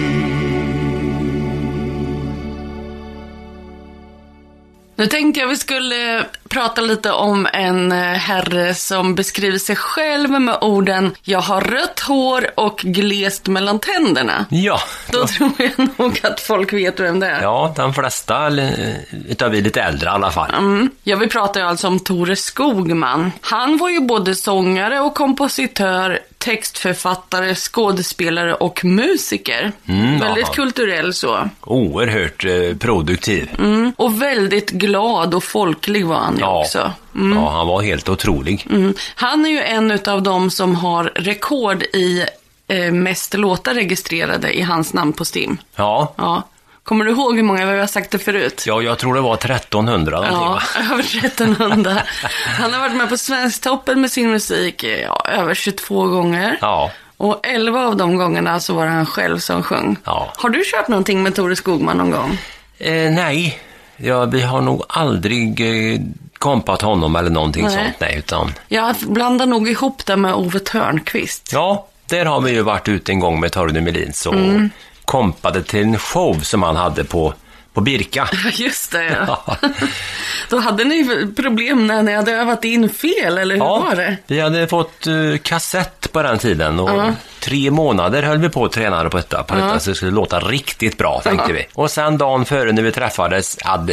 Nu tänkte jag vi skulle prata lite om en herre som beskriver sig själv med orden: jag har rött hår och glest mellan tänderna. Ja. Då tror jag nog att folk vet vem det är. Ja, de flesta utav vi lite äldre i alla fall. Ja, vi pratar ju alltså om Tore Skogman. Han var ju både sångare och kompositör, textförfattare, skådespelare och musiker. Väldigt kulturell så. Oerhört produktiv. Och väldigt glad och folklig var han ju också. Ja, han var helt otrolig. Han är ju en utav dem som har rekord i mest låtar registrerade i hans namn på Steam. Ja. Kommer du ihåg hur många vi har sagt det förut? Ja, jag tror det var 1300 Ja, över 1300. Han har varit med på Svensktoppen med sin musik över 22 gånger. Ja. Och 11 av de gångerna så var det han själv som sjöng. Ja. Har du kört någonting med Tore Skogman någon gång? Nej, vi har nog aldrig kompat honom eller någonting sånt. Nej, utan... Jag blandar nog ihop det med Ove Törnqvist. Ja, där har vi ju varit ute en gång med Torgny Melins och kompade till en show som han hade på Birka. Just det, ja. Då hade ni problem när ni hade övat in fel, eller hur var det? Vi hade fått kassett på den tiden och 3 månader höll vi på att träna på detta så det skulle låta riktigt bra, tänkte vi. Och sen dagen före när vi träffades,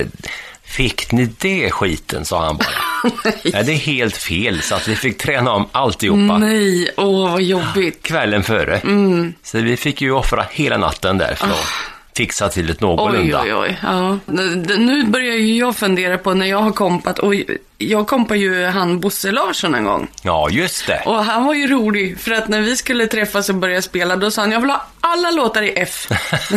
fick ni det skiten, sa han bara. Ja, det är helt fel, så att vi fick träna om alltihopa. Nej, vad jobbigt. Kvällen före. Så vi fick ju offra hela natten där för att fixa till ett någorlunda. Oj. Ja. Nu börjar ju jag fundera på när jag har kompat, och jag kompade ju han Bosse Larsson en gång. Ja, just det. Och han var ju rolig, för att när vi skulle träffas och börja spela, då sa han: jag vill ha alla låtar i F.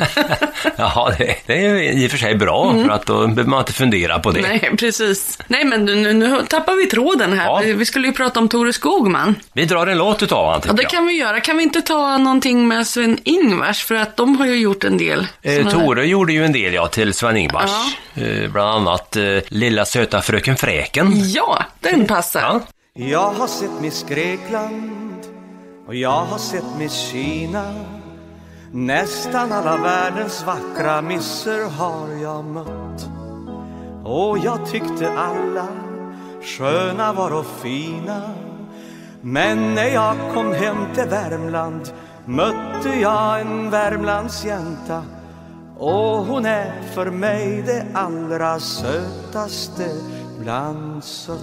Ja, det är ju i och för sig bra, för att då behöver man inte fundera på det. Nej, precis. Nej, men nu tappar vi tråden här. Ja. Vi skulle ju prata om Tore Skogman. Vi drar en låt utav han, tycker jag. Ja, det kan vi göra. Kan vi inte ta någonting med Sven-Ingvars? För att de har ju gjort en del. Tore gjorde ju en del, till Sven-Ingvars. Ja. Bland annat Lilla söta fröken Fräken. Ja, den passar. Ja. Jag har sett Miss Grekland och jag har sett Miss Kina. Nästan alla världens vackra misser har jag mött. Och jag tyckte alla sköna var och fina. Men när jag kom hem till Värmland mötte jag en Värmlandsjänta. Och hon är för mig det allra sötaste bland sött.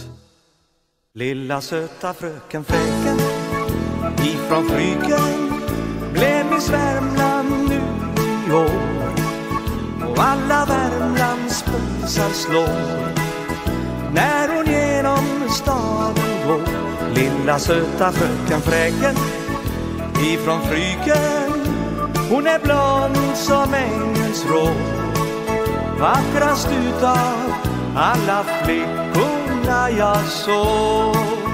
Lilla söta fröken Fräken ifrån Fryken blev Miss Värmland nu i år. Och alla Värmlands pulsar slår när hon genom staden går. Lilla söta fröken Fräken ifrån Fryken, hon är blond som ängens rå. Vackrast utav alla flickorna jag såg.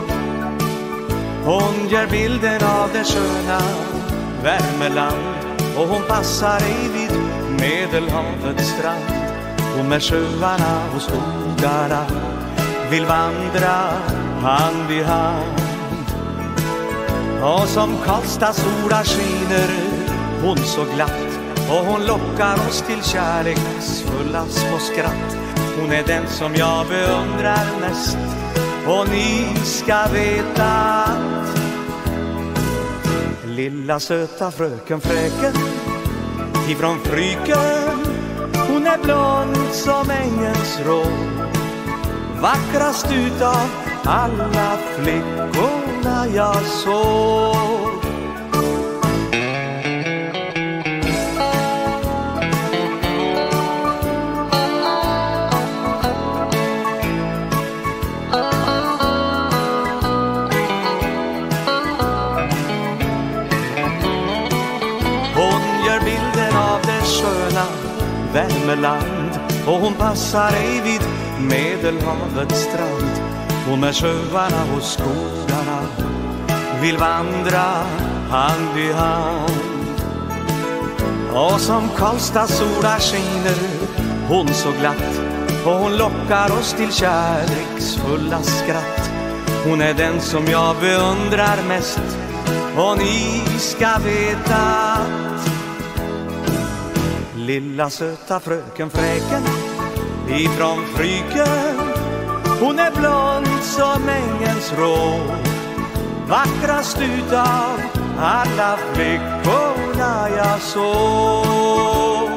Hon gör bilden av det sköna Värmeland, och hon passar i vid Medelhavets strand. Och med sjöarna och skogarna vill vandra hand i hand. Och som Karlstads sola skiner hon så glatt, och hon lockar oss till kärleksfulla små skratt. Hon är den som jag beundrar mest, och ni ska veta att lilla söta fröken Fräken ifrån Fryken, hon är blond som ängens rå. Vackrast utav alla flickorna jag såg. Värmeland och hon passar ej vid Medelhavets strand. Hon med sjöarna och skogarna vill vandra hand i hand. Och som Karlstads sola skiner hon så glatt, och hon lockar oss till kärleksfulla skratt. Hon är den som jag beundrar mest, och ni ska veta att lilla söta fröken Fräken ifrån Fryken, hon är blond som ängens rå, vackrast utav alla flickorna jag såg.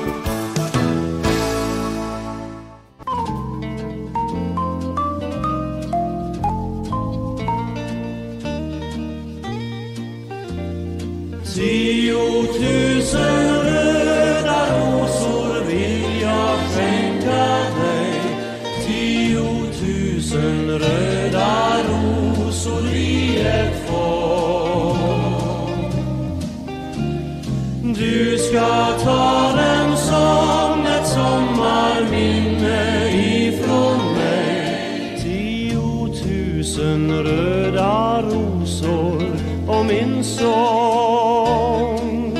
Tiotusen röda rosor vill jag skänka dig. 10 000 röda rosor i ett fång. Du ska ta dem som ett sommarminne ifrån mig. 10 000 röda rosor och min sång.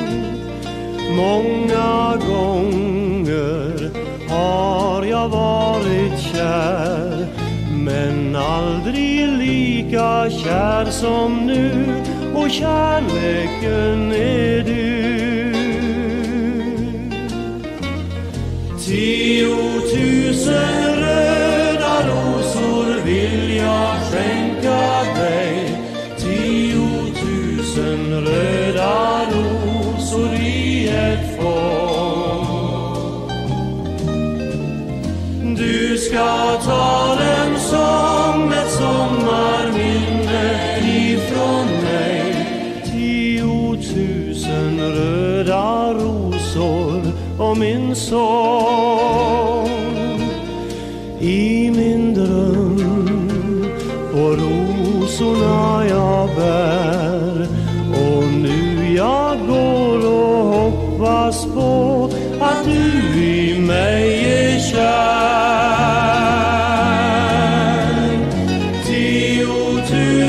Många gånger har jag varit kär, men aldrig lika kär som nu, och kärleken är du. 10 000 röda rosor vill jag skänka dig. 10 000 röda rosor i ett fång. Du ska ta dem som ett sommarminne ifrån mig. 10 000 röda rosor och min sång. I min dröm på rosorna jag bär, och nu jag går och hoppas på att du i mig är kär. 10 000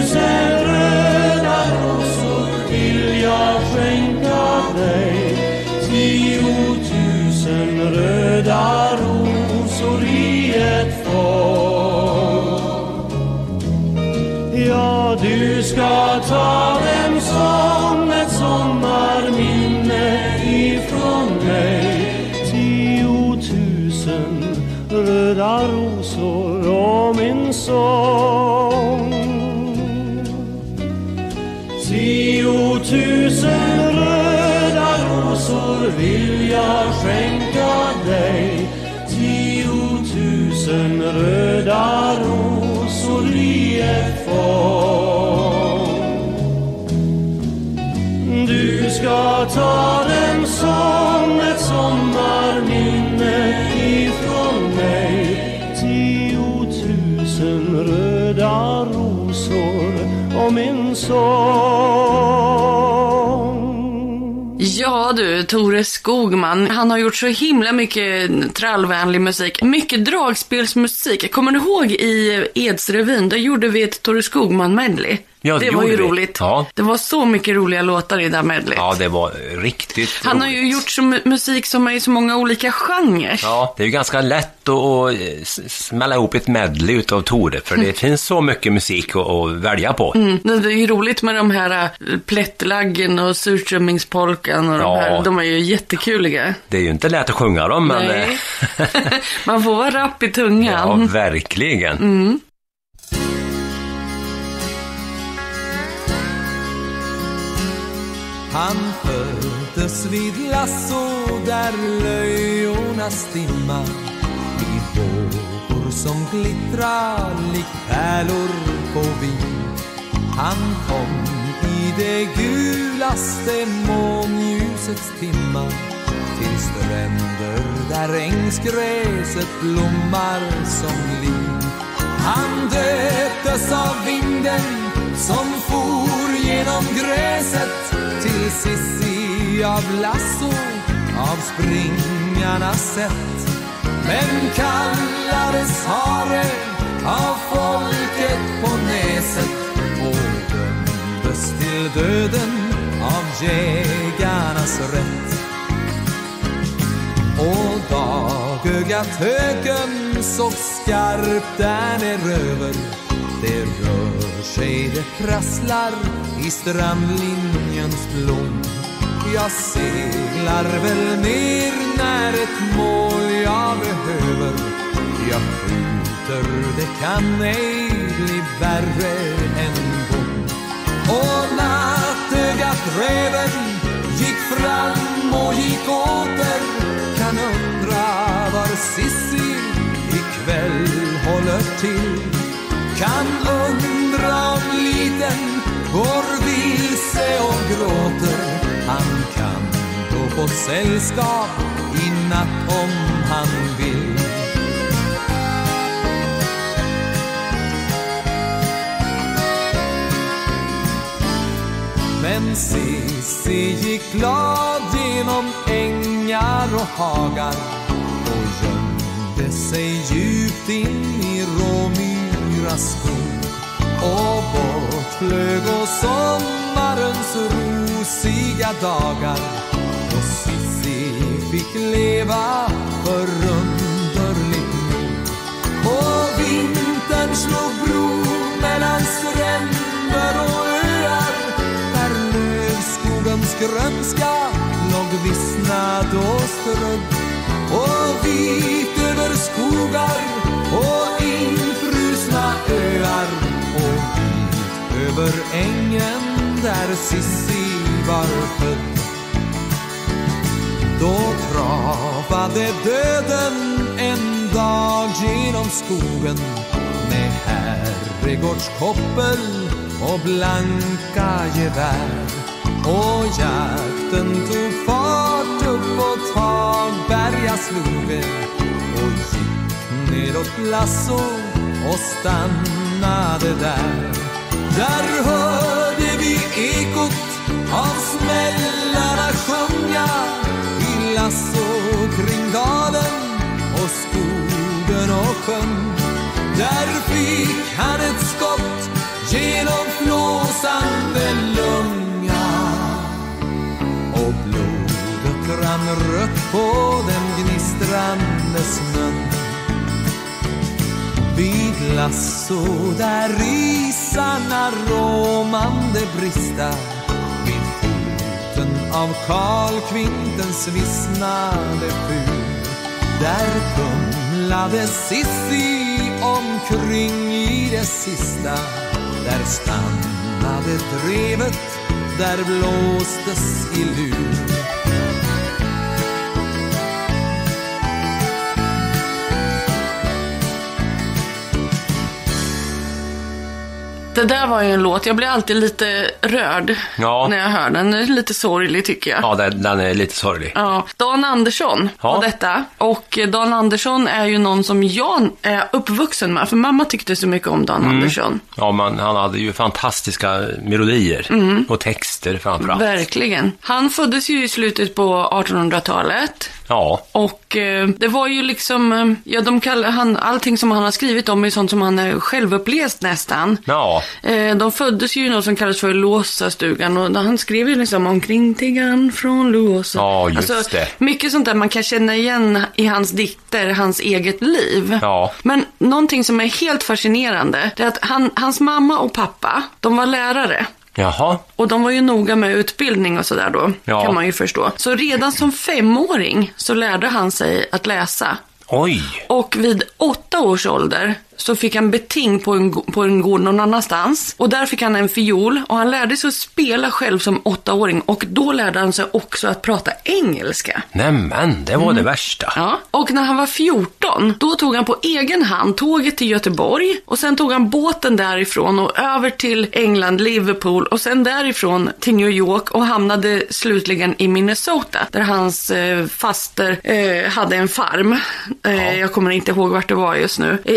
röda rosor vill jag skänka dig. 10 000 röda rosor i ett fång. Ja, du ska ta dem som ett sommarminne ifrån mig. 10 000 röda rosor och min sång. 10 000 röda rosor vill jag skänka dig. 10 000 röda rosor i ett fång. Du ska ta dem som ett sommarminne ifrån mig. 10 000 röda rosor och min sång. Ja du, Tore Skogman, han har gjort så himla mycket trallvänlig musik. Mycket dragspelsmusik. Kommer du ihåg i Edsrevyn, där gjorde vi ett Tore Skogman-medley? Ja, det var ju vi. roligt. Ja. Det var så mycket roliga låtar i det där medleyt. Ja, det var riktigt Han har roligt. ju gjort så musik som är i så många olika genrer. Ja, det är ju ganska lätt att smälla ihop ett medley utav Tore, för det finns så mycket musik att välja på. Det är ju roligt med de här plättlaggen och surströmmingspolkan och de här. De är ju jättekuliga. Det är ju inte lätt att sjunga dem, men... Nej. Man får vara rapp i tungan. Ja, verkligen. Mm. Han föddes vid lasso där löjorna stimma, i vågor som glittrar likt pärlor på vin. Han kom i det gulaste månljusets timma, till stränder där ängsgräset blommar som lin. Han döptes av vinden som for genom gräset, till Sissi av lasso av springarnas sätt, men kallades hare av folket på Näset och dömdes till döden av jägarnas rätt. Och dagögat höken såg skarpt där neröver. Det rör sig, det prasslar i strandlinjens blom. Jag seglar väl ner när ett mål jag behöver. Jag skjuter, det kan ej bli värre än bom. Och nattögat räven gick fram och gick åter. Kan undra var Sissi ikväll håller till. Kan undra om liten går vilse och gråter. Han kan då få sällskap i natt om han vill. Men Sissi gick glad genom ängar och hagar och gömde sig djupt in i råmyras skog. Och bort flög och sommarens rosiga dagar, och Sissi fick leva förunderligt nog. Och vintern slog bro mellan stränder och öar, där lövskogens grönska låg vissnad och strödd. Och vit över skogar och infrusna öar, och vit över ängen där Sissi var född. Då travade döden en dag genom skogen med herregårdskoppel och blanka gevär. Och jakten tog fart upp på Tagbergaslogen och gick nedåt Lasso och stannade där. Där hörde vi ekot av smällarna sjunga i Lasso kring dalen och skogen och sjön. Där fick han ett skott genom flåsande lunga, och blodet rann rött på den gnistrande snön. Vid Lasso där isarna råmande brista, vid foten av Karl Kvintens vissnade fur, där tumlade Sissi omkring i det sista. Där stannade drevet, där blåstes i lur. Det där var ju en låt, jag blir alltid lite rörd när jag hör den. Den är lite sorglig tycker jag. Ja, den är lite sorglig. Ja. Dan Andersson var detta. Och Dan Andersson är ju någon som jag är uppvuxen med. För mamma tyckte så mycket om Dan Andersson. Ja, han hade ju fantastiska melodier och texter framförallt. Verkligen. Han föddes ju i slutet på 1800-talet. Ja. Och det var ju liksom, ja, de kallar allting som han har skrivit om är sånt som han är självupplevt nästan. Ja. De föddes ju i något som kallas för Låsastugan, och han skrev ju liksom omkring tiggan från Låsa. Ja, just det. Mycket sånt där man kan känna igen i hans dikter, hans eget liv. Ja. Men någonting som är helt fascinerande, det är att hans mamma och pappa, de var lärare. Jaha. Och de var ju noga med utbildning och sådär då, kan man ju förstå. Så redan som 5-åring så lärde han sig att läsa. Oj! Och vid 8 års ålder så fick han beting på en gård någon annanstans. Och där fick han en fiol, och han lärde sig att spela själv som 8-åring. Och då lärde han sig också att prata engelska. Nämen, det var det värsta. Ja, och när han var 14, då tog han på egen hand tåget till Göteborg. Och sen tog han båten därifrån och över till England, Liverpool. Och sen därifrån till New York och hamnade slutligen i Minnesota. Där hans faster hade en farm. Jag kommer inte ihåg vart det var just nu. Jag kommer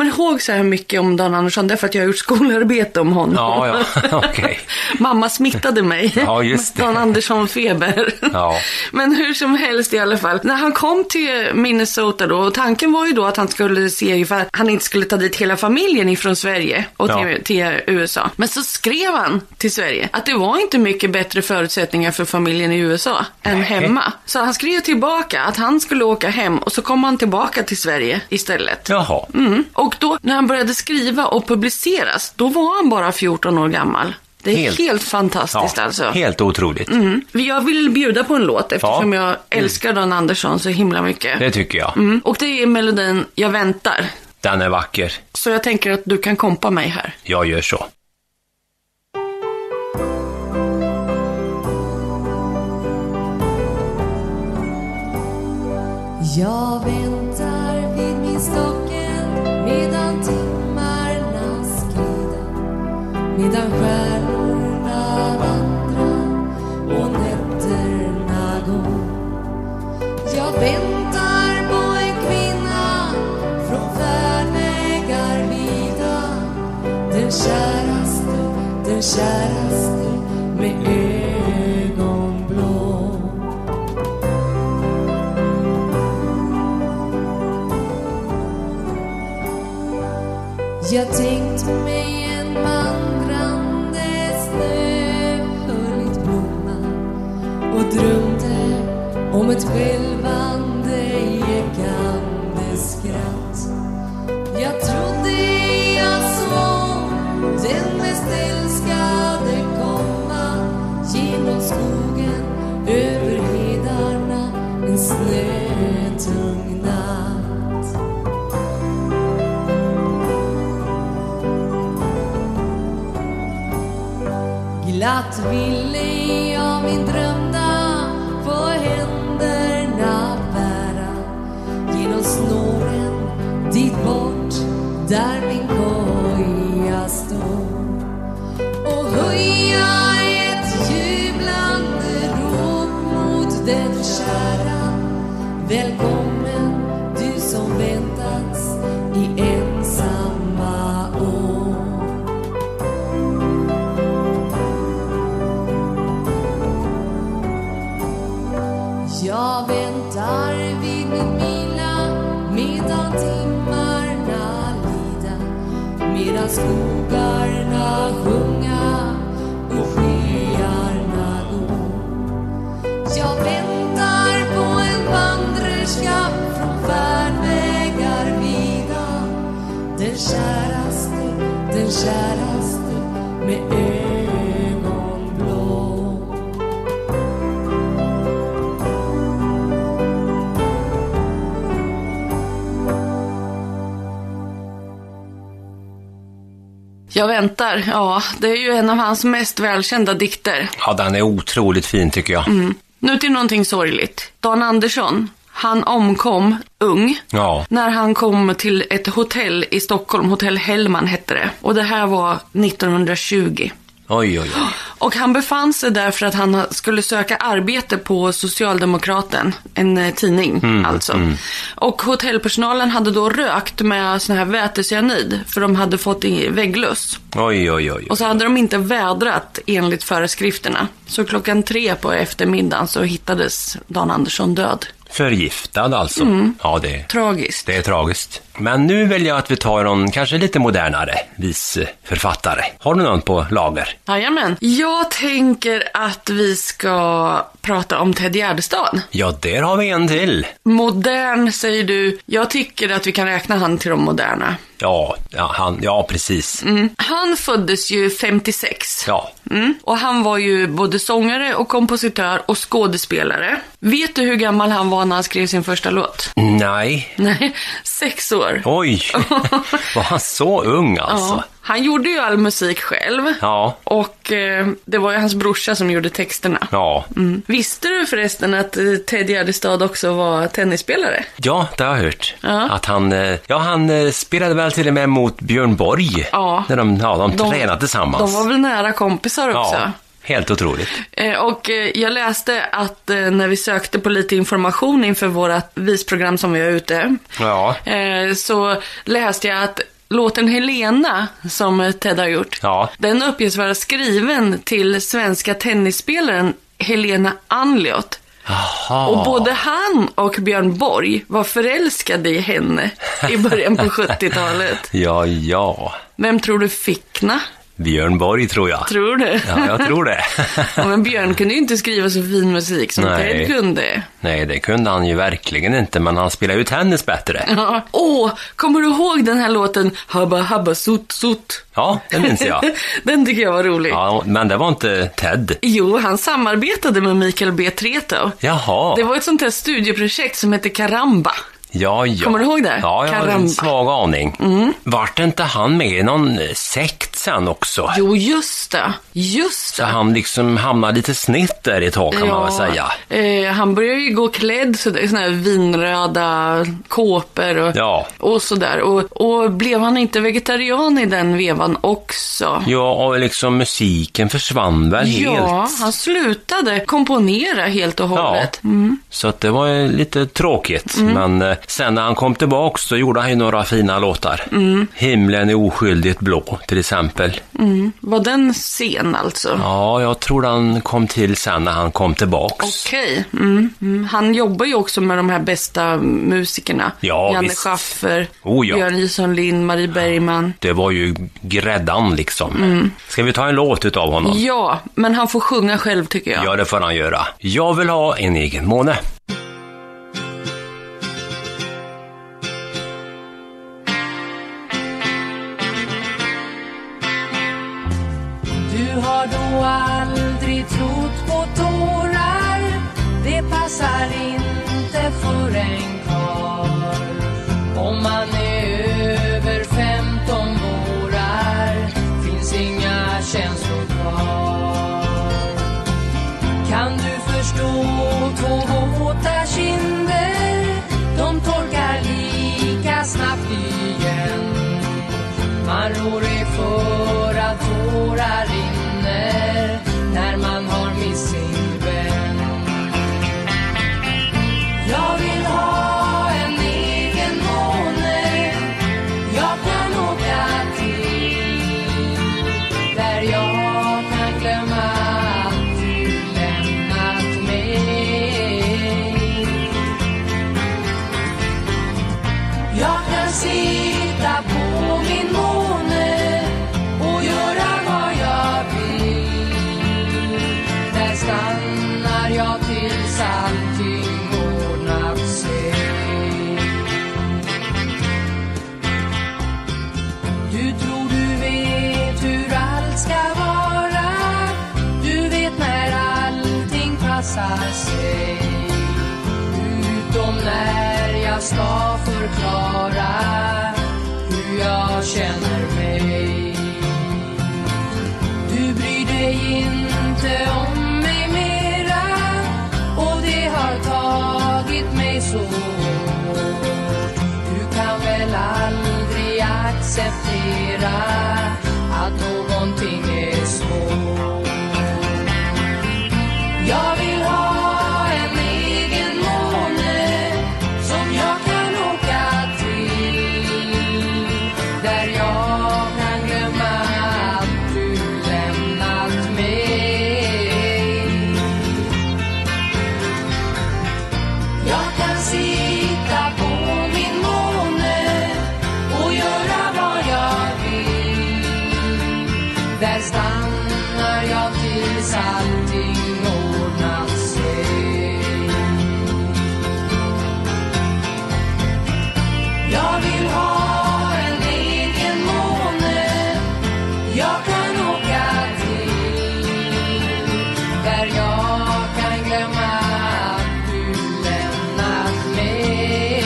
kommer ihåg så här mycket om Dan Andersson därför att jag har gjort skolarbete om honom. Ja, okej. Mamma smittade mig med Dan Andersson-feber. Ja. Men hur som helst i alla fall. När han kom till Minnesota då, och tanken var ju då att han skulle se ungefär att han inte skulle ta dit hela familjen ifrån Sverige och till USA. Men så skrev han till Sverige att det var inte mycket bättre förutsättningar för familjen i USA än hemma. Så han skrev tillbaka att han skulle åka hem och så kom han tillbaka till Sverige istället. Jaha. Och då när han började skriva och publiceras, då var han bara 14 år gammal. Det är helt fantastiskt alltså. Helt otroligt. Jag vill bjuda på en låt eftersom jag älskar Dan Andersson så himla mycket. Det tycker jag. Och det är melodin Jag väntar. Den är vacker. Så jag tänker att du kan kompa mig här. Jag gör så. Jag väntar vid min stockel medan timmarna skrider, medan stjärnorna vandrar och nätterna går. Jag väntar på en kvinna från färdvägar vida, den käraste med ögonblå. Jag tänkt mig en vandrande snöhöljd blomma och drömde om ett skälvande ekande skratt. Jag trodde jag såg den mest älskade komma genom skogen över hedarna en snötung natt. Glatt ville jag min drömda på händerna bära genom snåren dit bort där min koja står och höja ett jublande rop mot den kära. Välkommen du som väntats i ensamma år. Jag väntar vid min mila medan timmarna lida, medan skogarna sjunga och skyarna gå. Jag väntar på en vandrerska från färdvägar vida, den käraste med ögonblå. Jag väntar, ja, det är ju en av hans mest välkända dikter. Ja, den är otroligt fin tycker jag. Nu till någonting sorgligt. Dan Andersson, han omkom ung när han kom till ett hotell i Stockholm, Hotell Hellman hette det. Och det här var 1920. Oj, oj, oj. Och han befann sig där för att han skulle söka arbete på Socialdemokraten, en tidning alltså. Och hotellpersonalen hade då rökt med sån här vätecyanid för de hade fått vägglöss. Oj, oj, oj. Och så hade de inte vädrat enligt föreskrifterna. Så 3:00 på eftermiddagen så hittades Dan Andersson död. Förgiftad alltså. Ja, det är tragiskt. Det är tragiskt. Men nu vill jag att vi tar någon kanske lite modernare visförfattare. Har du någon på lager? Jajamän. Jag tänker att vi ska prata om Ted Gärdestad. Ja, där har vi en till. Modern, säger du. Jag tycker att vi kan räkna han till de moderna. Ja, precis. Han föddes ju 56. Ja. Och han var ju både sångare och kompositör och skådespelare. Vet du hur gammal han var när han skrev sin första låt? Nej, 6 år. Oj, var han så ung alltså? Ja. Han gjorde ju all musik själv. Ja. Och det var ju hans brorsa som gjorde texterna. Ja. Visste du förresten att Ted Gärdestad också var tennisspelare? Ja, det har jag hört. Ja. Att han spelade väl till och med mot Björn Borg. Ja. När de tränade tillsammans. De var väl nära kompisar också. Ja. Helt otroligt. Och jag läste att när vi sökte på lite information inför våra visprogram som vi är ute, så läste jag att låten Helena som Ted har gjort, den uppges vara skriven till svenska tennisspelaren Helena Anliot. Aha. Och både han och Björn Borg var förälskade i henne i början på 70-talet. Ja. Vem tror du fickna? Björn Borg tror jag. Tror du? Ja, jag tror det. Ja, men Björn kunde ju inte skriva så fin musik som Ted kunde. Nej, det kunde han ju verkligen inte, men han spelar ju tennis bättre. Ja. Kommer du ihåg den här låten Habba Habba Sot Sot? Ja, den minns jag. Den tycker jag var rolig. Ja, men det var inte Ted. Jo, han samarbetade med Mikael B. Tretow. Jaha. Det var ett sånt här studieprojekt som hette Karamba. Ja. Kommer du ihåg det? Ja, jag har en svag aning. Vart inte han med i någon sekt sen också? Jo, just det. Så han liksom hamnade lite snitt där i tag kan man väl säga. Han började ju gå klädd såna här vinröda kåpor och sådär. Och blev han inte vegetarian i den vevan också? Ja, och liksom musiken försvann väl helt. Ja, han slutade komponera helt och hållet. Ja, så att det var ju lite tråkigt. Men sen när han kom tillbaka så gjorde han ju några fina låtar. Himlen är oskyldigt blå till exempel. Var den sen alltså? Ja, jag tror han kom till sen när han kom tillbaks. Okej. Han jobbar ju också med de här bästa musikerna. Ja, Janne visst. Schaffer, Ja. Björn Jison Lind, Marie Bergman. Det var ju gräddan liksom. Ska vi ta en låt utav honom? Ja, men han får sjunga själv tycker jag. Ja, det får han göra. Jag vill ha en egen måne. Du har då aldrig trott på tårar. Det passar inte för en karl. Om man är över 15 vårar finns inga känslor kvar. Kan du förstå två våta kinder? De torkar lika snabbt igen. Man rår för att tårar rinner när man har mist sin vän. Jag vill ha en egen måne jag kan åka till, där jag kan glömma allt du lämnat mig. Jag kan sitta på min måne och göra vad jag vill. Där stannar jag tills allting ordnat sig. Du tror du vet hur allt ska vara. Du vet när allting passar sig. Utom när jag ska förklara hur jag känner mig. Du bryr dig inte om mig mera, och det har tagit mig så hårt. Du kan väl aldrig acceptera att någonting är svårt. Jag vill ha en egen måne som jag kan åka till, där jag kan glömma allt du lämnat mig. Jag kan sitta på min måne och göra vad jag vill. Där stannar jag tills allting ordnat sig. Jag vill ha en egen måne jag kan åka till, där jag kan glömma att du lämnat mig.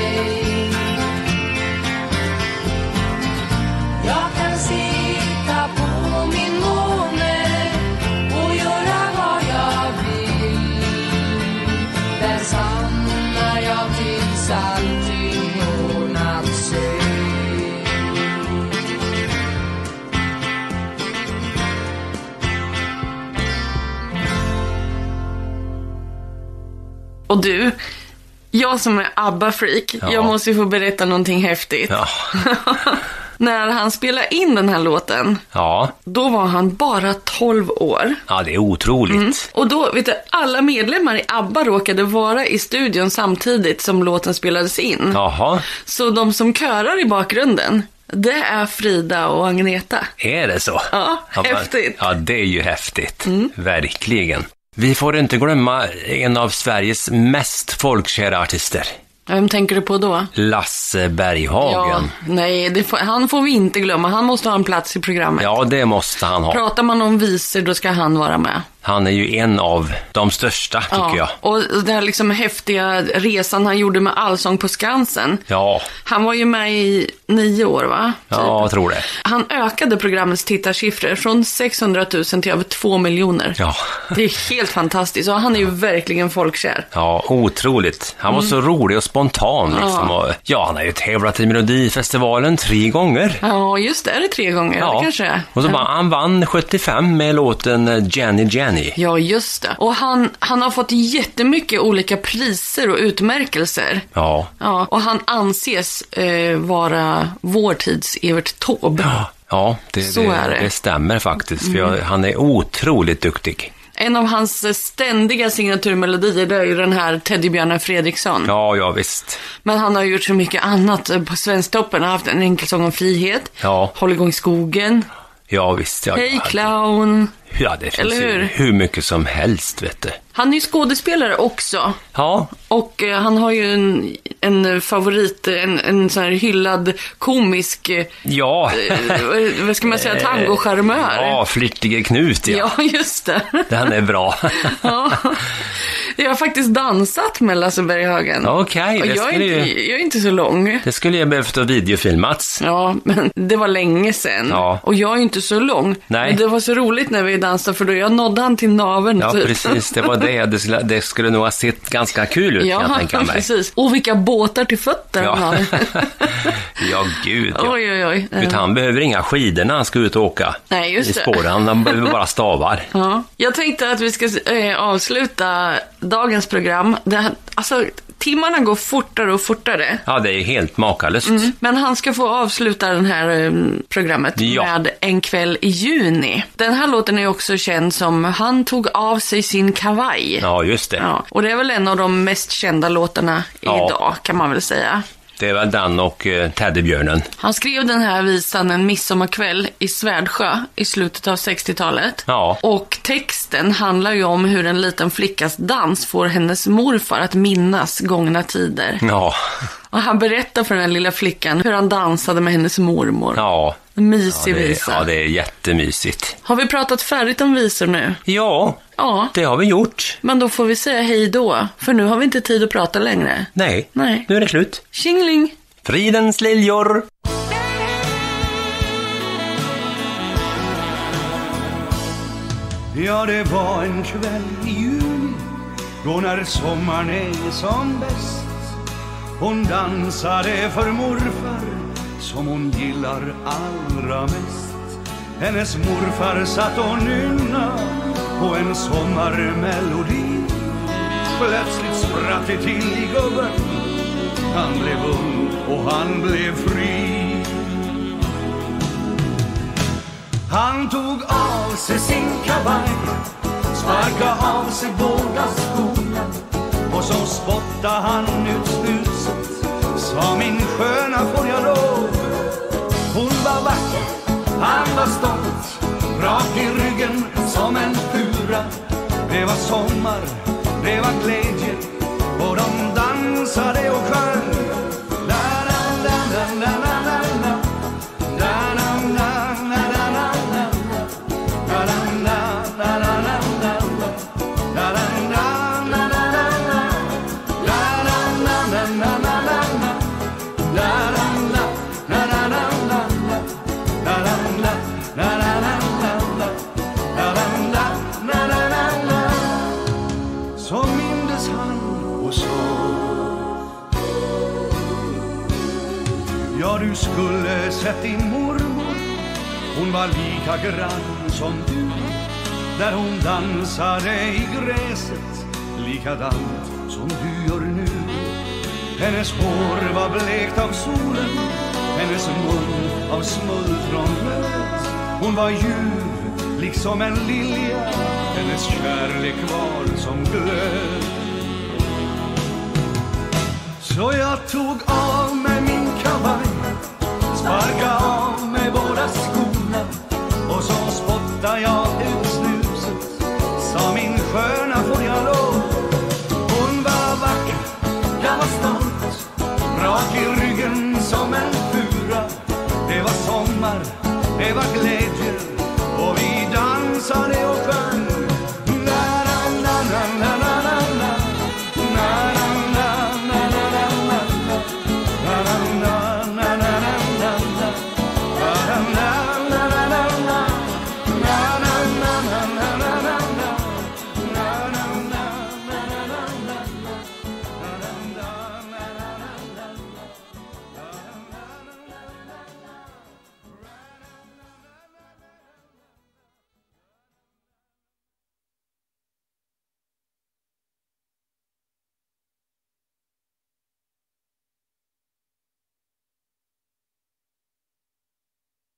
Jag kan sitta på min måne och göra vad jag vill. Där stannar jag tills allting ordnat sig. Och du, jag som är ABBA-freak, jag måste ju få berätta någonting häftigt. när han spelade in den här låten, då var han bara 12 år. Ja, det är otroligt. Och då, vet du, alla medlemmar i ABBA råkade vara i studion samtidigt som låten spelades in. Jaha. Så de som körar i bakgrunden, det är Frida och Agneta. Är det så? Ja, häftigt. Ja, det är ju häftigt. Verkligen. Vi får inte glömma en av Sveriges mest folkkära artister. Vem tänker du på då? Lasse Berghagen. Ja, nej, han får vi inte glömma. Han måste ha en plats i programmet. Ja, det måste han ha. Pratar man om visor, då ska han vara med. Han är ju en av de största, tycker jag. Och den här liksom häftiga resan han gjorde med Allsång på Skansen. Ja. Han var ju med i 9 år, va? Ja, jag tror det. Han ökade programmets tittarsiffror från 600 000 till över 2 miljoner. Ja. Det är helt fantastiskt. Och han är ju verkligen folkkär. Ja, otroligt. Han var så rolig och spontan liksom. Och, han har ju tävlat i Melodifestivalen 3 gånger. Ja, just det. Är det 3 gånger? Ja, kanske. Och så han vann 75 med låten Jenny. Ja, just det. Och han har fått jättemycket olika priser och utmärkelser. Ja. Och han anses vara vår tids Evert Taube. Ja, det stämmer faktiskt. För han är otroligt duktig. En av hans ständiga signaturmelodier, det är ju den här Teddybjörnen Fredriksson. Ja, visst. Men han har gjort så mycket annat. På Svensktoppen har haft en enkelsång om frihet. Ja. Håll igång skogen. Ja, visst. Hej clown. Ja, det finns ju hur mycket som helst, vet du. Han är ju skådespelare också. Ja. Och han har ju en favorit, en sån här hyllad komisk, vad ska man säga, tango-charmör. Ja, flirtige Knut, ja. Ja, just det. Den är bra. Ja. Jag har faktiskt dansat med Lasse Berghagen. Okej, och jag är inte så lång. Det skulle jag behövt ha videofilmats. Ja, men det var länge sedan. Ja. Och jag är inte så lång. Nej. Men det var så roligt när vi dansade, för då jag nådde han till naveln. Ja, typ. precis. Det var det skulle nog ha sett ganska kul ut, kan jag tänka mig. Precis. Och vilka båtar till fötter han har. Ja, gud. Ja. Oj. Utan han behöver inga skidor när han ska ut och åka. Nej, just i spåren. Han behöver bara stavar. Ja. Jag tänkte att vi ska avsluta dagens program. Timmarna går fortare och fortare. Ja, det är helt makalöst. Men han ska få avsluta den här programmet med En kväll i juni. Den här låten är också känd som Han tog av sig sin kavaj. Ja, just det. Ja, och det är väl en av de mest kända låtarna idag, kan man väl säga. Det är väl den och Teddybjörnen. Han skrev den här visan en midsommarkväll i Svärdsjö i slutet av 60-talet. Ja. Och texten handlar ju om hur en liten flickas dans får hennes morfar att minnas gångna tider. Ja. Och han berättar för den lilla flickan hur han dansade med hennes mormor. Ja. Mysig visa. Ja, det är jättemysigt. Har vi pratat färdigt om visor nu? Ja, det har vi gjort. Men då får vi säga hej då. För nu har vi inte tid att prata längre. Nej. Nu är det slut. Tjingling! Fridens liljor! Ja, det var en kväll i juni, då när sommaren är som bäst. Hon dansade för morfar, som hon gillar allra mest. Hennes morfar satt och nynna på en sommarmelodi. Plötsligt spratt det till i gubben. Han blev ung och han blev fri. Han tog av sig sin kavaj, sparkade av sig båda skorna, och så spottade han ut snuset. Sa min sköna, får jag lov? Hon var vacker, han var stolt, rak i ryggen som en fura. Det var sommar, det var glädje, och de dansade och sjöng. Du skulle sett din mormor, hon var lika grann som du. Där hon dansade i gräset, likadant som du gör nu. Hennes hår var blekt av solen, hennes mun av smultronröd. Hon var ljuv liksom en lilja, hennes kärlek var som glöd. Så jag tog av mig min kavaj, sparkade av mig båda skorna, och så spottade jag ut snuset, sa min sköna får jag lov. Hon var vacker, jag var stolt, rak i ryggen som en fura. Det var sommar, det var glädje,